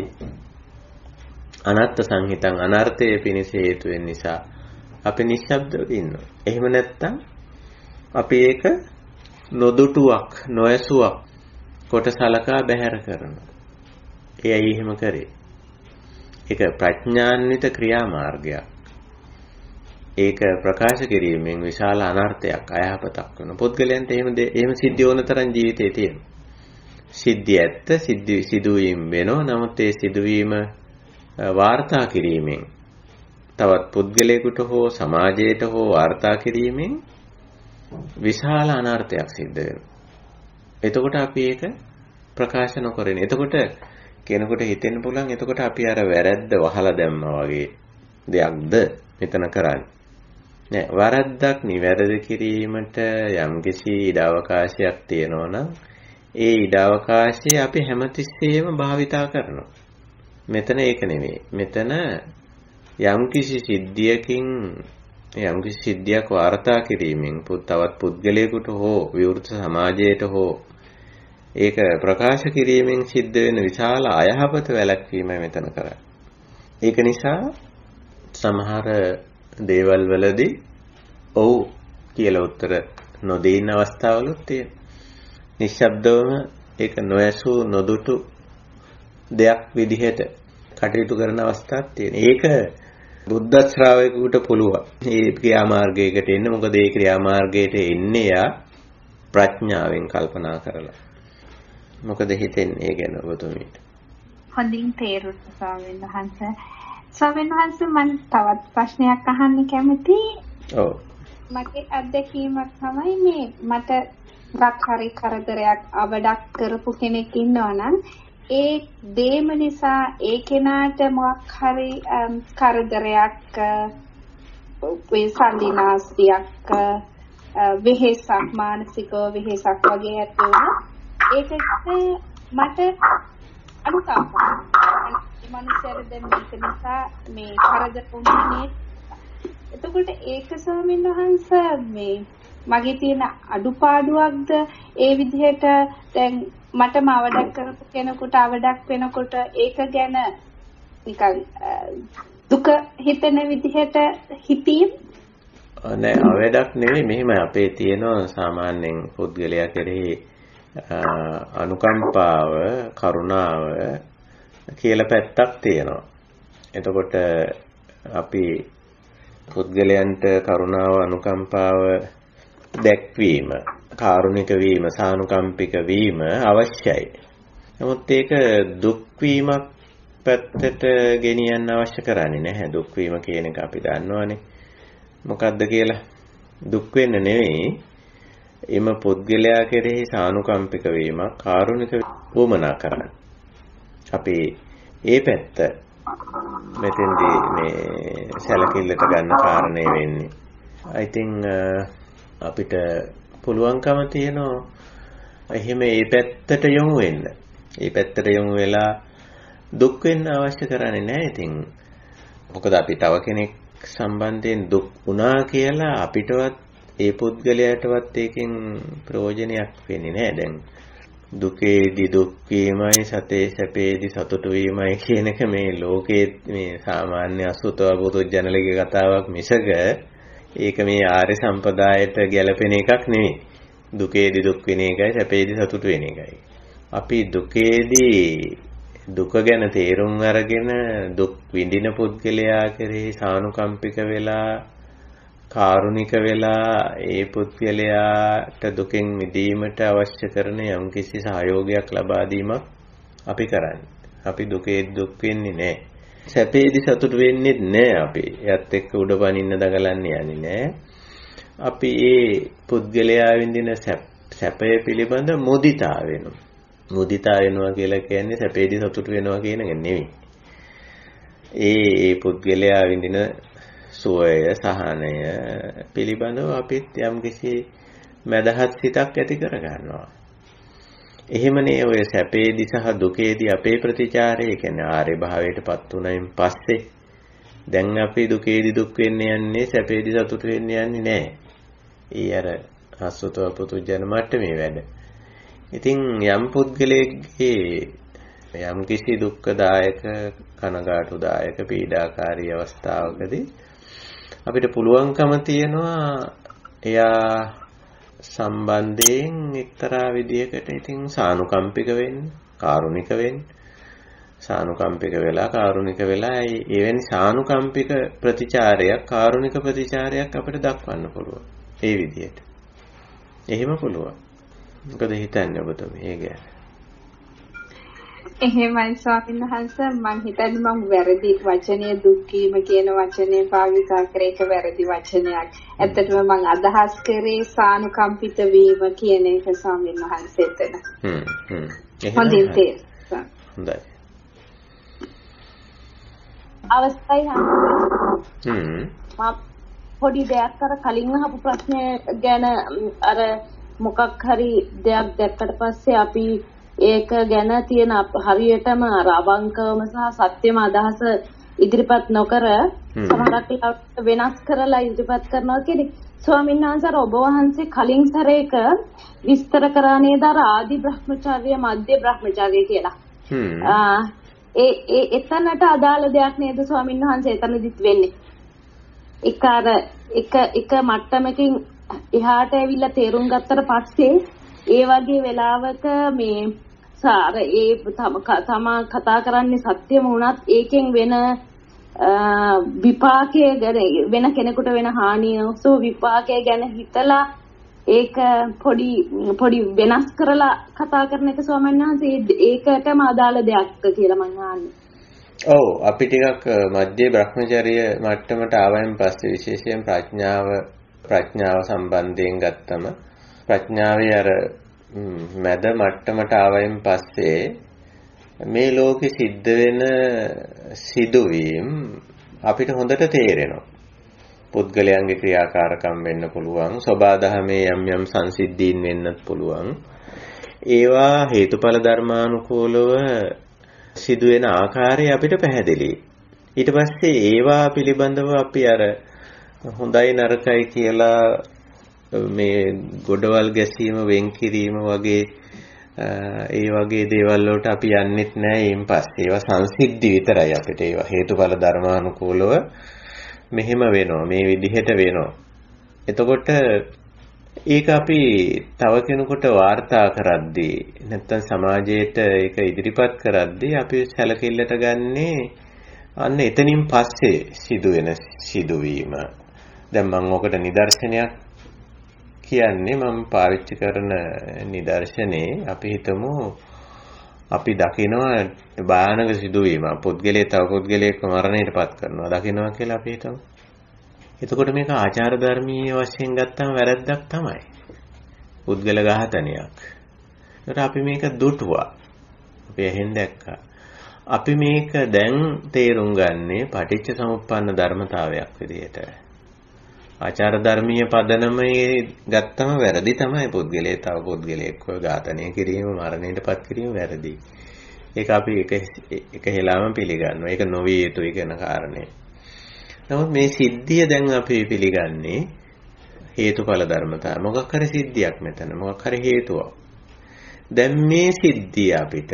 අනත්ත් සංහිතං අනර්ථයේ පිණිස හේතු වෙන නිසා අපි නිශ්ශබ්දව ඉන්නවා. එහෙම නැත්නම් අපි ඒක නොදුටුවක්, නොඇසුවක් කොට සලකා බැහැර කරනවා. එයයි එහෙම කරේ. ඒක ප්‍රඥාන්විත ක්‍රියාමාර්ගයක්. ඒක ප්‍රකාශ කිරීමෙන් විශාල අනර්ථයක්, අයහපතක් වෙන. පුද්ගලයන්ට එහෙම සිද්ධ වුණ තරම් ජීවිතේ තියෙනවා. සිද්ධිය ඇත්ත, සිදුවීම් වෙනවා. නමුත් ඒ සිදුවීම වාර්තා කිරීමෙන් තවත් පුද්ගලයෙකුට හෝ සමාජයට හෝ වාර්තා කිරීමෙන් විශාල අනර්ථයක් සිද්ධ වෙනවා. එතකොට අපි ඒක ප්‍රකාශ නොකරන්නේ. එතකොට කෙනෙකුට හිතෙන්න පුළුවන් එතකොට අපි අර වැරද්ද වහලා දැම්මා වගේ දෙයක්ද මෙතන කරන්නේ. නෑ, වරද්දක් නිවැරදි කිරීමට යම්කිසි ඉඩාවකාශයක් තියෙනවා නම් ඒ ඉඩාවකාශය අපි හැමතිස්සෙම භාවිතා කරනවා. මෙතන ඒක නෙමෙයි. මෙතන යම්කිසි සිද්ධියක් වාර්තා කිරීමෙන් තවත් පුද්ගලයෙකුට හෝ විවෘත සමාජයට හෝ ඒක ප්‍රකාශ කිරීමෙන් සිද්ධ වෙන විශාල අයහපත වැළැක්වීමයි මෙතන කරන්නේ. ඒක නිසා සමහර දේවල් වලදී ඔව් කියලා උත්තර නොදෙන අවස්ථාවලුත් තියෙනවා. නිශ්ශබ්දවම ඒක නොඇසු නොදුටු දෙයක් විදිහට කටයුතු කරන අවස්ථාවක් තියෙනවා. ඒක බුද්ධ ශ්‍රාවකයෙකුට පුළුවන්. මේ ක්‍රියාමාර්ගයකට එන්න. මොකද මේ ක්‍රියාමාර්ගයට එන්නේ යා ප්‍රඥාවෙන් කල්පනා කරලා. මොකද හිතෙන්නේ ගැන ඔබතුමීට? හොඳින් තේරුණා ස්වාමීන් වහන්සේ. ස්වාමීන් වහන්සේ මම තවත් ප්‍රශ්නයක් අහන්න කැමතියි. ඔව්. මගේ අත්දැකීමක් තමයි මේ මට ගක් හරි කරදරයක් අවඩක් කරපු කෙනෙක් ඉන්නවා නම් ඒ දේම නිසා ඒ කෙනාට මොකක් හරි කරදරයක් වේසන්දිනාස්තියක් වෙහෙසක් මානසික වෙහෙසක් වගේ ඇති වුණා. ඒකට මට අනුකම්පාවක් මනුස්සයර දැන් මේක නිසා මේ කරදර වුණේ. එතකොට ඒක ස්වාමීන් වහන්සේ මේ මගේ තියෙන අඩුපාඩුවක්ද ඒ විදිහට දැන් මටම අවඩක් කරපු කෙනෙකුට අවඩක් වෙනකොට ඒක ගැන නිකන් දුක හිතෙන විදිහට හිතීම් නෑ අවඩක් නෙවෙයි මෙහෙම අපේ තියෙන සාමාන්‍යයෙන් පුද්ගලයා කෙරෙහි අනුකම්පාව කරුණාව කියලා පැත්තක් තියෙනවා. එතකොට අපි පුද්ගලයන්ට කරුණාව අනුකම්පාව දැක්වීම කාරුණික වීම සානුකම්පික වීම අවශ්‍යයි. නමුත් ඒක දුක් වීමක් පැත්තට ගෙනියන්න අවශ්‍ය කරන්නේ නැහැ. දුක් වීම කියන එක අපි දන්නවනේ. මොකද්ද කියලා? දුක් වෙන්න නෙවෙයි. එම පුද්ගලයා කෙරෙහි සානුකම්පික වීමක් කාරුණික වුමනා කරන්න. අපි ඒ පැත්ත මෙතෙන්දී මේ සැලකිල්ලට ගන්න කාරණේ වෙන්නේ. I think අපිට පුළුවන්කම තියෙනවා එහෙම ඒ පැත්තට යොමු වෙන්න. ඒ පැත්තට යොමු වෙලා දුක් වෙන්න අවශ්‍ය කරන්නේ නැහැ. ඉතින් මොකද අපි තව කෙනෙක් සම්බන්ධයෙන් දුක් වුණා කියලා අපිටවත් ඒ පුද්ගලයාටවත් ඒකෙන් ප්‍රයෝජනයක් වෙන්නේ නැහැ. දැන් දුකේදී දුක් වීමයි සතේ සැපේදී සතුටු වීමයි කියන එක මේ ලෝකයේ මේ සාමාන්‍ය අසුතව පුදුජනලගේ කතාවක් මිසක ඒක මේ ආර්ය සම්පදායට ගැලපෙන එකක් නෙවෙයි. දුකේදී දුක් වෙන එකයි සැපේදී සතුටු වෙන එකයි. අපි දුකේදී දුක ගැන තේරුම් අරගෙන දුක් විඳින පුද්ගලයා කෙරෙහි සානුකම්පික වෙලා කාරුණික වෙලා ඒ පුද්ගලයාට දුකෙන් මිදීමට අවශ්‍ය කරන යම්කිසි සහයෝගයක් ලබා දීමක් අපි කරන්නේ. අපි දුකේ දුක් වෙන්නේ නැහැ. සැපේදී සතුට වෙන්නේ නැහැ අපි. එයත් එක්ක උඩ පනින්න දඟලන්නේ යන්නේ නැහැ. අපි ඒ පුද්ගලයා විඳින සැපය පිළිබඳ මුදිතා වෙනවා. මුදිතා වෙනවා කියලා කියන්නේ සැපේදී සතුට වෙනවා කියන එක නෙවෙයි. ඒ පුද්ගලයා විඳින සුවය සහනය පිළිබඳව අපිත් යම්කිසි මදහත් සිතක් ඇති කර ගන්නවා. එහෙමනේ ඔය සැපේදී සහ දුකේදී අපේ ප්‍රතිචාරය කියන්නේ ආර්ය භාවයටපත් උනයින් පස්සේ දැන් අපි දුකේදී දුක් වෙන්න යන්නේ සැපේදී සතුට වෙන්න යන්නේ නැහැ. ඒ අර හස්සතව පුදුජන මට්ටමේ වැඩ. ඉතින් යම් පුද්ගලයෙක්ගේ යම්කිසි දුක්ඛදායක කනගාටුදායක පීඩාකාරී අවස්ථාවකදී අපිට පුළුවන්කම තියෙනවා එයා සම්බන්ධයෙන් එක්තරා විදියකට ඉතින් සානුකම්පික වෙන්න, කාරුණික වෙන්න. සානුකම්පික වෙලා කාරුණික වෙලා එවැනි සානුකම්පික ප්‍රතිචාරයක්, කාරුණික ප්‍රතිචාරයක් අපිට දක්වන්න පුළුවන්. ඒ විදියට. එහෙම පුළුවන්. මොකද හිතන්නේ ඔබතුමී ඒ ගැන? එහෙමයි ස්වාමීන් වහන්සේ මම හිතන්නේ මම වැරදි වචනය දුක්ඛීම කියන වචනේ පාවිච්චි කරේ ඒක වැරදි වචනයක්. ඇත්තටම මම අදහස් කරේ සානුකම්පිත වීම කියන එක ස්වාමීන් වහන්සේ එතන. හොඳින් තේරුණා. හොඳයි. අවස්ථයි මම පොඩි දෙයක් අර කලින් අහපු ප්‍රශ්නය ගැන අර මොකක් හරි දෙයක් දැක්කට පස්සේ අපි ඒක ගැන තියෙන හරියටම අවංකවම සහ සත්‍යම අදහස ඉදිරිපත් නොකර සමහරක් වෙනස් කරලා ඉදිරිපත් කරනවා කියන්නේ ස්වාමීන් වහන්සේ ඔබ වහන්සේ කලින් සැරේක විස්තර කරා නේද අර ආදි බ්‍රහ්මචර්ය මධ්‍ය බ්‍රහ්මචර්ය කියලා. ඒ එතනට අදාළ දෙයක් නේද ස්වාමීන් වහන්සේ එතනදිත් වෙන්නේ. එක මට්ටමකින් එහාට ඇවිල්ලා තේරුම් ගත්තට පස්සේ ඒ වගේ වෙලාවක මේ සාර ඒ තමා කතා කරන්නේ සත්‍යම වුණත් ඒකෙන් වෙන විපාකයේ ගැන වෙන කෙනෙකුට වෙන හානිය සෝ විපාකයේ ගැන හිතලා ඒක පොඩි වෙනස් කරලා කතා කරන එක ස්වාමීන් වහන්සේ ඒකටම අදාළ දෙයක්ද කියලා මම අහන්නේ. ඔව් අපි ටිකක් මධ්‍ය බ්‍රහ්මචර්ය මට්ටමට ආවයින් පස්සේ විශේෂයෙන් ප්‍රඥාව සම්බන්ධයෙන් ගත්තම ප්‍රඥාවේ අර මැද මට්ටමට ආවයින් පස්සේ මේ ලෝකෙ සිද්ධ වෙන සිදුවීම් අපිට හොඳට තේරෙනවා. පුද්ගලයන්ගේ ක්‍රියාකාරකම් වෙන්න පුළුවන්, සබාධමේ යම් සංසිද්ධීන් වෙන්නත් පුළුවන්. ඒවා හේතුඵල ධර්මානුකූලව සිදුවෙන ආකාරය අපිට පැහැදිලි. ඊට පස්සේ ඒවා පිළිබඳව අපි අර හොඳයි නරකයි කියලා මේ ගොඩවල් ගැසීම වෙන් කිරීම වගේ ඒ වගේ දේවල් වලට අපි යන්නෙත් නෑ. ඊයින් පස්සේ ඒවා සංසිද්ධි විතරයි අපිට. ඒවා හේතුඵල ධර්මානුකූලව මෙහෙම වෙනවා, මේ විදිහට වෙනවා. එතකොට ඒක අපි තව කෙනෙකුට වාර්තා කරද්දී නැත්නම් සමාජයට ඒක ඉදිරිපත් කරද්දී අපි සැලකිල්ලට ගන්නේ අන්න එතනින් පස්සේ සිදුවෙන සිදුවීම. දැන් මම ඔකට නිදර්ශනයක් කියන්නේ මම පාවිච්චි කරන නිදර්ශනේ අපි හිතමු අපි දකිනවා භයානක සිදුවීමක්. පුද්ගලයා තව පුද්ගලයෙක්ව මරණයටපත් කරනවා දකිනවා කියලා අපි හිතමු. එතකොට මේක ආචාර ධර්මීය වශයෙන් ගත්තම වැරද්දක් තමයි. පුද්ගල ඝාතනයක්. ඒකට අපි මේක දුටුවා. අපි එහෙන් දැක්කා. අපි මේක දැන් තේරුම් ගන්නේ පටිච්ච සමුප්පන්න ධර්මතාවයක් විදිහට. ආචාර ධර්මීය පදනමේ ගත්තම වැරදි තමයි. පුද්ගලයා තව පුද්ගලයෙක්ව ඝාතනය කිරීම, මරණයටපත් කිරීම වැරදි. ඒක අපි එක හෙලාම පිළිගන්නවා. ඒක නොවිය යුතුයි කියන කාරණේ. නමුත් මේ සිද්ධිය දැන් අපි පිළිගන්නේ හේතුඵල ධර්මතාව. මොකක් හරි සිද්ධියක් මෙතන. මොකක් හරි හේතුවක්. දැන් මේ සිද්ධිය අපිට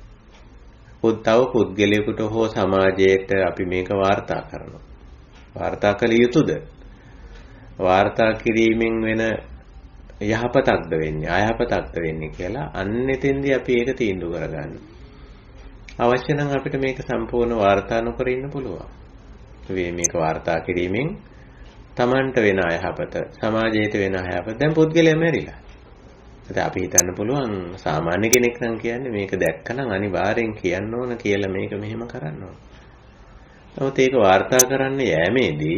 තව පුද්ගලයෙකුට හෝ සමාජයට අපි මේක වාර්තා කරනවා. වාර්තා කළ යුතුද? වාර්තා කිරීමෙන් වෙන යහපතක්ද වෙන්නේ අයහපතක්ද වෙන්නේ කියලා අන්න එතෙන්දී අපි ඒක තීන්දුව කරගන්න. අවශ්‍ය නම් අපිට මේක සම්පූර්ණ වාර්තා නොකර ඉන්න පුළුවන්. මේක වාර්තා කිරීමෙන් Tamanට වෙන අයහපත, සමාජයට වෙන අයහපත. දැන් පුද්ගලයා මැරිලා. ඒත් අපි හිතන්න පුළුවන් සාමාන්‍ය කෙනෙක් නම් කියන්නේ මේක දැක්කනම් අනිවාර්යෙන් කියන්න ඕන කියලා මේක මෙහෙම කරන්න ඕන. නමුත් ඒක වාර්තා කරන්න යෑමේදී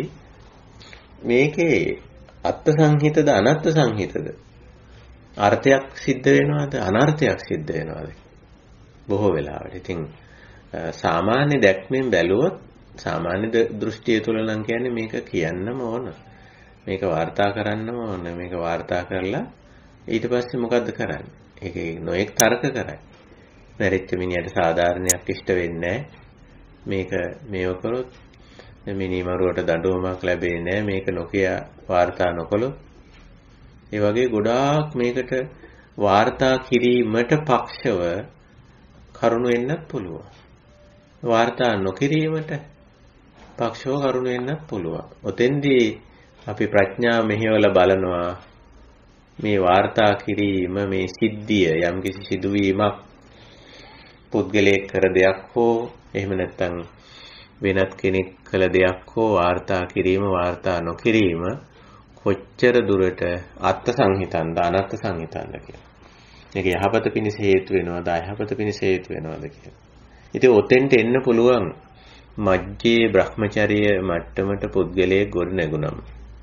මේකේ අත්ත් සංහිතද අනත්ත් සංහිතද අර්ථයක් සිද්ධ වෙනවද අනර්ථයක් සිද්ධ වෙනවද බොහෝ වෙලාවට. ඉතින් සාමාන්‍ය දැක්මෙන් බැලුවොත් සාමාන්‍ය දෘෂ්ටිය තුළ නම් කියන්නේ මේක කියන්නම ඕන. මේක වාර්තා කරන්නම ඕන. මේක වාර්තා කරලා ඊට පස්සේ මොකද්ද කරන්නේ? ඒකේ නොඑක් තර්ක කරයි. මැරිච්ච මිනිහට සාධාරණයක් ඉෂ්ට වෙන්නේ මේක මේව කරොත් මිනිමරුවට දඬුවමක් ලැබෙන්නේ නැහැ. මේක නොකිය වාර්තා නොකළොත්. ඒ වගේ ගොඩාක් මේකට වාර්තා කිරීමට පක්ෂව කරුණු වෙන්නත් පුළුවන්. වාර්තා නොකිරීමට පක්ෂව කරුණු වෙන්නත් පුළුවන්. ඔතෙන්දී අපි ප්‍රඥාව මෙහෙवला බලනවා මේ වාර්තා කිරීම මේ සිද්ධිය යම්කිසි සිදුවීමක් පුද්ගලයෙක් කර දෙයක් හෝ එහෙම නැත්නම් වෙනත් කෙනෙක් කළ දෙයක් හෝ වාර්තා කිරීම වාර්තා නොකිරීම කොච්චර දුරට අත්ත් සංහිතන්ද අනත්ත් සංහිතන්ද කියලා. මේක යහපත පිණිස හේතු වෙනවද අයහපත පිණිස හේතු වෙනවද කියලා. ඉතින් ඔතෙන්ට එන්න පුළුවන් මජ්ජේ බ්‍රහ්මචර්ය මට්ටමට පුද්ගලයෙක් ගොඩ නැගුණම.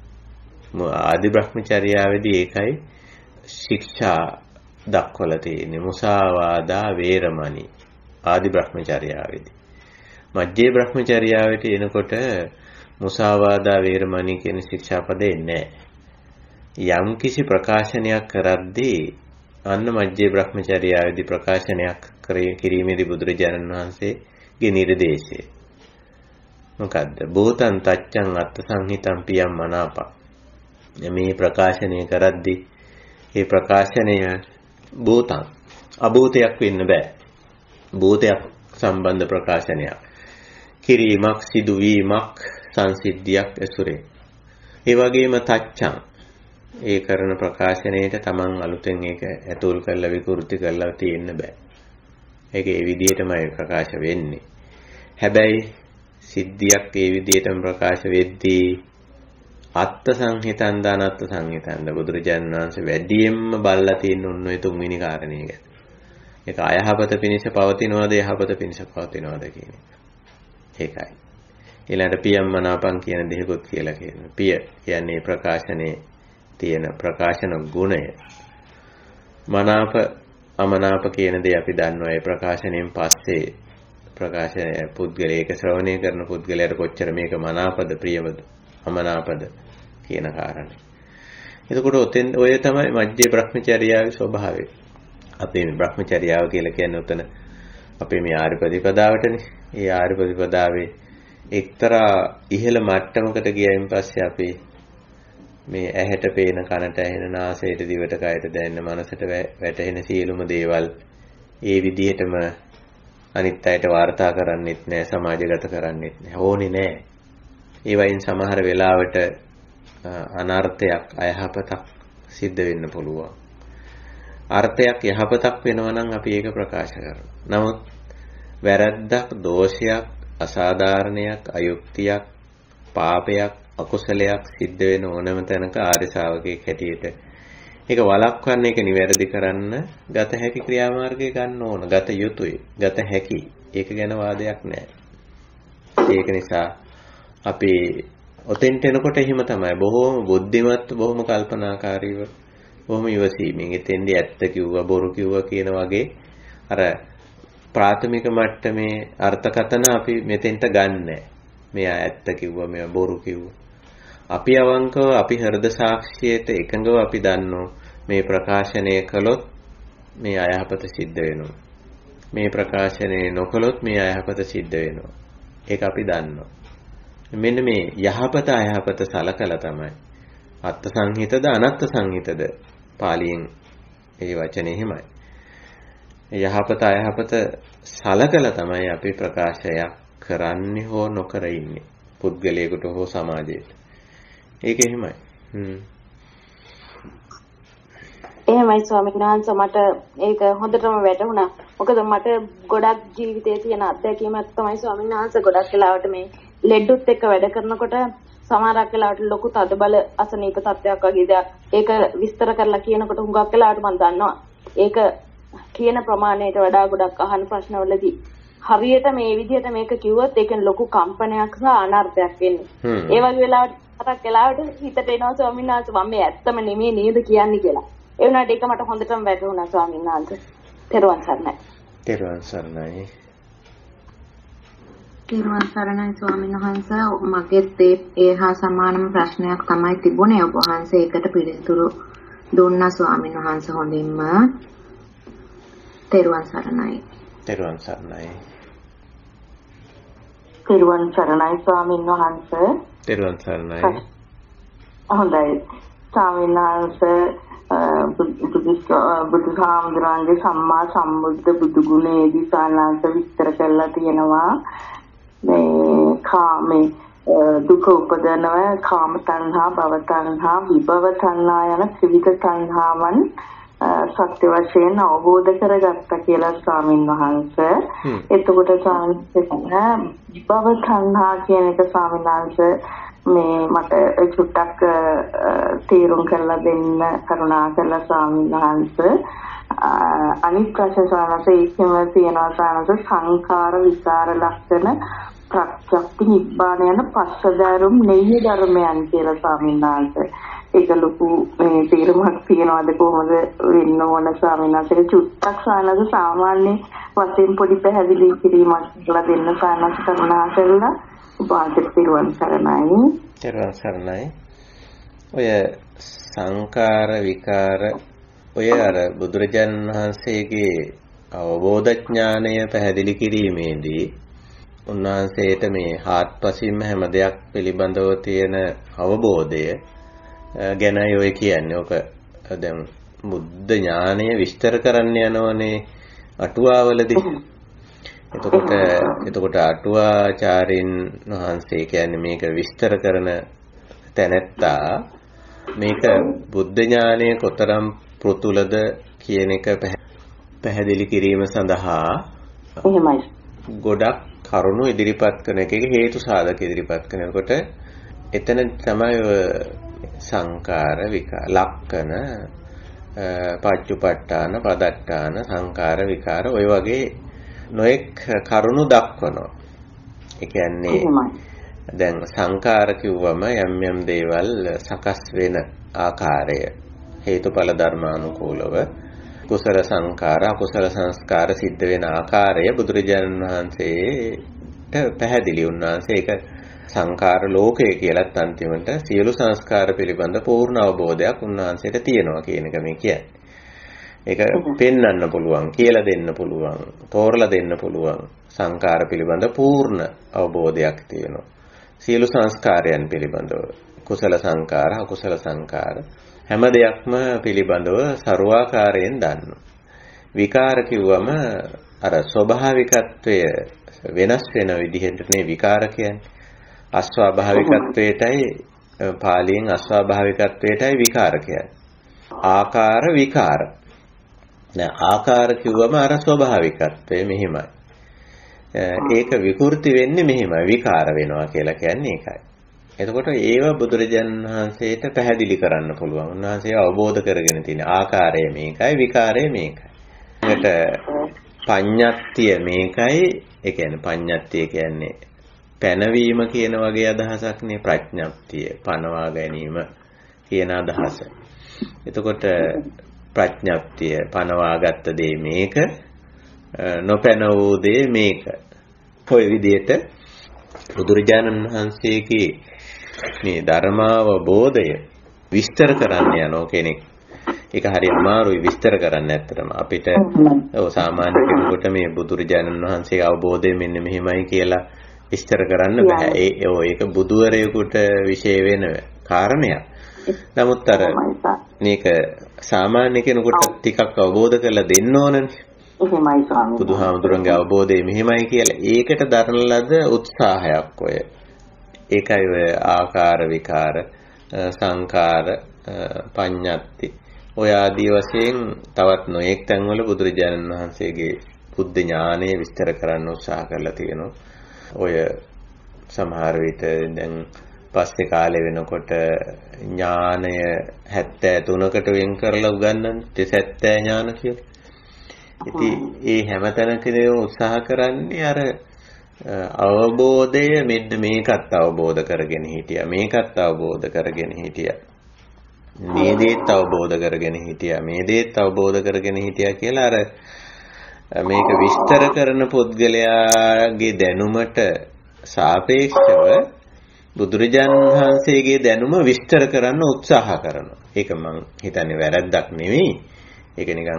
ආදි බ්‍රහ්මචර්යාවේදී ඒකයි ශික්ෂා දක්වලා තියෙන්නේ. මුසාවාදා වේරමණී ආදි බ්‍රහ්මචර්යාවේදී. මජ්ජේ බ්‍රහ්මචර්යාවට එනකොට මුසාවාදා වේරමණී කියන ශික්ෂාපදේ නැහැ. යම් කිසි ප්‍රකාශනයක් කරද්දී අන්න මජ්ජේ බ්‍රහ්මචර්යාවේදී ප්‍රකාශනයක් කිරීමේදී බුදුරජාණන් වහන්සේගේ නිර්දේශය මොකද්ද? භූතං තච්ඡං අත්ථ සංහිතං පියම් මනාපං. මේ ප්‍රකාශනය කරද්දී මේ ප්‍රකාශනය භූතං අභූතයක් වෙන්න බෑ. භූතයක් සම්බන්ධ ප්‍රකාශනයක්. කිරීමක් සිදුවීමක් සංසිද්ධියක් ඇසුරේ. ඒ වගේම තච්ඡං ඒ කරන ප්‍රකාශනයේට තමන් අලුතෙන් ඒක ඇතුල් කරලා විකෘති කරලා තියෙන්න බෑ. ඒක ඒ විදිහටමයි ප්‍රකාශ වෙන්නේ. හැබැයි සිද්ධියක් ඒ විදිහටම ප්‍රකාශ වෙද්දී අත්ත් සංහිතන්ද අනත්ත් සංහිතන්ද බුදුරජාණන් වහන්සේ වැඩියෙන්ම බලලා තියෙන ඔන්න ඔය තුන්වෙනි කාරණේ ගැන. ඒක අයහපත පිණිස පවතිනවද යහපත පිණිස පවතිනවද කියන එක. ඒකයි. ඊළඟට පියම් මනාපං කියන දෙයකොත් කියලා කියනවා. පිය කියන්නේ ප්‍රකාශනයේ තියෙන ප්‍රකාශන ගුණය. මනාප අමනාප කියන දේ අපි දන්නවා. ඒ ප්‍රකාශනයෙන් පස්සේ ප්‍රකාශනය පුද්ගලයෙක් ශ්‍රවණය කරන පුද්ගලයාට කොච්චර මේක මනාපද ප්‍රියවද අමනාපද කියන කාරණේ. එතකොට ඔය තමයි මජ්ජේ බ්‍රහ්මචර්යාවේ ස්වභාවය. අපේ බ්‍රහ්මචර්යාව කියලා කියන්නේ උතන අපේ මේ ආර්ය ප්‍රතිපදාවටනේ. ඒ ආර්ය ප්‍රතිපදාවේ එක්තරා ඉහළ මට්ටමකට ගියයින් පස්සේ අපි මේ ඇහැට පේන, කනට ඇහෙන, නාසයට, දිවට, කයට දැනෙන, මනසට වැටෙන සියලුම දේවල් ඒ විදිහටම අනිත් අයට වාර්තා කරන්නෙත් නෑ, සමාජගත කරන්නෙත් නෑ. ඕනේ නෑ. ඒ වයින් සමහර වෙලාවට අනර්ථයක්, අයහපතක් සිද්ධ වෙන්න පුළුවන්. අර්ථයක්, යහපතක් වෙනවා නම් අපි ඒක ප්‍රකාශ කරනවා. නමුත් වැරද්දක්, දෝෂයක්, අසාධාරණයක්, අයුක්තියක්, පාපයක්, අකුසලයක් සිද්ධ වෙන ඕනම තැනක ආර්ය ශ්‍රාවකයෙක් හැටියට ඒක වළක්වන්න, ඒක නිවැරදි කරන්න ගත හැකි ක්‍රියාමාර්ගය ගන්න ඕන. ගත යුතුයි. ගත හැකි. ඒක ගැන වාදයක් නැහැ. ඒක නිසා අපි ඔතෙන්ට එනකොට එහෙම තමයි. බොහෝම බුද්ධිමත්, බොහෝම කල්පනාකාරීව, බොහොම ඉවසීමෙන් එතෙන්දී ඇත්ත කිව්වා, බොරු කිව්වා කියන වගේ අර ප්‍රාථමික මට්ටමේ අර්ථකථන අපි මෙතෙන්ට ගන්නෑ. මෙයා ඇත්ත කිව්වා, මෙයා බොරු කිව්වා. අපි අවංකව, අපි හෘද සාක්ෂියට එකඟව අපි දන්නෝ මේ ප්‍රකාශනය කළොත් මේ අයහපත සිද්ධ වෙනවා. මේ ප්‍රකාශනය නොකළොත් මේ අයහපත සිද්ධ වෙනවා. ඒක අපි දන්නවා. මෙන්න මේ යහපත අයහපත සලකලා තමයි අත්ථ සංහිතද අනත්ථ සංහිතද පාලියෙන් ඒ වචනේ එහෙමයි. යහපත අයහපත සලකලා තමයි අපි ප්‍රකාශයක් කරන්නේ හෝ නොකර ඉන්නේ. පුද්ගලයෙකුට හෝ සමාජයට. ඒක එහෙමයි. එහෙමයි ස්වාමීන් වහන්සේ, මට ඒක හොඳටම වැටහුණා. මොකද මට ගොඩක් ජීවිතයේ තියෙන අත්දැකීමක් තමයි ස්වාමීන් වහන්සේ, ගොඩක් වෙලාවට මේ ලෙඩුත් එක්ක වැඩ කරනකොට සමහරක් වෙලාවට ලොකු තදබල අසනීප තත්ත්වයක් වගේ දෙයක් ඒක විස්තර කරලා කියනකොට හුඟක් වෙලාවට මම දන්නවා ඒක කියන ප්‍රමාණයට වඩා ගොඩක් අහන ප්‍රශ්නවලදී හරියට මේ විදිහට මේක කිව්වොත් ඒකෙන් ලොකු කම්පනයක් සහ අනර්ථයක් එන්නේ. ඒ වගේ වෙලාවට මතක් වෙලාවට හිතට එනවා ස්වාමීන් වහන්සේ මම මේ ඇත්තම නෙමෙයි නේද කියන්නේ කියලා. ඒ වුණාට ඒක මට හොඳටම වැටහුණා ස්වාමීන් වහන්සේ. තෙරුවන් සරණයි. තෙරුවන් සරණයි. තෙරුවන් සරණයි ස්වාමීන් වහන්සේ. මගෙත් ඒ හා සමානම ප්‍රශ්නයක් තමයි තිබුණේ. ඔබ වහන්සේ ඒකට පිළිතුරු දුන්නා ස්වාමීන් වහන්සේ හොඳින්ම. තෙරුවන් සරණයි. තෙරුවන් සරණයි. තෙරුවන් සරණයි ස්වාමීන් වහන්සේ. තෙරුවන් සරණයි. හොඳයි. ස්වාමීන් වහන්සේ බුදුහාමුදුරන්ගේ සම්මා සම්බුද්ධ බුදු ගුණයේදී සානාංශ විස්තර කරලා තියෙනවා. මේ දුක උපදනව කාම තණ්හා, භව තණ්හා, විභව තණ්හා යන ත්‍රිවිධ තණ්හාවන් සත්‍ය වශයෙන් අවබෝධ කරගත්තා කියලා ස්වාමීන් වහන්සේ. එතකොට විභව තණ්හා කියන එක ස්වාමීන් වහන්සේ මේ මට චුට්ටක් තේරුම් කරලා දෙන්න කරුණා කරලා ස්වාමීන් වහන්සේ. අනිත් ප්‍රශ්න ස්වාමීන් වහන්සේ ඒකම තියෙනවා ස්වාමීන් වහන්සේ සංඛාර විකාර ලක්ෂණ ප්‍රත්‍යක්ති නිබ්බාන යන පස්සදරුම් නෙය්‍ය ධර්මයන් කියලා ස්වාමීන් වහන්සේ. ඒක ලොකු මේ තීරමක් තියනවාද කොහොමද වෙන්න ඕන ස්වාමීන් වහන්සේ චුට්ටක් ස්වාමීන් සාමාන්‍ය වශයෙන් පොඩි පැහැදිලි කිරීමක් කියලා දෙන්න ස්වාමීන් කරුණා කරලා උපාසක පිරුවන් සරණයි. පිරුවන් සරණයි. ඔය සංකාර විකාර ඔය අර බුදුරජාණන් වහන්සේගේ අවබෝධ ඥානය පැහැදිලි කිරීමේදී උන්වහන්සේට මේ හාත්පසින්ම හැම දෙයක් පිළිබඳව තියෙන අවබෝධය ගැනයි ඔය කියන්නේ. ඔක දැන් බුද්ධ ඥානය විස්තර කරන්න යනවනේ අටුවාවලදී. එතකොට අටුවාචාරින් වහන්සේ කියන්නේ මේක විස්තර කරන තැනැත්තා මේක බුද්ධ ඥානය කොතරම් පෘතුලද කියන එක පැහැදිලි කිරීම සඳහා ගොඩක් කරුණු ඉදිරිපත් කරන එක හේතු සාධක ඉදිරිපත් කරනකොට එතන තමයි සංකාර විකාර ලක්කන පච්චුපට්ඨාන පදට්ඨාන සංකාර විකාර ඔය වගේ නොඑක් කරුණු දක්වනවා. ඒ කියන්නේ දැන් සංකාර කිව්වම යම් දේවල් සකස් වෙන ආකාරය හේතුඵල ධර්මානුකූලව කුසල සංකාර අකුසල සංස්කාර සිද්ධ වෙන ආකාරය බුදුරජාණන් වහන්සේට පැහැදිලි වුණාන්සේ ඒක සංකාර ලෝකය කියලත් අන්තිමට සියලු සංස්කාර පිළිබඳ පූර්ණ අවබෝධයක් උන්වහන්සේට තියෙනවා කියන එක මේ කියන්නේ. ඒක පෙන්වන්න පුළුවන්, කියලා දෙන්න පුළුවන්, තෝරලා දෙන්න පුළුවන්. සංකාර පිළිබඳ පූර්ණ අවබෝධයක් තියෙනවා. සියලු සංස්කාරයන් පිළිබඳව කුසල සංකාර, අකුසල සංකාර හැම දෙයක්ම පිළිබඳව ਸਰවාකාරයෙන් දන්නවා. විකාර කිව්වම අර ස්වභාවිකත්වය වෙනස් වෙන විදිහටනේ විකාර කියන්නේ. අස්වාභාවිකත්වයටයි පාලියෙන් අස්වාභාවිකත්වයටයි විකාර කියන්නේ. ආකාර විකාර. දැන් ආකාර කිව්වම අර ස්වභාවිකත්වය මෙහිමයි. ඒක විකෘති වෙන්නේ මෙහිමයි. විකාර වෙනවා කියලා කියන්නේ ඒකයි. එතකොට ඒව බුදුරජාණන් වහන්සේට පැහැදිලි කරන්න පුළුවන්. උන්වහන්සේ අවබෝධ කරගෙන තියෙන ආකාරය මේකයි, විකාරය මේකයි. ඊට පඤ්ඤත්තිය මේකයි. ඒ කියන්නේ පඤ්ඤත්තිය කියන්නේ පැනවීම කියන වගේ අදහසක් නේ. ප්‍රඥප්තිය පනවා ගැනීම කියන අදහස. එතකොට ප්‍රඥප්තිය පනවාගත්ත දේ මේක, නොපැන වූ දේ මේක. ඔය විදිහට බුදුරජාණන් වහන්සේගේ මේ ධර්මාවබෝධය විස්තර කරන්න යනවා කෙනෙක්. ඒක හරි අමාරුයි විස්තර කරන්න ඇත්තටම. අපිට සාමාන්‍ය කෙනෙකුට මේ බුදුරජාණන් වහන්සේගේ අවබෝධය මෙන්න මෙහෙමයි කියලා විස්තර කරන්න බෑ. ඒක බුදුවරයෙකුට විශේෂ වෙන කාරණයක්. නමුත් අර මේක සාමාන්‍ය කෙනෙකුට ටිකක් අවබෝධ කරලා දෙන්න ඕනනේ. එහෙමයි ස්වාමීනි. බුදුහාමුදුරන්ගේ අවබෝධය මෙහෙමයි කියලා ඒකට දරන ලද උත්සාහයක් ඔය. ඒකයි ඔය ආකාර විකාර සංකාර පඤ්ඤත්ති ඔය ආදී වශයෙන් තවත් නොඑක් තැන්වල බුදුරජාණන් වහන්සේගේ බුද්ධ ඥානය විස්තර කරන්න උත්සාහ කරලා තියෙනවා. ඔය සමහර විට දැන් පස්සේ කාලේ වෙනකොට ඥානය 73කට වෙන් කරලා උගන්වන්නේ 70 ඥාන කියලා. ඉතින් ඒ හැමතැනකදීම උත්සාහ කරන්නේ අර අවබෝධය මෙන්න මේකත් අවබෝධ කරගෙන හිටියා. මේකත් අවබෝධ කරගෙන හිටියා. මේ දේත් අවබෝධ කරගෙන හිටියා. මේ දේත් අවබෝධ කරගෙන හිටියා කියලා අර මේක විස්තර කරන පුද්ගලයාගේ දැනුමට සාපේක්ෂව බුදුරජාණන් වහන්සේගේ දැනුම විස්තර කරන්න උත්සාහ කරනවා. ඒක මම හිතන්නේ වැරද්දක් නෙවෙයි. ඒක නිකන්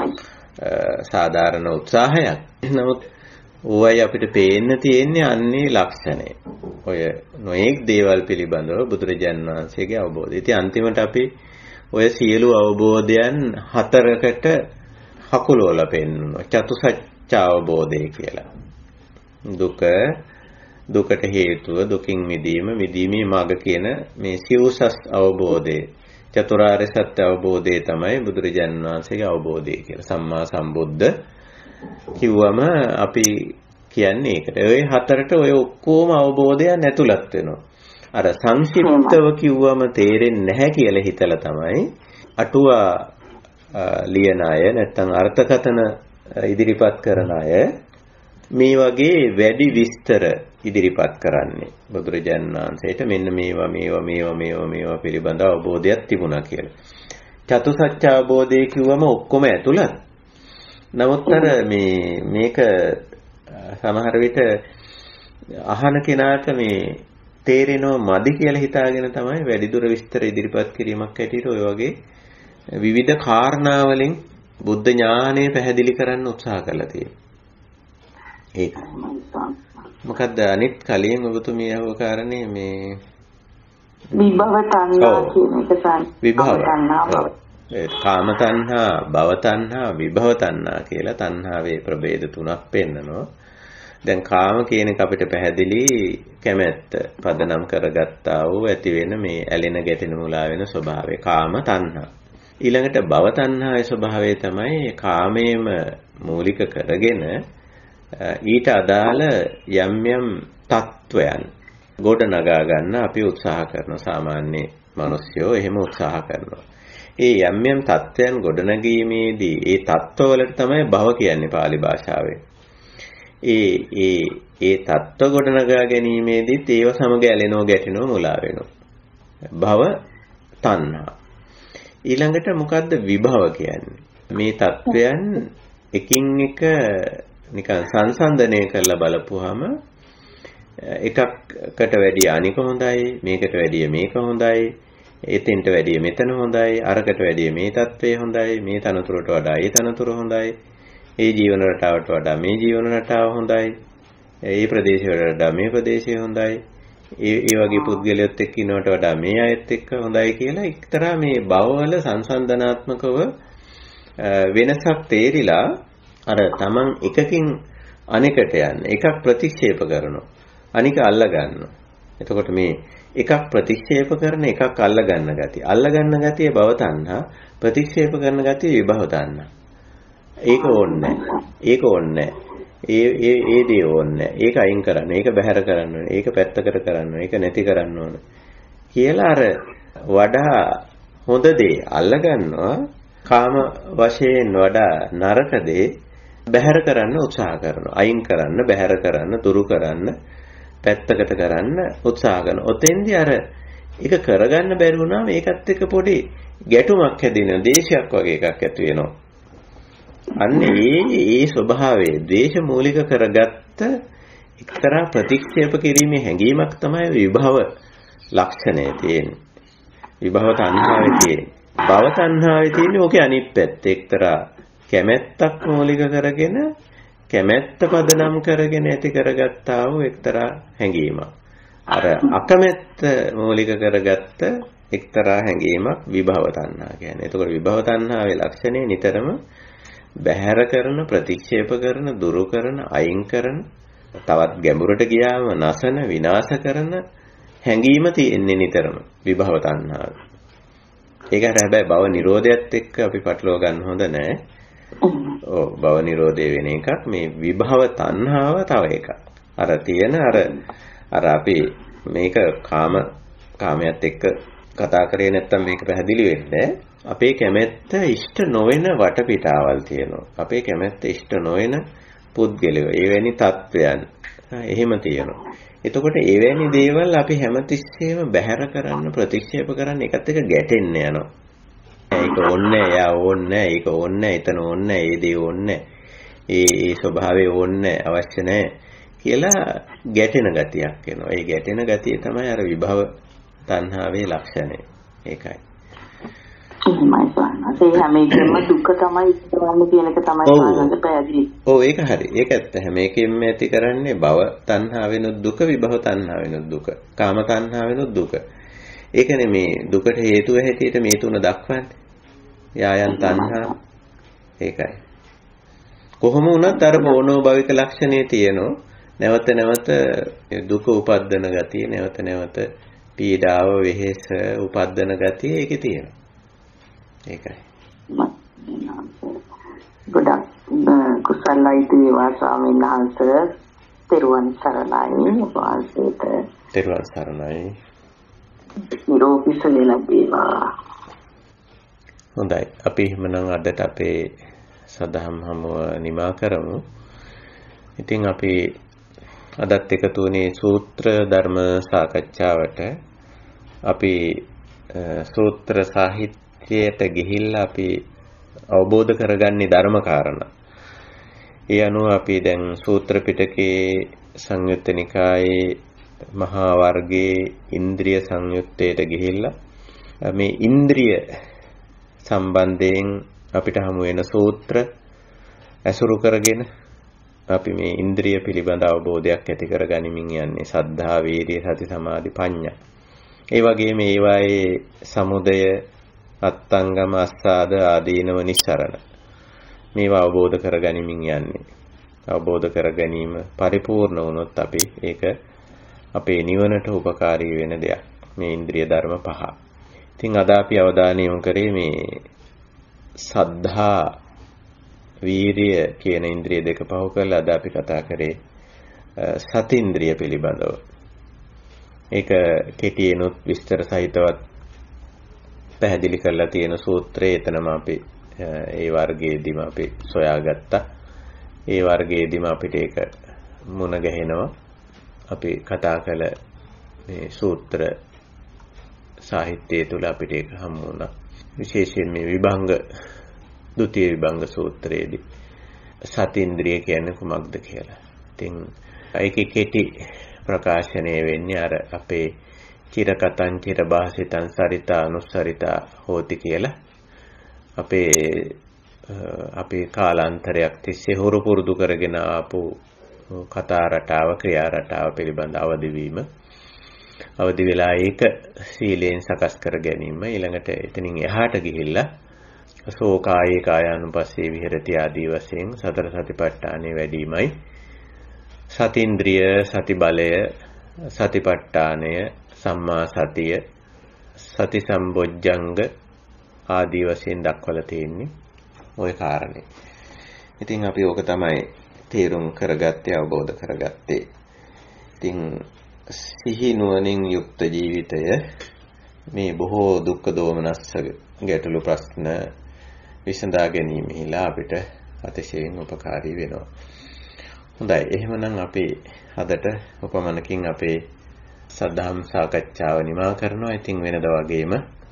සාධාරණ උත්සාහයක්. නමුත් ඕවයි අපිට පේන්න තියෙන්නේ අන්නේ ලක්ෂණය. ඔය නොඑක් දේවල් පිළිබඳව බුදුරජාණන් වහන්සේගේ අවබෝධය. ඉතින් අන්තිමට අපි ඔය සියලු අවබෝධයන් හතරකට හකුලවලා පෙන්නනවා. චතුසත්‍ය අවබෝධය කියලා. දුකට හේතුව, දුකින් මිදීම, මිදීමේ මාර්ග කියන මේ සිව්සස් අවබෝධය. චතුරාර්ය සත්‍ය අවබෝධය තමයි බුදුරජාණන් වහන්සේගේ අවබෝධය කියලා. සම්මා සම්බුද්ධ කිව්වම අපි කියන්නේ ඒකට. ඔය හතරට ඔය ඔක්කොම අවබෝධයන් ඇතුළත් වෙනවා. අර සංක්ෂිප්තව කිව්වම තේරෙන්නේ නැහැ කියලා හිතලා තමයි අටුවා ලියන අය නැත්නම් අර්ථකථන ඉදිරිපත් කරන අය මේ වගේ වැඩි විස්තර ඉදිරිපත් කරන්නේ. බුදුරජාණන් වහන්සේට මෙන්න මේවා පිළිබඳ අවබෝධයක් තිබුණා කියලා. චතුසත්‍ය අවබෝධය කිව්වම ඔක්කොම ඇතුළත්. නමුත් අර මේක සමහර විට අහන කෙනාට මේ තේරෙනව මදි කියලා හිතාගෙන තමයි වැඩිදුර විස්තර ඉදිරිපත් කිරීමක් ඇටියට ඔය වගේ විවිධ කාරණා වලින් බුද්ධ ඥානය පැහැදිලි කරන්න උත්සාහ කරලා තියෙනවා. ඒක මොකද්ද අනිත් කලින් ඔබතුමිය අහුව කාරණේ මේ විභව තණ්හා කියන එක තමයි. විභව තණ්හා කාම තණ්හා, භව තණ්හා, විභව තණ්හා කියලා තණ්හාවේ ප්‍රභේද තුනක් පෙන්නනවා. දැන් කාම කියන එක අපිට පැහැදිලි කැමැත්ත පදනම් කරගත්තා වූ ඇති වෙන මේ ඇලෙන ගැටෙන මුලා වෙන ස්වභාවය කාම තණ්හා. ඊළඟට භව තණ්හාවේ ස්වභාවය තමයි කාමයේම මූලික කරගෙන ඊට අදාළ යම් තත්වයන් ගොඩ නගා ගන්න අපි උත්සාහ කරන සාමාන්‍ය මිනිස්සුયો එහෙම උත්සාහ කරනවා. ඒ යම් තත්වයන් ගොඩ නැගීමේදී ඒ තත්වවලට තමයි භව කියන්නේ pāli භාෂාවේ. ඒ තත්ත්ව ගොඩ නගා ගැනීමේදීත් ඒව සමග ඇලෙනෝ ගැටෙනෝ මුලා වෙනවා. භව තණ්හා. ඊළඟට මොකද්ද විභව කියන්නේ? මේ තත්වයන් එකින් එක නිකන් සංසන්දනය කරලා බලපුවාම එකකට වැඩිය අනික හොඳයි, මේකට වැඩිය මේක හොඳයි, එතෙන්ට වැඩිය මෙතන හොඳයි, අරකට වැඩිය මේ තත්ත්වය හොඳයි, මේ තනතුරට වඩා ඒ තනතුර හොඳයි, ඒ ජීවන රටාවට වඩා මේ ජීවන රටාව හොඳයි, ඒ ප්‍රදේශයට වඩා මේ ප්‍රදේශය හොඳයි, ඒ වගේ පුද්ගලයොත් එක්ක ඉන්නවට වඩා මේ අයත් එක්ක හොඳයි කියලා එක්තරා මේ භවවල සංසන්දනාත්මකව වෙනසක් තේරිලා අර තමන් එකකින් අනෙකට යන්න, එකක් ප්‍රතික්ෂේප කරනවා, අනික අල්ල ගන්නවා. එතකොට මේ එකක් ප්‍රතික්ෂේප කරන, එකක් අල්ල ගන්න ගතිය. අල්ල ගන්න ගතිය භව තණ්හා, ප්‍රතික්ෂේප කරන ගතිය විභව තණ්හා. ඒක ඕනේ නැහැ. ඒක ඕනේ නැහැ. ඒ දේ ඕනේ නැහැ. ඒක අයින් කරන්න, ඒක බැහැර කරන්න ඕනේ, ඒක පැත්තකට කරන්න ඕනේ, ඒක නැති කරන්න ඕනේ කියලා අර වඩා හොඳ දේ අල්ල ගන්නවා. කාම වශයෙන් වඩා නරක දේ බැහැර කරන්න උත්සාහ කරනවා. අයින් කරන්න, බැහැර කරන්න, දුරු කරන්න, පැත්තකට කරන්න උත්සාහ කරනවා. ඔතෙන්දී අර ඒක කරගන්න බැරි වුණාම ඒකත් එක්ක පොඩි ගැටුමක් හැදෙනවා. දේශයක් වගේ එකක් ඇති වෙනවා. අන්න ඒ ස්වභාවයේ ද්වේෂ මූලික කරගත්ත එක්තරා ප්‍රතික්ෂේප කිරීමේ හැඟීමක් තමයි විභව ලක්ෂණය තියෙන්නේ. විභව තණ්හාවේ තියෙන්නේ. භව තණ්හාවේ තියෙන්නේ ඕකේ අනිත් පැත්ත. එක්තරා කැමැත්තක් මූලික කරගෙන, කැමැත්ත පදනම් කරගෙන ඇති කරගත්තා වූ එක්තරා හැඟීමක්. අර අකමැත්ත මූලික කරගත්ත එක්තරා හැඟීමක් විභව තණ්හා කියන්නේ. එතකොට විභව තණ්හාවේ ලක්ෂණය නිතරම බැහැර කරන, ප්‍රතික්ෂේප කරන, දුරු කරන, අයින් කරන, තවත් ගැඹුරට ගියාම නැසන, විනාශ කරන හැඟීම තියෙන්නේ නිතරම විභව තණ්හාව. ඒකට හැබැයි භව නිරෝධයත් එක්ක අපි පටලවා ගන්න හොඳ නැහැ. ඔව් භව නිරෝධය වෙන එකක්, මේ විභව තණ්හාව තව එකක්. අර තියෙන අර අපි මේක කාමයට එක්ක කතා කරේ නැත්තම් මේක පැහැදිලි වෙන්නේ. අපේ කැමැත්ත ඉෂ්ට නොවන වටපිටාවල් තියෙනවා. අපේ කැමැත්ත ඉෂ්ට නොවන පුද්ගලයෝ, එවැනි තත්වයන් එහෙම තියෙනවා. එතකොට එවැනි දේවල් අපි හැමතිස්සෙම බැහැර කරන්න, ප්‍රතික්ෂේප කරන්න, එකත් එක ගැටෙන්න යනවා. ඒක ඕන්නේ, එයා ඕන්නේ, ඒක ඕන්නේ, එතන ඕන්නේ, ඒ දේ ඕන්නේ, ඒ ස්වභාවය ඕන්නේ, අවශ්‍ය නැහැ කියලා ගැටෙන ගතියක් එනවා. ඒ ගැටෙන ගතිය තමයි අර විභව තණ්හාවේ ලක්ෂණය. ඒකයි. එහෙමයි සානස. ඒ හැම එකෙම දුක තමයි ඉස්සරහම කියන එක තමයි සානස පැහැදිලි. ඔව් ඒක හරි. ඒක ඇත්ත. හැම එකෙම ඇති කරන්නේ භව තණ්හා වෙනුත් දුක, විභව තණ්හා වෙනුත් දුක, කාම තණ්හා වෙනුත් දුක. ඒකනේ මේ දුකට හේතුව හැටියට මේ තුන දක්වන්නේ. යායන් තණ්හා. ඒකයි. කොහොම වුණත් අර මොනෝ භවික ලක්ෂණේ තියෙනවා. නැවත නැවත දුක උපද්දන ගතිය, නැවත නැවත පීඩාව, වෙහෙස උපද්දන ගතිය ඒකේ තියෙනවා. ඒකයි. ගොඩක් කුසලයි දේවා ස්වාමීන් වහන්සේ. තෙරුවන් සරණයි වාසීත. තෙරුවන් සරණයි. නිරෝගී සුවය ලැබේවා. හොඳයි. අපි එහෙමනම් අදට අපේ සදහම් හමුව නිමා කරමු. ඉතින් අපි අදත් එකතු වුණේ සූත්‍ර ධර්ම සාකච්ඡාවට. අපි සූත්‍ර සාහිත්‍යයට ගිහිල්ලා අපි අවබෝධ කරගන්නේ ධර්ම කාරණා. ඒ අනුව අපි දැන් සූත්‍ර පිටකේ සංයුත්ත නිකායේ මහා වර්ගයේ ඉන්ද්‍රිය සංයුත්තයට ගිහිල්ලා මේ ඉන්ද්‍රිය සම්බන්ධයෙන් අපිට හමු වෙන සූත්‍ර ඇසුරු කරගෙන අපි මේ ඉන්ද්‍රිය පිළිබඳ අවබෝධයක් ඇති කරගනිමින් යන්නේ. සද්ධා, වීර්ය, සති, සමාධි, ප්‍රඥා. ඒ වගේම ඒවායේ සමුදය, අත්ංගම, අස්සාද, ආදීනව, නිස්සරණ. මේවා අවබෝධ කරගනිමින් යන්නේ. අවබෝධ කර ගැනීම පරිපූර්ණ වුණොත් අපි ඒක අපේ නිවනට උපකාරී වෙන දෙයක්. මේ ඉන්ද්‍රිය ධර්ම පහ. ඉතින් අද අපි අවධානය යොමු කරේ මේ සද්ධා, වීරිය කියන ඉන්ද්‍රිය දෙක පහ කරලා අද අපි කතා කරේ සති ඉන්ද්‍රිය පිළිබඳව. ඒක කෙටියෙන්ුත් විස්තර සහිතවත් පැහැදිලි කරලා තියෙන සූත්‍රයේ එතනම අපි ඒ වර්ගයේදීම අපි සොයාගත්තා. ඒ වර්ගයේදීම අපිට ඒක මුණ ගැහෙනවා. අපි කතා කළ මේ සූත්‍ර සාහිත්‍යය තුළ අපිට ඒක හමු වුණා. විශේෂයෙන් මේ විභංග, ဒုတိ ය විභංග සූත්‍රයේදී සති ඉන්ද්‍රිය කියන්නේ කුමක්ද කියලා. ඉතින් ඒකේ කෙටි ප්‍රකාශනය වෙන්නේ අර අපේ චිරකතං චිරභාසිතං සරිතා අනුස්සරිතා හෝති කියලා අපේ කාලාන්තරයක් තිස්සේ හුරු පුරුදු කරගෙන ආපු කතා රටාව ක්‍රියා රටාව පිළිබඳ අවදි වෙලා ඒක සීලයෙන් සකස් කර ගැනීම ඊළඟට එතනින් එහාට ගිහිල්ලා සෝකායේ කායානුපස්සේ විහෙරති ආදී වශයෙන් සතර සතිපට්ඨානෙ වැඩිමයි සතින්ද්‍රිය සති බලය සතිපට්ඨානය සම්මා සතිය සති සම්බොජ්ජංග ආදී වශයෙන් දක්වලා තියෙන්නේ ওই කාරණේ. ඉතින් අපි ඕක තමයි තේරුම් කරගත්තේ අවබෝධ කරගත්තේ. ඉතින් සිහි නුවණින් යුක්ත ජීවිතය මේ බොහෝ දුක්ඛ දෝමනස්ස ගැටලු ප්‍රශ්න විසඳා ගැනීමෙහිලා අපිට අතිශයින් උපකාරී වෙනවා. හොඳයි එහෙමනම් අපි අදට උපමනකින් අපේ සද්ධාම් සාකච්ඡාව නිමා කරනවා. ඉතින් වෙනද වගේම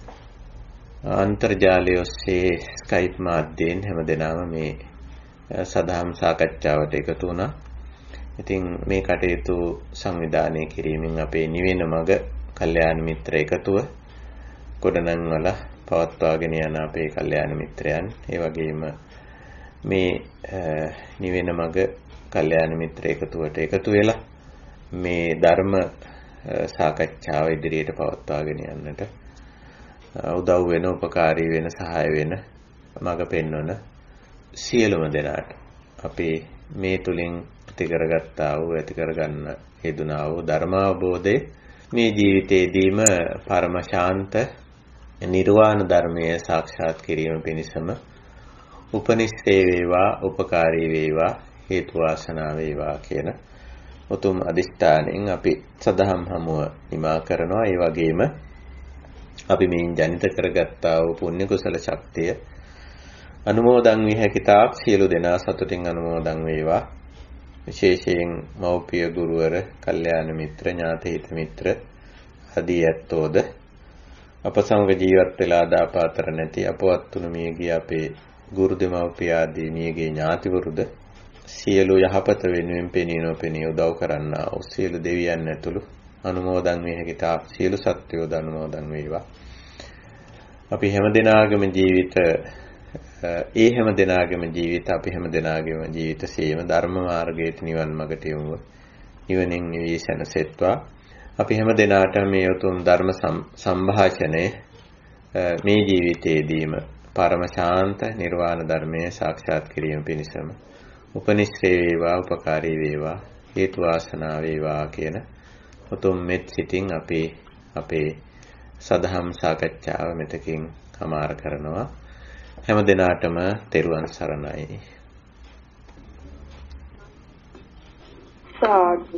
අන්තර්ජාලය ඔස්සේ ස්කයිප් මාධ්‍යයෙන් හැමදෙනාම මේ සද්ධාම් සාකච්ඡාවට එකතු වුණා. ඉතින් මේ කටයුතු සංවිධානය කිරීමෙන් අපේ නිවෙන මග කල්යාණ මිත්‍ර එකතුව ගොඩනංවල පවත්වාගෙන යන අපේ කල්යාණ මිත්‍රයන් ඒ වගේම මේ නිවෙන මග කල්යාණ මිත්‍ර එකතුවට එකතු වෙලා මේ ධර්ම සාකච්ඡාව ඉදිරියට පවත්වාගෙන යන්නට උදව් වෙන උපකාරී වෙන සහාය වෙන මඟ පෙන්වන සියලුම දෙනාට අපි මේ තුලින් ප්‍රති කරගත්තා වූ ඇති කරගන්න හේතුනා වූ ධර්මාවබෝධය මේ ජීවිතයේදීම පරම ශාන්ත නිර්වාණ ධර්මය සාක්ෂාත් කිරීම පිණිසම උපනිශ්‍රේ වේවා උපකාරී වේවා හේතු වාසනා වේවා කියන උතුම් අදිෂ්ඨානෙන් අපි සදහම් හමුව නිමා කරනවා. ඒ වගේම අපි මේන් ජනිත කරගත්තා වූ පුණ්‍ය කුසල ශක්තිය අනුමෝදන් විය හැකි තාක් සියලු දෙනා සතුටින් අනුමෝදන් වේවා. විශේෂයෙන් මෞපිය ගුරුවර කල්යාණ මිත්‍ර ඥාති හිත මිත්‍ර ආදී ඇත්තෝද අප සමග ජීවත් වෙලා දාපාතර නැති අපවත් තුන මියගිය අපේ ගුරු දෙමව්පිය ආදී මියගේ ඥාතිවරුද සියලු යහපත වෙනුවෙන් පෙනී නොපෙනී උදව් කරන්නා වූ සියලු දෙවියන් ඇතුළු අනුමෝදන් විය හැකි තාක් සියලු සත්වයෝ අනුමෝදන් වේවා. අපි හැමදෙනාගේම ජීවිත අපි හැමදෙනාගේම ජීවිත සීම ධර්ම මාර්ගයේ නිවන් මාර්ගට යොමු නිවනින් නිවී සැනසෙත්වා. අපි හැමදෙනාට මේ උතුම් ධර්ම සංഭാෂණය මේ ජීවිතයේදීම පරම ශාන්ත නිර්වාණ ධර්මයේ සාක්ෂාත් කිරීම පිණිසම උපනිශ්‍රේ වේවා උපකාරී වේවා හේතු වාසනා වේවා කියන උතුම් මෙත් සිතින් අපි අපේ සදහම් සාකච්ඡාව මෙතකින් සමාර කරනවා. හැම දිනාටම තෙරුවන් සරණයි. සාදු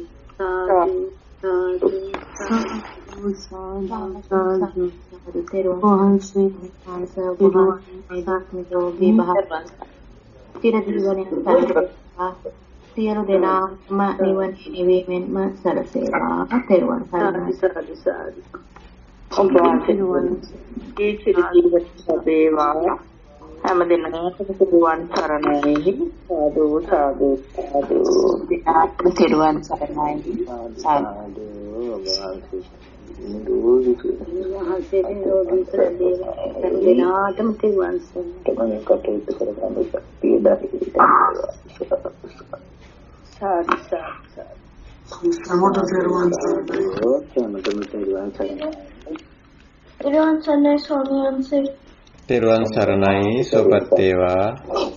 සියලු දෙනාම නිවන නිවීමෙන්ම සැලසේවා. තෙරුවන් සරණයි. හැම දිනකටම තෙරුවන් සරණයි. සාදු සාදු සාදු. දිනාත්ම තෙරුවන් සරණයි. සාදු. දිනාටම තෙරුවන් සරණයි. කටයුතු කරගන්න ශක්තිය දරේ. සාදු සාදු. සමෝත තෙරුවන් සරණයි. තෙරුවන් සරණයි ස්වාමීන් වහන්සේ. තෙරුවන් සරණයි සුවපත් වේවා.